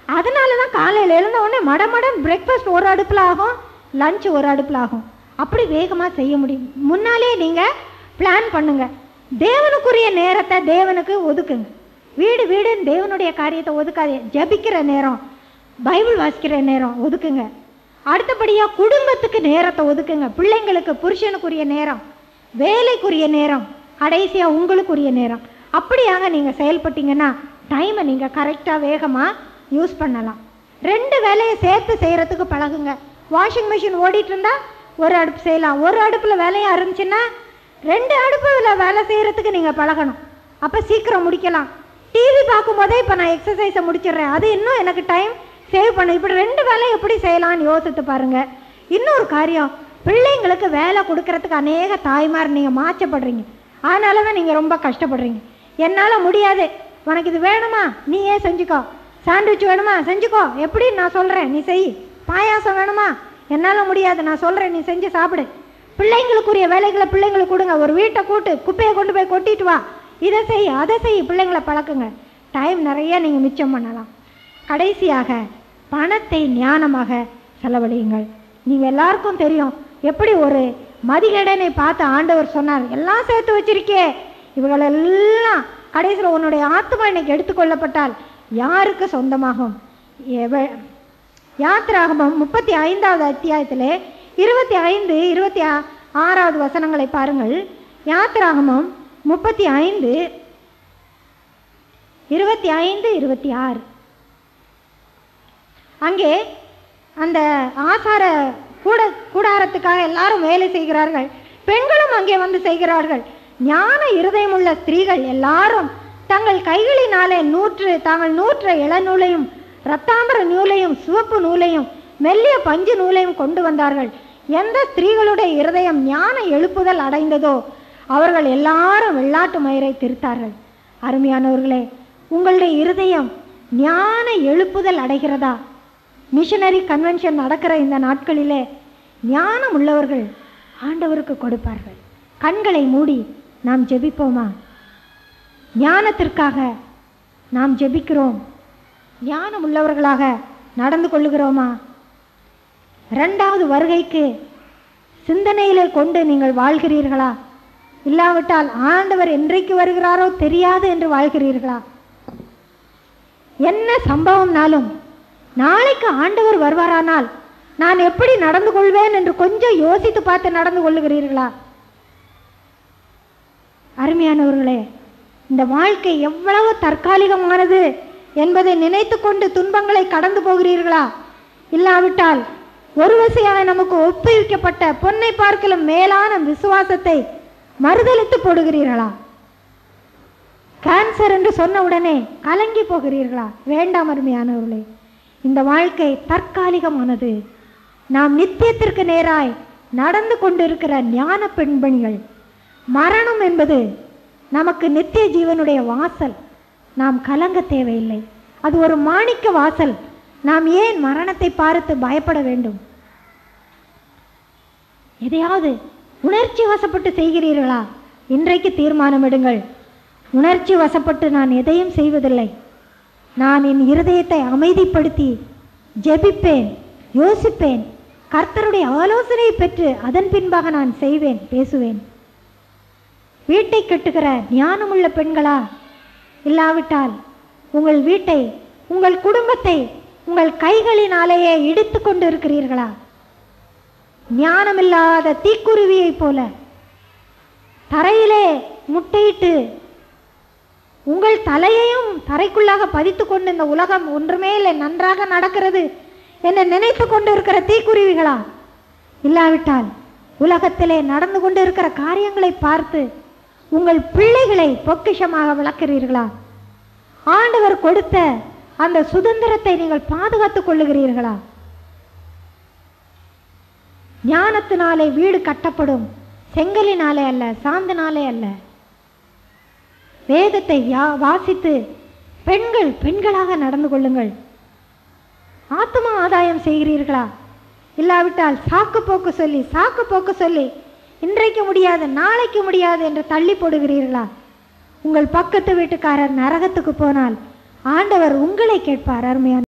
அதனால தான் காலையில் எழுந்த உடனே மடமடன் பிரேக்ஃபாஸ்ட் ஒரு அடுப்பில் ஆகும், லஞ்ச் ஒரு அடுப்பில் ஆகும். அப்படி வேகமாக செய்ய முடியும். முன்னாலே நீங்கள் பிளான் பண்ணுங்க. தேவனுக்குரிய நேரத்தை தேவனுக்கு ஒதுக்குங்க. வீடு வீடுன்னு தேவனுடைய காரியத்தை ஒதுக்காதே. ஜபிக்கிற நேரம், பைபிள் வாசிக்கிற நேரம் ஒதுக்குங்க. அடுத்தபடியாக குடும்பத்துக்கு நேரத்தை ஒதுக்குங்க. பிள்ளைங்களுக்கு புருஷனுக்குரிய நேரம், வேலைக்குரிய நேரம், கடைசியாக உங்களுக்குரிய நேரம். அப்படியாக நீங்கள் செயல்பட்டீங்கன்னா டைமை நீங்கள் கரெக்டாக வேகமாக யூஸ் பண்ணலாம். ரெண்டு வேலையை சேர்த்து செய்கிறதுக்கு பழகுங்க. வாஷிங் மிஷின் ஓடிட்டு இருந்தால் ஒரு அடுப்பு செய்யலாம். ஒரு அடுப்பில் வேலையாக இருந்துச்சுன்னா ரெண்டு அடுப்பில் வேலை செய்கிறதுக்கு நீங்கள் பழகணும். அப்போ சீக்கிரம் முடிக்கலாம். டிவி பார்க்கும் போதே இப்போ நான் எக்ஸசைஸை முடிச்சிடுறேன், அது இன்னும் எனக்கு டைம் சேவ் பண்ணு. இப்படி ரெண்டு வேலை எப்படி செய்யலான்னு யோசித்து பாருங்கள். இன்னொரு காரியம், பிள்ளைங்களுக்கு வேலை கொடுக்கறதுக்கு அநேக தாய்மார் நீங்கள் மாற்றப்படுறீங்க. அதனால தான் நீங்கள் ரொம்ப கஷ்டப்படுறீங்க. என்னால் முடியாது, உனக்கு இது வேணுமா நீ ஏன் செஞ்சுக்கோ, சாண்ட்விச் வேணுமா செஞ்சுக்கோ, எப்படி நான் சொல்கிறேன் நீ செய், பாயாசம் வேணுமா என்னால் முடியாது நான் சொல்கிறேன் நீ செஞ்சு சாப்பிடு. பிள்ளைங்களுக்குரிய வேலைகளை பிள்ளைங்களுக்கு கொடுங்க. ஒரு வீட்டை கூட்டு, குப்பையை கொண்டு போய் கொட்டிட்டு வா, இதை செய் அதை செய், பிள்ளைங்களை பழக்குங்க. டைம் நிறைய நீங்கள் மிச்சம் பண்ணலாம். கடைசியாக பணத்தை ஞானமாக செலவழியுங்கள். நீங்கள் எல்லாருக்கும் தெரியும் எப்படி ஒரு மதிகடனை பார்த்து ஆண்டவர் சொன்னார், எல்லாம் சேர்த்து வச்சிருக்கே, இவங்களெல்லாம் கடைசியில் உன்னுடைய ஆத்மா இன்னைக்கு எடுத்துக்கொள்ளப்பட்டால் யாருக்கு சொந்தமாகும்? யாத்திராகமம் முப்பத்தி ஐந்தாவது அத்தியாயத்திலே இருபத்தி ஐந்து இருபத்தி ஆறாவது வசனங்களை பாருங்கள். யாத்திராகமம் முப்பத்தி ஐந்து இருபத்தி ஐந்து இருபத்தி ஆறு. அங்கே அந்த ஆசார கூட கூடாரத்துக்காக எல்லாரும் வேலை செய்கிறார்கள். பெண்களும் அங்கே வந்து செய்கிறார்கள். ஞான இருதயமுள்ள ஸ்திரீகள் எல்லாரும் தங்கள் கைகளினாலே நூற்று தாங்கள் நூற்ற இளநூலையும் இரத்தாம்பர நூலையும் சிவப்பு நூலையும் மெல்லிய பஞ்சு நூலையும் கொண்டு வந்தார்கள். எந்த ஸ்திரீகளுடைய இருதயம் ஞான எழுப்புதல் அடைந்ததோ அவர்கள் எல்லாரும் வெள்ளாட்டு மயிரை திருத்தார்கள். அருமையானவர்களே, உங்களுடைய இருதயம் ஞான எழுப்புதல் அடைகிறதா? மிஷனரி கன்வென்ஷன் நடக்கிற இந்த நாட்களிலே ஞானம் உள்ளவர்கள் ஆண்டவருக்கு கொடுப்பார்கள். கண்களை மூடி நாம் ஜெபிப்போமா? ஞானத்திற்காக நாம் ஜெபிக்கிறோம். ஞானம் உள்ளவர்களாக நடந்து கொள்ளுகிறோமா? இரண்டாவது வருகைக்கு சிந்தனையிலே கொண்டு நீங்கள் வாழ்கிறீர்களா? இல்லாவிட்டால் ஆண்டவர் என்றைக்கு வருகிறாரோ தெரியாது என்று வாழ்கிறீர்களா? என்ன சம்பவம்னாலும் நாளைக்கு ஆண்டவர் வருவாரானால் நான் எப்படி நடந்து கொள்வேன் என்று கொஞ்சம் யோசித்து பார்த்து நடந்து கொள்ளுகிறீர்களா? அருமையானவர்களே, இந்த வாழ்க்கை எவ்வளவு தற்காலிகமானது என்பதை நினைத்து கொண்டு துன்பங்களை கடந்து போகிறீர்களா? இல்லாவிட்டால் ஒரு வசையாக நமக்கு ஒப்புவிக்கப்பட்ட பொன்னை பார்க்கலும் மேலான விசுவாசத்தை மறுதலித்து போடுகிறீர்களா? கேன்சர் என்று சொன்ன உடனே கலங்கி போகிறீர்களா? வேண்டாம் அருமையானவர்களே, இந்த வாழ்க்கை தற்காலிகமானது. நாம் நித்தியத்திற்கு நேராய் நடந்து கொண்டிருக்கிற ஞான பெண்மணிகள். மரணம் என்பது நமக்கு நித்திய ஜீவனுடைய வாசல். நாம் கலங்க தேவையில்லை. அது ஒரு மாணிக்க வாசல். நாம் ஏன் மரணத்தை பார்த்து பயப்பட வேண்டும்? எதையாவது உணர்ச்சி வசப்பட்டு செய்கிறீர்களா? இன்றைக்கு தீர்மானம் எடுங்கள். உணர்ச்சி வசப்பட்டு நான் எதையும் செய்வதில்லை. நான் என் இருதயத்தை அமைதிப்படுத்தி ஜெபிப்பேன், யோசிப்பேன், கர்த்தருடைய ஆலோசனை பெற்று அதன் பின்பாக நான் செய்வேன், பேசுவேன். வீட்டை கட்டுகிற ஞானமுள்ள பெண்களா? இல்லாவிட்டால் உங்கள் வீட்டை, உங்கள் குடும்பத்தை உங்கள் கைகளினாலேயே இடித்து கொண்டு இருக்கிறீர்களா? ஞானமில்லாத தீக்குருவியை போல தரையிலே முட்டையிட்டு உங்கள் தலையையும் தரைக்குள்ளாக பதித்து கொண்டு இந்த உலகம் ஒன்றுமே இல்லை, நன்றாக நடக்கிறது என்று நினைத்து கொண்டு இருக்கிற தீக்குருவிகளா? இல்லாவிட்டால் உலகத்திலே நடந்து கொண்டு இருக்கிற காரியங்களை பார்த்து உங்கள் பிள்ளைகளை பொக்கிஷமாக வளர்க்கிறீர்களா? ஆண்டவர் கொடுத்த அந்த சுதந்திரத்தை நீங்கள் பாதுகாத்துக் கொள்ளுகிறீர்களா? ஞானத்தினாலே வீடு கட்டப்படும், செங்கலினாலே அல்ல, சாந்தினாலே அல்ல. வேதத்தை வாசித்து பெண்கள் பெண்களாக நடந்து கொள்ளுங்கள். ஆத்மா ஆதாயம் செய்கிறீர்களா? இல்லாவிட்டால் சாக்கு போக்கு சொல்லி சாக்கு போக்கு சொல்லி இன்றைக்கு முடியாது நாளைக்கு முடியாது என்று தள்ளி போடுகிறீர்களா? உங்கள் பக்கத்து வீட்டுக்காரர் நரகத்துக்கு போனால் ஆண்டவர் உங்களை கேட்பார். அருமையான